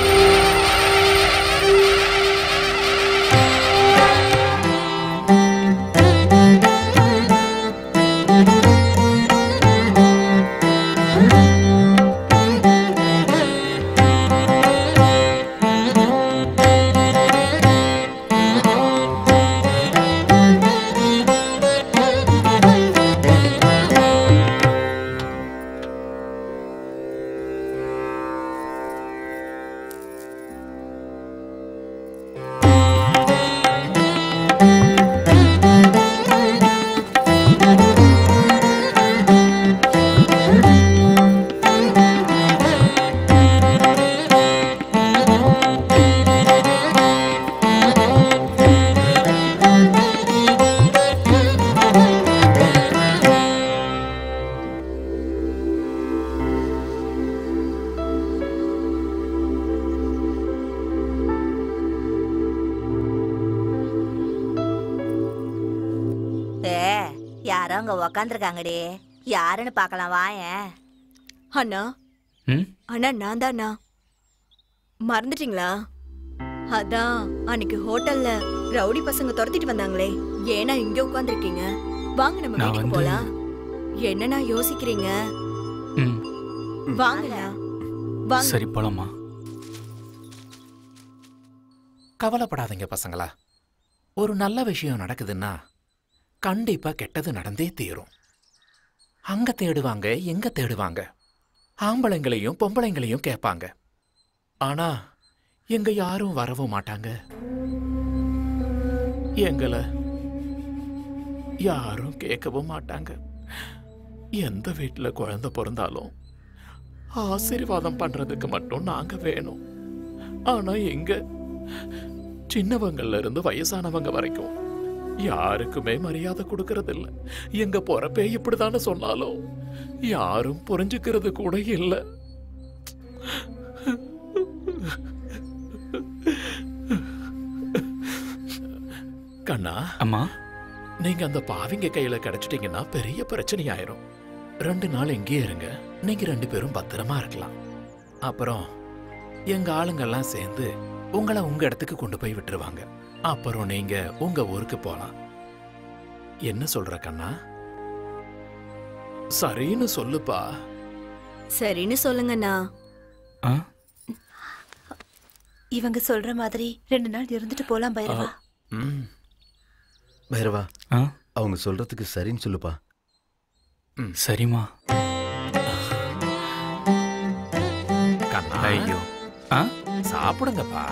உக்காந்துருக்காங்கடி, யாருன்னு பாக்கலாம் வாயேன். அண்ணா, அண்ணா நான் தானா? மறந்துட்டீங்களா? அதான் அன்னைக்கு ஹோட்டல்ல ரவுடி பசங்க துரத்திட்டு வந்தாங்களே, ஏன்னா இங்க உட்கார்ந்திருக்கீங்க? வாங்க நம்ம வீட்டுக்கு போலாம். என்னன்னா யோசிக்கிறீங்க? வாங்கண்ணா வாங்க. சரி போலாமா? கவலைப்படாதீங்க பசங்களா. ஒரு நல்ல விஷயம் நடக்குதுன்னா கண்டிப்பா கெட்டது நடந்தே தீரும். அங்க தேடுவாங்க, எங்க தேடுவாங்க, ஆம்பளைங்களையும் பொம்பளைங்களையும் கேட்பாங்க. ஆனா எங்க யாரும் வரவும் மாட்டாங்க. எங்களை யாரும் கேட்கவும் மாட்டாங்க. எந்த வீட்டுல குழந்தை பிறந்தாலும் ஆசீர்வாதம் பண்றதுக்கு மட்டும் நாங்க வேணும். ஆனா எங்க சின்னவங்கள்ல இருந்து வயசானவங்க வரைக்கும் யாருக்குமே மரியாதை கொடுக்கறது இல்ல. எங்க பொறப்பே இப்படிதானே சொன்னாலும் யாரும் புரிஞ்சுக்கிறது கூட இல்ல. கண்ணா, அம்மா, நீங்க அந்த பாவிங்க கையில கிடைச்சிட்டீங்கன்னா பெரிய பிரச்சனை ஆயிரும். 2 நாள் எங்கே இருங்க, நீங்க 2 பேரும் பத்திரமா இருக்கலாம். அப்புறம் எங்க ஆளுங்கெல்லாம் சேர்ந்து உங்களை உங்க இடத்துக்கு கொண்டு போய் விட்டுருவாங்க. அப்புறம் நீங்க உங்க ஊருக்கு போலாம். என்ன சொல்ற கண்ணா? சரின்னு சொல்லுப்பா. சரின்னு சொல்லுங்கண்ணா. இவங்க சொல்ற மாதிரி 2 நாள் இருந்துட்டு போலாம் பைரவா. பைரவா, அவங்க சொல்றதுக்கு சரின்னு சொல்லுப்பா. சரிமா. கண்ணா, ஐயோ, சாப்பிடுங்கப்பா.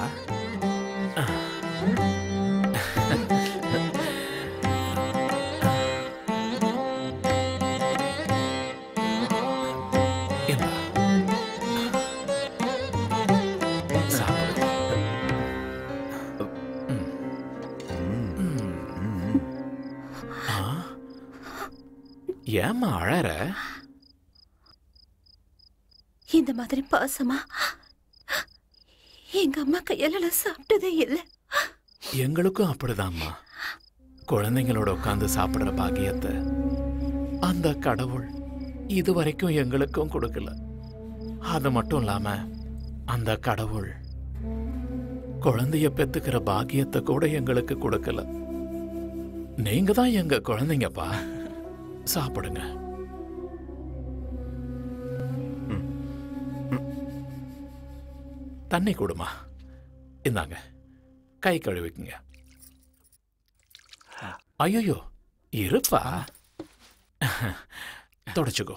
ஏம்மா அழற? இந்த மாதிரி பாசமா எங்க அம்மா கையால சாப்பிட்டதே இல்லை. எங்களுக்கும் அப்படிதாம்மா. குழந்தைங்களோட உட்கார்ந்து சாப்பிடுற பாக்கியத்தை அந்த கடவுள் இதுவரைக்கும் எங்களுக்கும் கொடுக்கல. அது மட்டும் இல்லாம அந்த கடவுள் குழந்தைய பெத்துக்கிற பாக்கியத்தை கூட எங்களுக்கு கொடுக்கல. நீங்க தான் எங்க குழந்தைங்கப்பா. சாப்பிடுங்க. தண்ணி கொடுமா. இந்தாங்க, கை கழுவிக்குங்க. ஐயோ, இருப்பா, தொடச்சுக்கோ.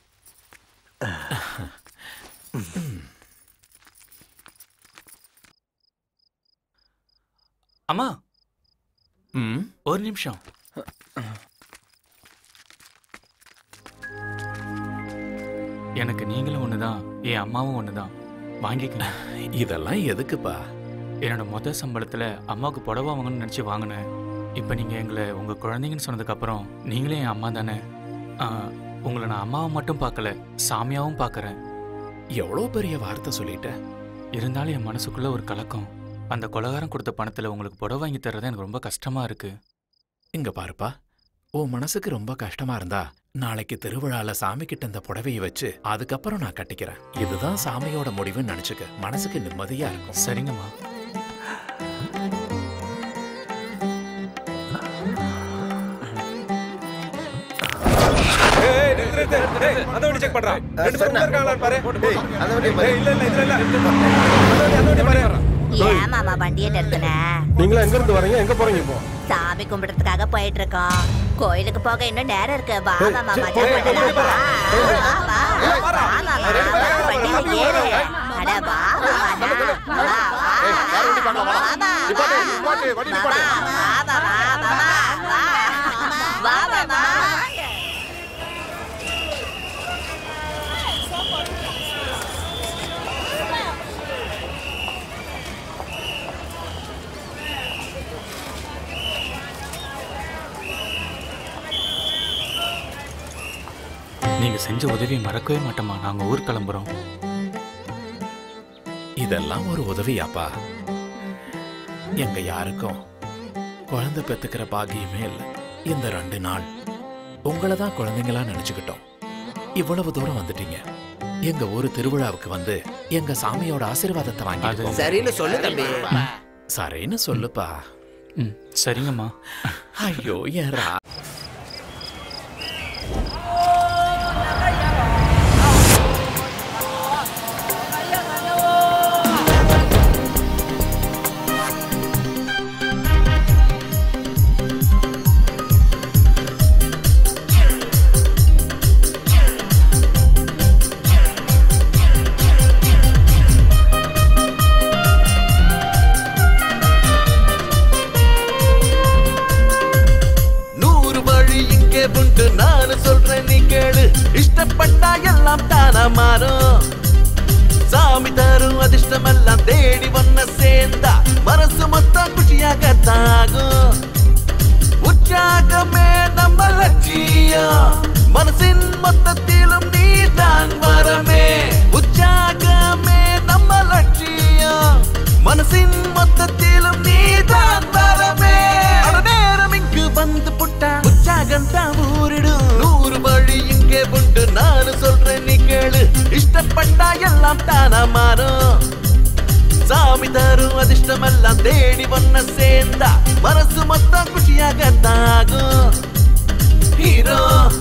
அம்மா, ஒரு நிமிஷம். எனக்கு நீங்களும் ஒண்ணுதான், என் அம்மாவும் ஒண்ணுதான். வாங்கிக்கலாம். இதெல்லாம் எதுக்குப்பா? என்னோட மொதல் சம்பளத்துல அம்மாவுக்கு புடவை வாங்கணும்னு நினைச்சு வாங்கினேன். இப்ப நீங்க எங்களை உங்க குழந்தைங்கன்னு சொன்னதுக்கு அப்புறம் நீங்களே என் அம்மா தானே. உங்களை நான் அம்மாவை மட்டும் பார்க்கல, சாமியாவும் பார்க்கறேன். எவ்வளோ பெரிய வார்த்தை சொல்லிட்ட. இருந்தாலும் என் மனசுக்குள்ள ஒரு கலக்கம். அந்த கொலகாரம் கொடுத்த பணத்துல உங்களுக்கு புடவை வாங்கி தர்றது எனக்கு ரொம்ப கஷ்டமா இருக்கு. இங்க பாருப்பா, உன் மனசுக்கு ரொம்ப கஷ்டமா இருந்தா நாளைக்கு திருவிழால சாமி கிட்ட இந்த புடவையை வச்சு அதுக்கப்புறம் நான் கட்டிக்கிறேன். இதுதான் சாமியோட முடிவுன்னு நினைச்சுக்க. மனசுக்கு நிம்மதியா இருக்கும். சரிங்கம்மா. ஏன் மாமா வண்டியை நிறுத்தின? நீங்களா எங்க இருந்து வரீங்க, எங்க போறீங்க? இப்போ சாமி கும்பிடுறதுக்காக போயிட்டு இருக்கோம். கோயிலுக்கு போக இன்னும் நேரம் இருக்கு. வா மாமா, மஜா பண்ணலாம். வண்டியில ஏறு. அட வா மாமா. நீங்க செஞ்ச உதவியை மறக்கவே மாட்டோமா. நாங்க ஊர் கிளம்புறோம். இதெல்லாம் ஒரு உதவியாப்பா? எங்க யாருக்கும் குழந்தை பெத்துக்கிற பாக்கியமே இல்லை. இந்த 2 நாள் உங்களை தான் குழந்தைங்களா நினைச்சுக்கிட்டோம். இவ்வளவு தூரம் வந்துட்டீங்க. எங்க ஊரு திருவிழாவுக்கு வந்து எங்க சாமியோட ஆசீர்வாதத்தை வாங்கி சரின்னு சொல்லு தம்பி. சரின்னு சொல்லுப்பா. சரிங்கம்மா. ஐயோ ஏறா. நானு சொல்றேன் நீ கேளு. இஷ்டப்பட்டா எல்லாம் தானா மாறும். சாமி தரும் அதிர்ஷ்டம் எல்லாம் தேடி வந்த சேர்ந்தா மனசு மொத்தம் குஷியாக தாகும். உற்சாகமே நம்ம லட்சியம். மனசின் மொத்தத்திலும் நீ தான் வரமே. உற்சாகமே நம்ம லட்சியம். மனசின் மொத்தத்திலும் நீ தான் வரமே. நேரம் இங்கு வந்து புட்டா உற்சாகம் தான் ஊரிடும். 100 வழி இங்கே உண்டு நானு சொல்றேன் நீ கேளு. இஷ்டப்பட்டா எல்லாம் தானா மாறும். சாமி தரும் அதிர்ஷ்டம் எல்லாம் தேடி வந்த சேர்ந்தா மனசு மொத்தம் குஷியாக தாகும். ஹீரோ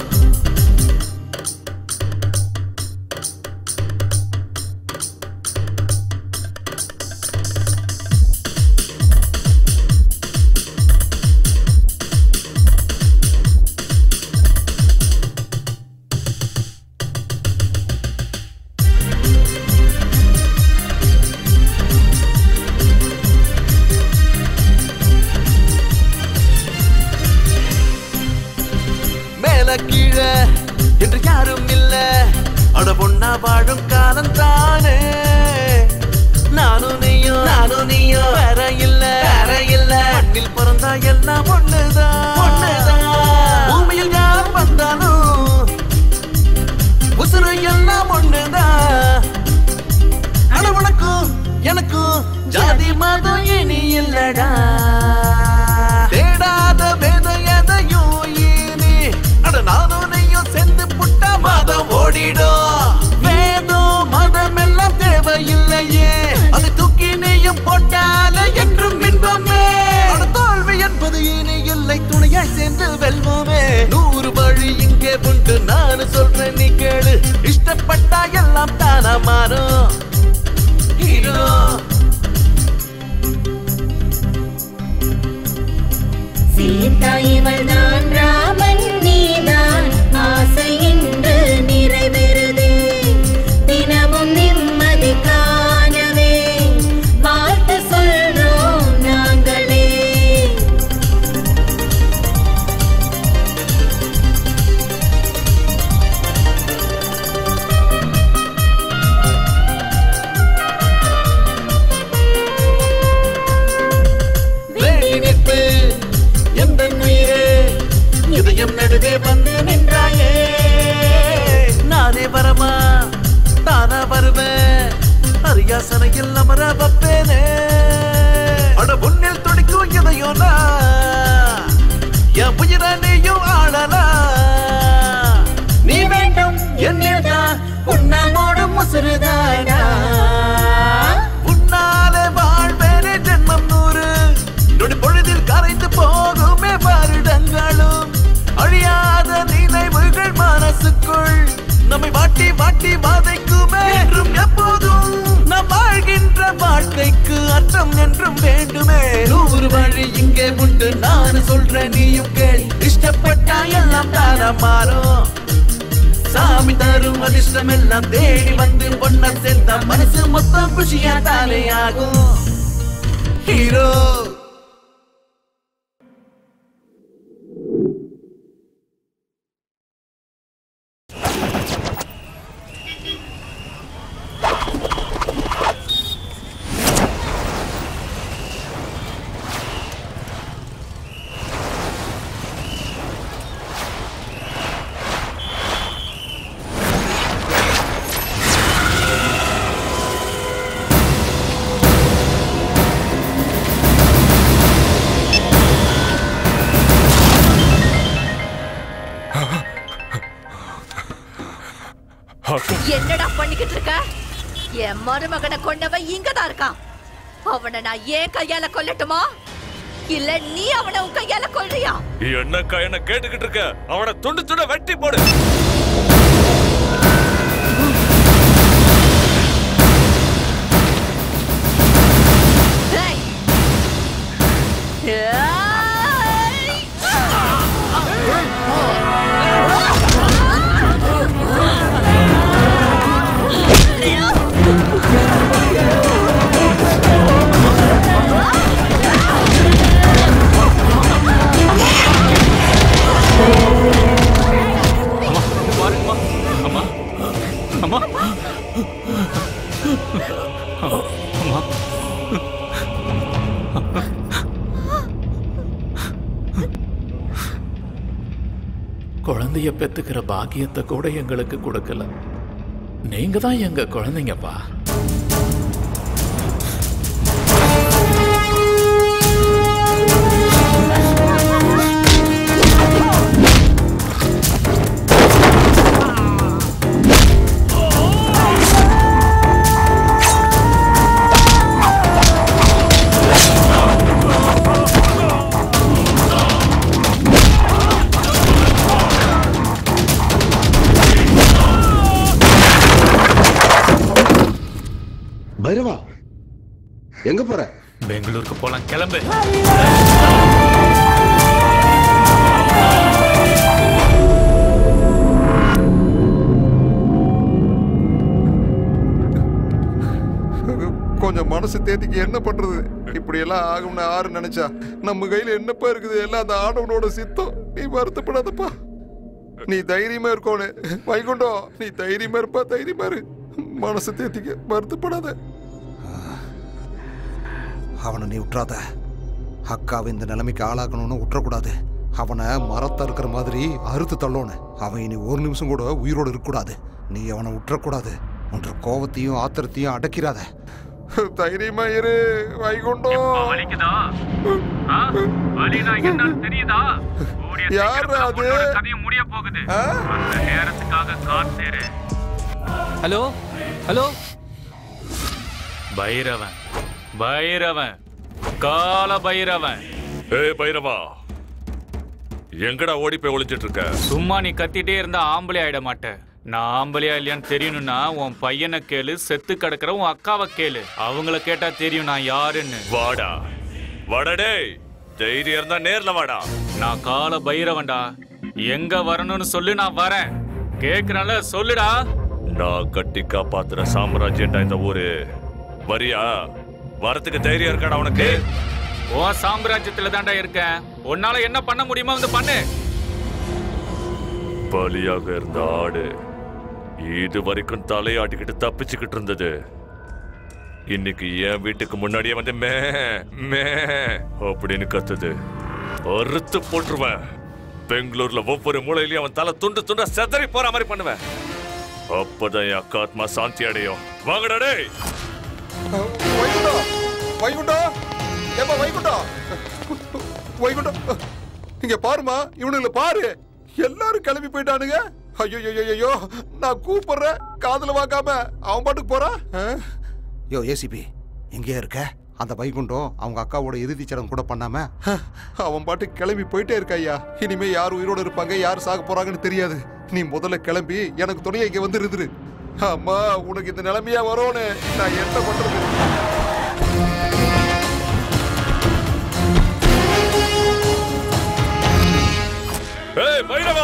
கீழே என்று யாரும் இல்ல. அட பொண்ணா வாழும் காலம் தானே. நானும் நீயும் வேற இல்ல. மண்ணில் பிறந்தா எல்லாம் ஒண்ணுதான். பூமியில் யார் வந்தாலும் உசுறு எல்லாம் ஒண்ணுதான். ஆனா உனக்கும் எனக்கும் ஜாதி மதம் இனி இல்லடா. தேடாத வேதம் எதையும் நானும் நீயும் சேர்ந்து புட்டா மதம் ஓடிடும். வேதம் மதம் எல்லாம் தேவையில்லையே. அது தூக்கி நீயும் போட்டால என்றும் இன்பமே. தோல்வி என்பது இனி இல்லை. துணையாய் சேர்ந்து வெல்வோமே. 100 வழி இங்கே உண்டு நானு சொல்றேன் நீ கேளு. இஷ்டப்பட்டா எல்லாம் தானா மாறும். ஹீரோ சீதா இவள் தான், ராமன் நீதான். ஆசை இன்று நிறைவேறுதே. தினமும் நிம்மதி காணவே வாழ்த்து சொல்றோம் நாங்களே. இதயம் நடுவே வந்து நின்றாயே. நானே வரமா தானா வருவேன். அரியாசனையில் அமர வப்பேனே. அட உன்னில் துடிக்கும் இதயம் என் புயிர நீயும் ஆளலா. நீ வேண்டும் என்னில்தான் உன்னாமோடும் முசுறுதாடா. உன்னாலே வாழ்வேனே ஜென்மம் 100. நொடி பொழுதில் கரைந்து போகுமே வருடங்களும். அழியாத நினைவுகள் மனசுக்குள் நம்மை வாட்டி வாட்டி வாதைக்குமே. என்றும் எப்போதும் நாம் வாழ்கின்ற வாழ்க்கைக்கு அர்த்தம் என்றும் வேண்டுமே. 100 வழி இங்கே உண்டு நான் சொல்றேன் நீயும் கேள். இஷ்டப்பட்டா எல்லாம் தானா மாறும். சாமி தரும் அதிர்ஷ்டம் எல்லாம் தேடி வந்து பொண்ண சேர்ந்தா மனசு மொத்தம் குஷியா தானே ஆகும். ஹீரோ பண்ணிக்கிட்டு இருக்க? என் மருமகனை கொண்டவன் இங்கதான் இருக்கான். அவனை நான் ஏன் கையால கொல்லட்டுமா, இல்ல நீ அவனை உன் கையால கொல்றியா? என்னக்கா என்ன கேட்டுக்கிட்டு இருக்க? அவனை துண்டு துண்ட வெட்டி போடு. குழந்தைய பெத்துக்கிற பாக்கியத்தை கூட எங்களுக்கு கொடுக்கல. நீங்க தான் எங்க குழந்தைங்கப்பா. பைரவா, எங்க போற? பெங்களூருக்கு போலாம், கிளம்பு. கொஞ்சம் மனசு தேதிக்கு என்ன பண்றது? இப்படி எல்லாம் ஆகும்னு ஆறு நினைச்சா நம்ம கையில என்னப்பா இருக்குது? எல்லாம் அந்த ஆடவனோட சித்தம். நீ வருத்தப்படாதப்பா, நீ தைரியமா இருக்கோனே. வைகுண்டம், நீ தைரியமா இருப்பா, தைரியமா இரு. மனசு தேத்திக்க, வருத்தப்படாத. அவனை நீ விட்டுறாத. அக்காவை இந்த நிலைமைக்கு ஆளாக்கணும்னு விட்டுறக்கூடாது. அவனை மரத்தை இருக்கிற மாதிரி அறுத்து தள்ளோன்னு. அவன் இனி ஒரு நிமிஷம் கூட உயிரோடு இருக்கக்கூடாது. நீ அவனை விட்டுறக்கூடாது. உன்ற கோவத்தையும் ஆத்திரத்தையும் அடக்கிறாத. தைரியமா இரு வைகுண்டம். வலிக்குதா? வலினா என்னன்னு தெரியுதா? யார் அது? கதையை முடிய போகுது. அந்த நேரத்துக்காக காத்திரு. Hello hello. பைரவன், பைரவன், கால பைரவன். ஏய் பைரவா, எங்கடா ஓடி போய் ஒளிஞ்சிட்டு இருக்க? சும்மா நீ கத்திட்டே இருந்தா ஆம்பளை ஆயிட மாட்டேன். நான் ஆம்பளையா இல்லையான்னு தெரியணும்னா உன் பையனை கேளு, செத்து கிடக்குற உன் அக்காவை கேளு. அவங்கள கேட்டா தெரியும் நான் யாருன்னு. வாடா வாடா, தைரியம் இருந்தா நேர்ல வாடா. நான் கால பைரவன்டா. எங்க வரணும்னு சொல்லு, நான் வரேன். கேக்குறேன்ல, சொல்லுடா. நான் கட்டி காப்பாத்துற சாம்ராஜ்யம்டா இந்த ஊரு. வரியா? வரத்துக்கு தைரியம் இருக்காடா உனக்கு? உன் சாம்ராஜ்யத்துல தான்டா இருக்கேன். உன்னால என்ன பண்ண முடியுமோ வந்து பண்ணு. பலியாக இருந்த ஆடு இது வரைக்கும் தலையாட்டிக்கிட்டு தப்பிச்சுக்கிட்டு இருந்தது. இன்னைக்கு என் வீட்டுக்கு முன்னாடியே வந்து மே மே அப்படின்னு கத்துது. அறுத்து போட்டுருவேன். பெங்களூர்ல ஒவ்வொரு மூலையிலயும் அவன் தலை துண்டு துண்டா செதறி போற மாதிரி பண்ணுவேன். அப்பதான் என் அக்கா ஆத்மா சாந்தி அடையும். வாங்கடா டேய். வைகுண்டம், ஏப்பா வைகுண்டம், வைகுண்டம், இங்க பாருமா, இவனுங்களை பாரு. எல்லாரும் கிளம்பி போயிட்டானுங்க. ஐயோ, நான் கூப்பிடுறேன், காதுல வாங்காம அவன் பாட்டுக்கு போறான். யோ ஏசிபி, எங்கே இருக்க? அந்த வைகுண்டம் அவங்க அக்காவோட இறுதி சடங்கு கூட பண்ணாம அவன் பாட்டுக்கு கிளம்பி போயிட்டே இருக்க. ஐயா, இனிமே யார் உயிரோடு இருப்பாங்க, யார் சாக போறாங்கன்னு தெரியாது. நீ முதல்ல கிளம்பி எனக்கு துணையை இங்க வந்து இருந்துரு. அம்மா, உனக்கு இந்த நிலைமையா வரும்னு நான் என்ன பண்றது? ஏய் பைரவா,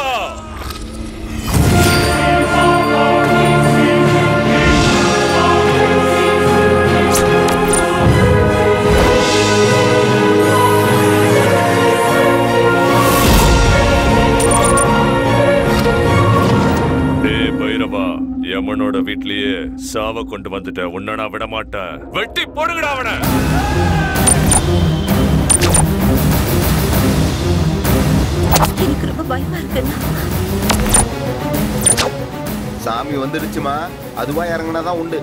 யமனோட வீட்லயே சாவ கொண்டு வந்துட்ட. உன்ன நான் விட மாட்டேன். வெட்டி போடுங்கடா அவனை. எனக்கு ரொம்ப பயமா இருக்குண்ணா. சாமி வந்துடுச்சுமா, அதுவா இறங்கினாதான் உண்டு.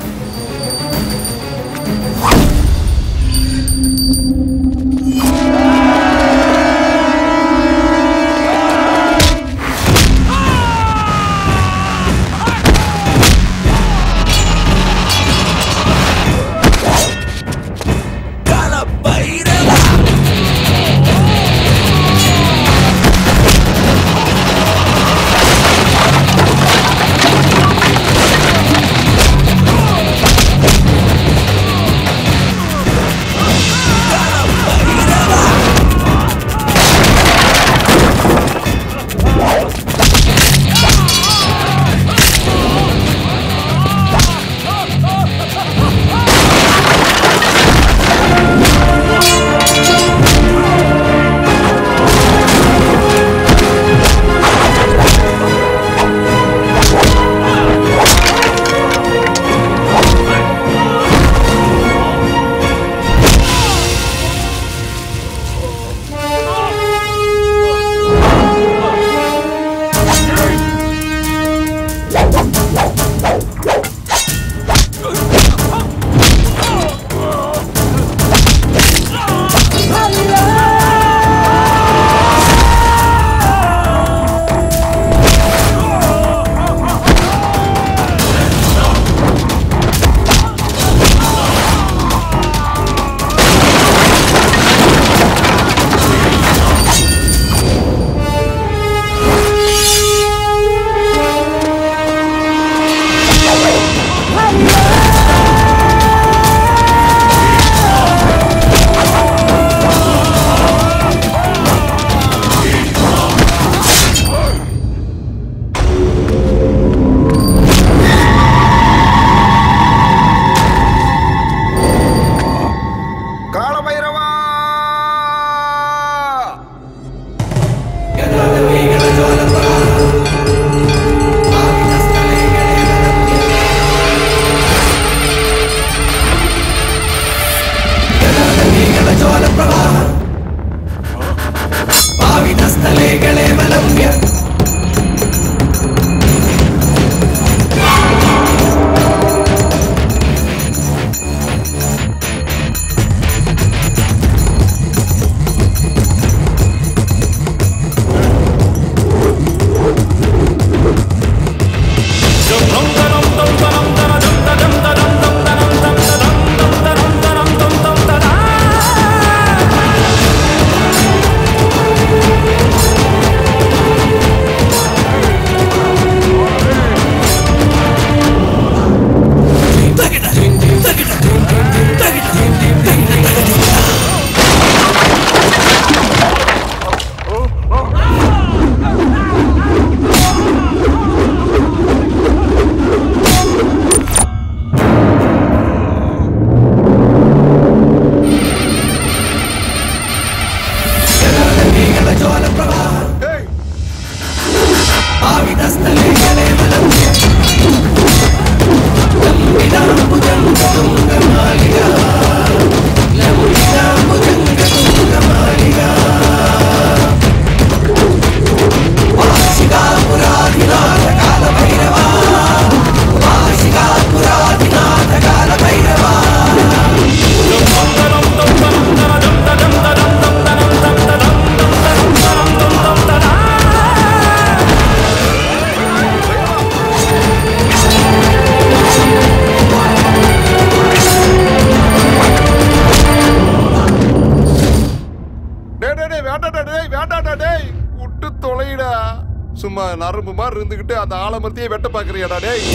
சும்மா நரம்பு மாதிரி இருந்துகிட்டு அந்த ஆலமரத்தையே வெட்ட பாக்குறியாடா டேய்?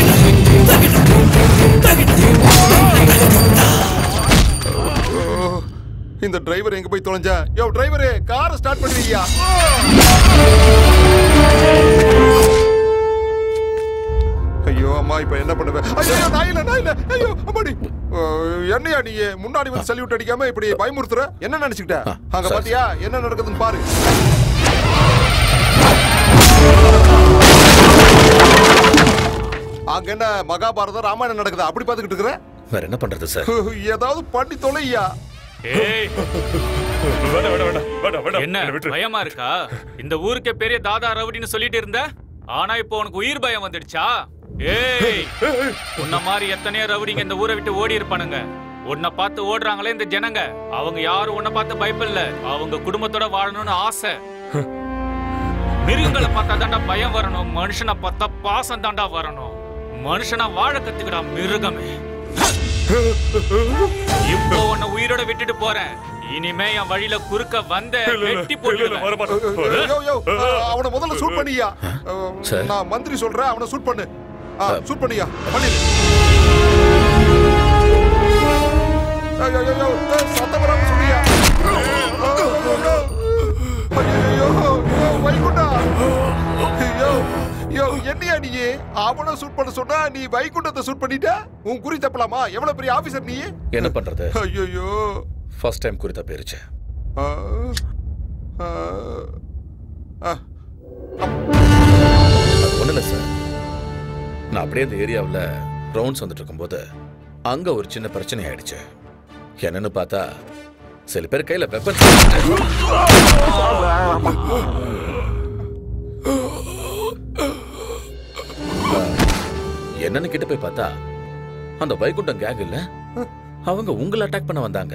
இந்த டிரைவர் எங்க போய் தொலைஞ்சா? யோ டிரைவரே, காரை ஸ்டார்ட் பண்ணுவீயா? ஐயோ அம்மா, இப்ப என்ன பண்ணுவேன்? ஐயோ நான் இல்ல. ஐயோ அம்மாடி, என்னையா நீ முன்னாடி வந்து சல்யூட் அடிக்காம இப்படி பயமுறுத்துற? என்ன நினைச்சுக்கிட்ட? அங்க பாத்தியா என்ன நடக்குதுன்னு பாரு. அங்க என்ன மகாபாரதம் ராமாயணம் நடக்குதா? அப்படி பாத்துக்கிட்டு இருக்கிற? வேற என்ன பண்றது சார்? ஏதாவது பண்ணி தொலையா. என்ன பயமா இருக்கா? இந்த ஊருக்கே பெரிய தாதா ரவுடின்னு சொல்லிட்டு இருந்த, ஆனா இப்போ உனக்கு உயிர் பயம் வந்துடுச்சா? ஏய், உன்ன மாதிரி எத்தனையோ ரவுடிங்க இந்த ஊரை விட்டு ஓடி இருப்பானுங்க. உன்னை பார்த்து ஓடுறாங்களே இந்த ஜனங்க, அவங்க யாரும் உன்னை பார்த்து பயப்படல. அவங்க குடும்பத்தோட வாழணும்னு ஆசை. மிருகங்களை பார்த்தா தாண்டா பயம் வரணும், மனுஷனை பார்த்தா பாசம் தாண்டா வரணும். மனுஷனா வாழ கத்துக்கடா மிருகமே. இப்போ உன்னை உயிரோட விட்டுட்டு போறேன். இனிமே என் வழியில குறுக்க வந்த வெட்டி போடுவேன். அவனை முதல்ல சூட் பண்ணியா. நான் மந்திரி சொல்றேன், அவனை சூட் பண்ணு. சூட் பண்ணியா, பண்ணிடு. சத்தம் வராம சொல்லியா. வைகுண்டா, என்னையா நீ அவனை சூட் பண்ண சொன்னா நீ வைகுண்டத்தை சூட் பண்ணிட்ட? உன் குறி தப்பலாமா? எவ்வளவு பெரிய ஆபீசர் நீ. என்ன பண்றது? ஐயோ, ஃபர்ஸ்ட் டைம் குறி தப்பிருச்சு. ஒண்ணு இல்ல சார், நான் அப்படியே இந்த ஏரியாவில் ரவுண்ட்ஸ் வந்துட்டு இருக்கும்போது அங்க ஒரு சின்ன பிரச்சனை ஆயிடுச்சு. என்னன்னு பார்த்தா சில பேர் கையில வெப்பன். என்னன்னு கிட்ட போய் பார்த்தா அந்த வைகுண்டம் கேங் இல்ல, அவங்க உங்களை அட்டாக் பண்ண வந்தாங்க.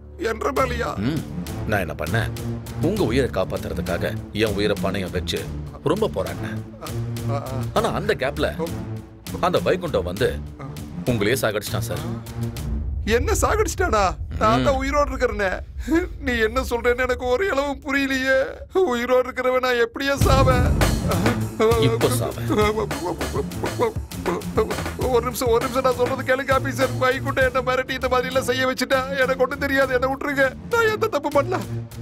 நான் என்ன பண்ணேன், உங்க உயிரை காப்பாத்துறதுக்காக என் உயிரை பணையம் வச்சு ரொம்ப போராடினேன். ஆனா அந்த கேப்ல அந்த வைகுண்டம் வந்து உங்களையே சாகடிச்சிட்டான் சார். என்ன சாகடிச்சிட்டானா? நான் தான் உயிரோடு இருக்கிறேனே. நீ என்ன சொல்றேன்னு எனக்கு ஒரு அளவும் புரியலையே. உயிரோடு இருக்கிறவன் நான் எப்படியே சாவேன்? இப்போ சாவேன். ஒரு நிமிஷம் நான் சொல்றது கேளுங்க ஆபீசர். வைகுண்டம் என்ன மிரட்டி இந்த மாதிரி எல்லாம் செய்ய வச்சுட்டா. எனக்கு ஒண்ணும் தெரியாது, என்ன விட்டுருங்க. நான் எந்த தப்பு பண்ணல.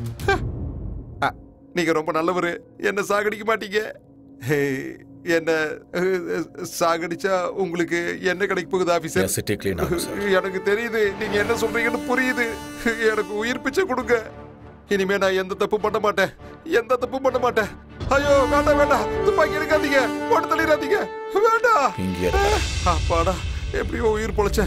நீங்க ரொம்ப நல்லவரு, என்ன சாகடிக்க மாட்டீங்க. என்ன சாகடிச்சா உங்களுக்கு என்ன கிடைக்க போகுது ஆபீசர்? சிட்டி கிளீன் ஆகும் சார். எனக்கு தெரியுது, நீங்க என்ன சொல்றீங்கன்னு புரியுது. எனக்கு உயிர் பிச்சை கொடுங்க. இனிமே நான் எந்த தப்பு பண்ண மாட்டேன், எந்த தப்பு பண்ண மாட்டேன். ஐயோ வேண்டாம், துப்பாக்கி எடுக்காதீங்க, போட்டு தள்ளிடாதீங்க, வேண்டாம். அப்பாடா, எப்படியோ உயிர் பொழைச்ச.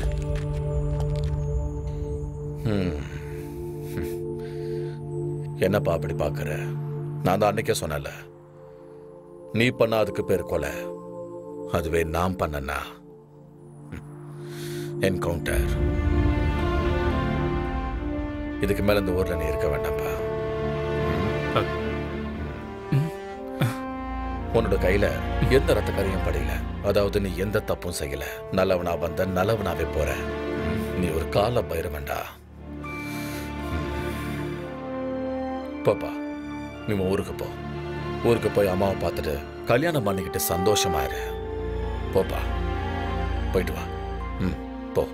என்னப்பா அப்படி பாக்குற? நான் தான் அன்னைக்கே சொன்னல, நீ பண்ண அதுக்கு பேர் கொலை, அதுவே நான் பண்ணனா என்கவுண்டர். இதுக்கு மேல இந்த ஊர்ல நீ இருக்க வேண்டாம்ப்பா. உன்னோட கையில எந்த ரத்த கரையும் படையில, அதாவது நீ எந்த தப்பும் செய்யல. நல்லவனா வந்த நல்லவனாவே போற. நீ ஒரு கால பைரவன்டா. போப்பா, நீ ஊருக்கு போ. ஊருக்கு போய் அம்மாவை பார்த்துட்டு கல்யாணம் பண்ணிக்கிட்டு சந்தோஷமா இரு. போப்பா, போயிட்டு வா. போ.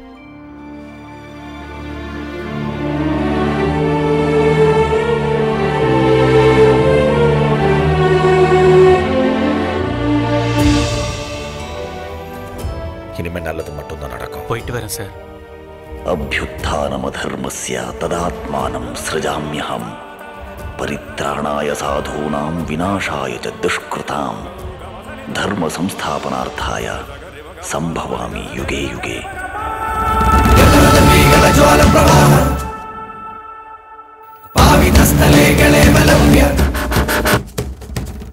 இனிமே நல்லது மட்டும்தான் நடக்கும். போயிட்டு வரேன் சார். அபியுத்தானமதர்மஸ்ய ததாத்மானம் ஸ்ருஜாம்யஹம் परित्राणाय साधूनां विनाशाय च दुष्कृतां धर्म संस्थापनार्थाय संभवामि युगे युगे।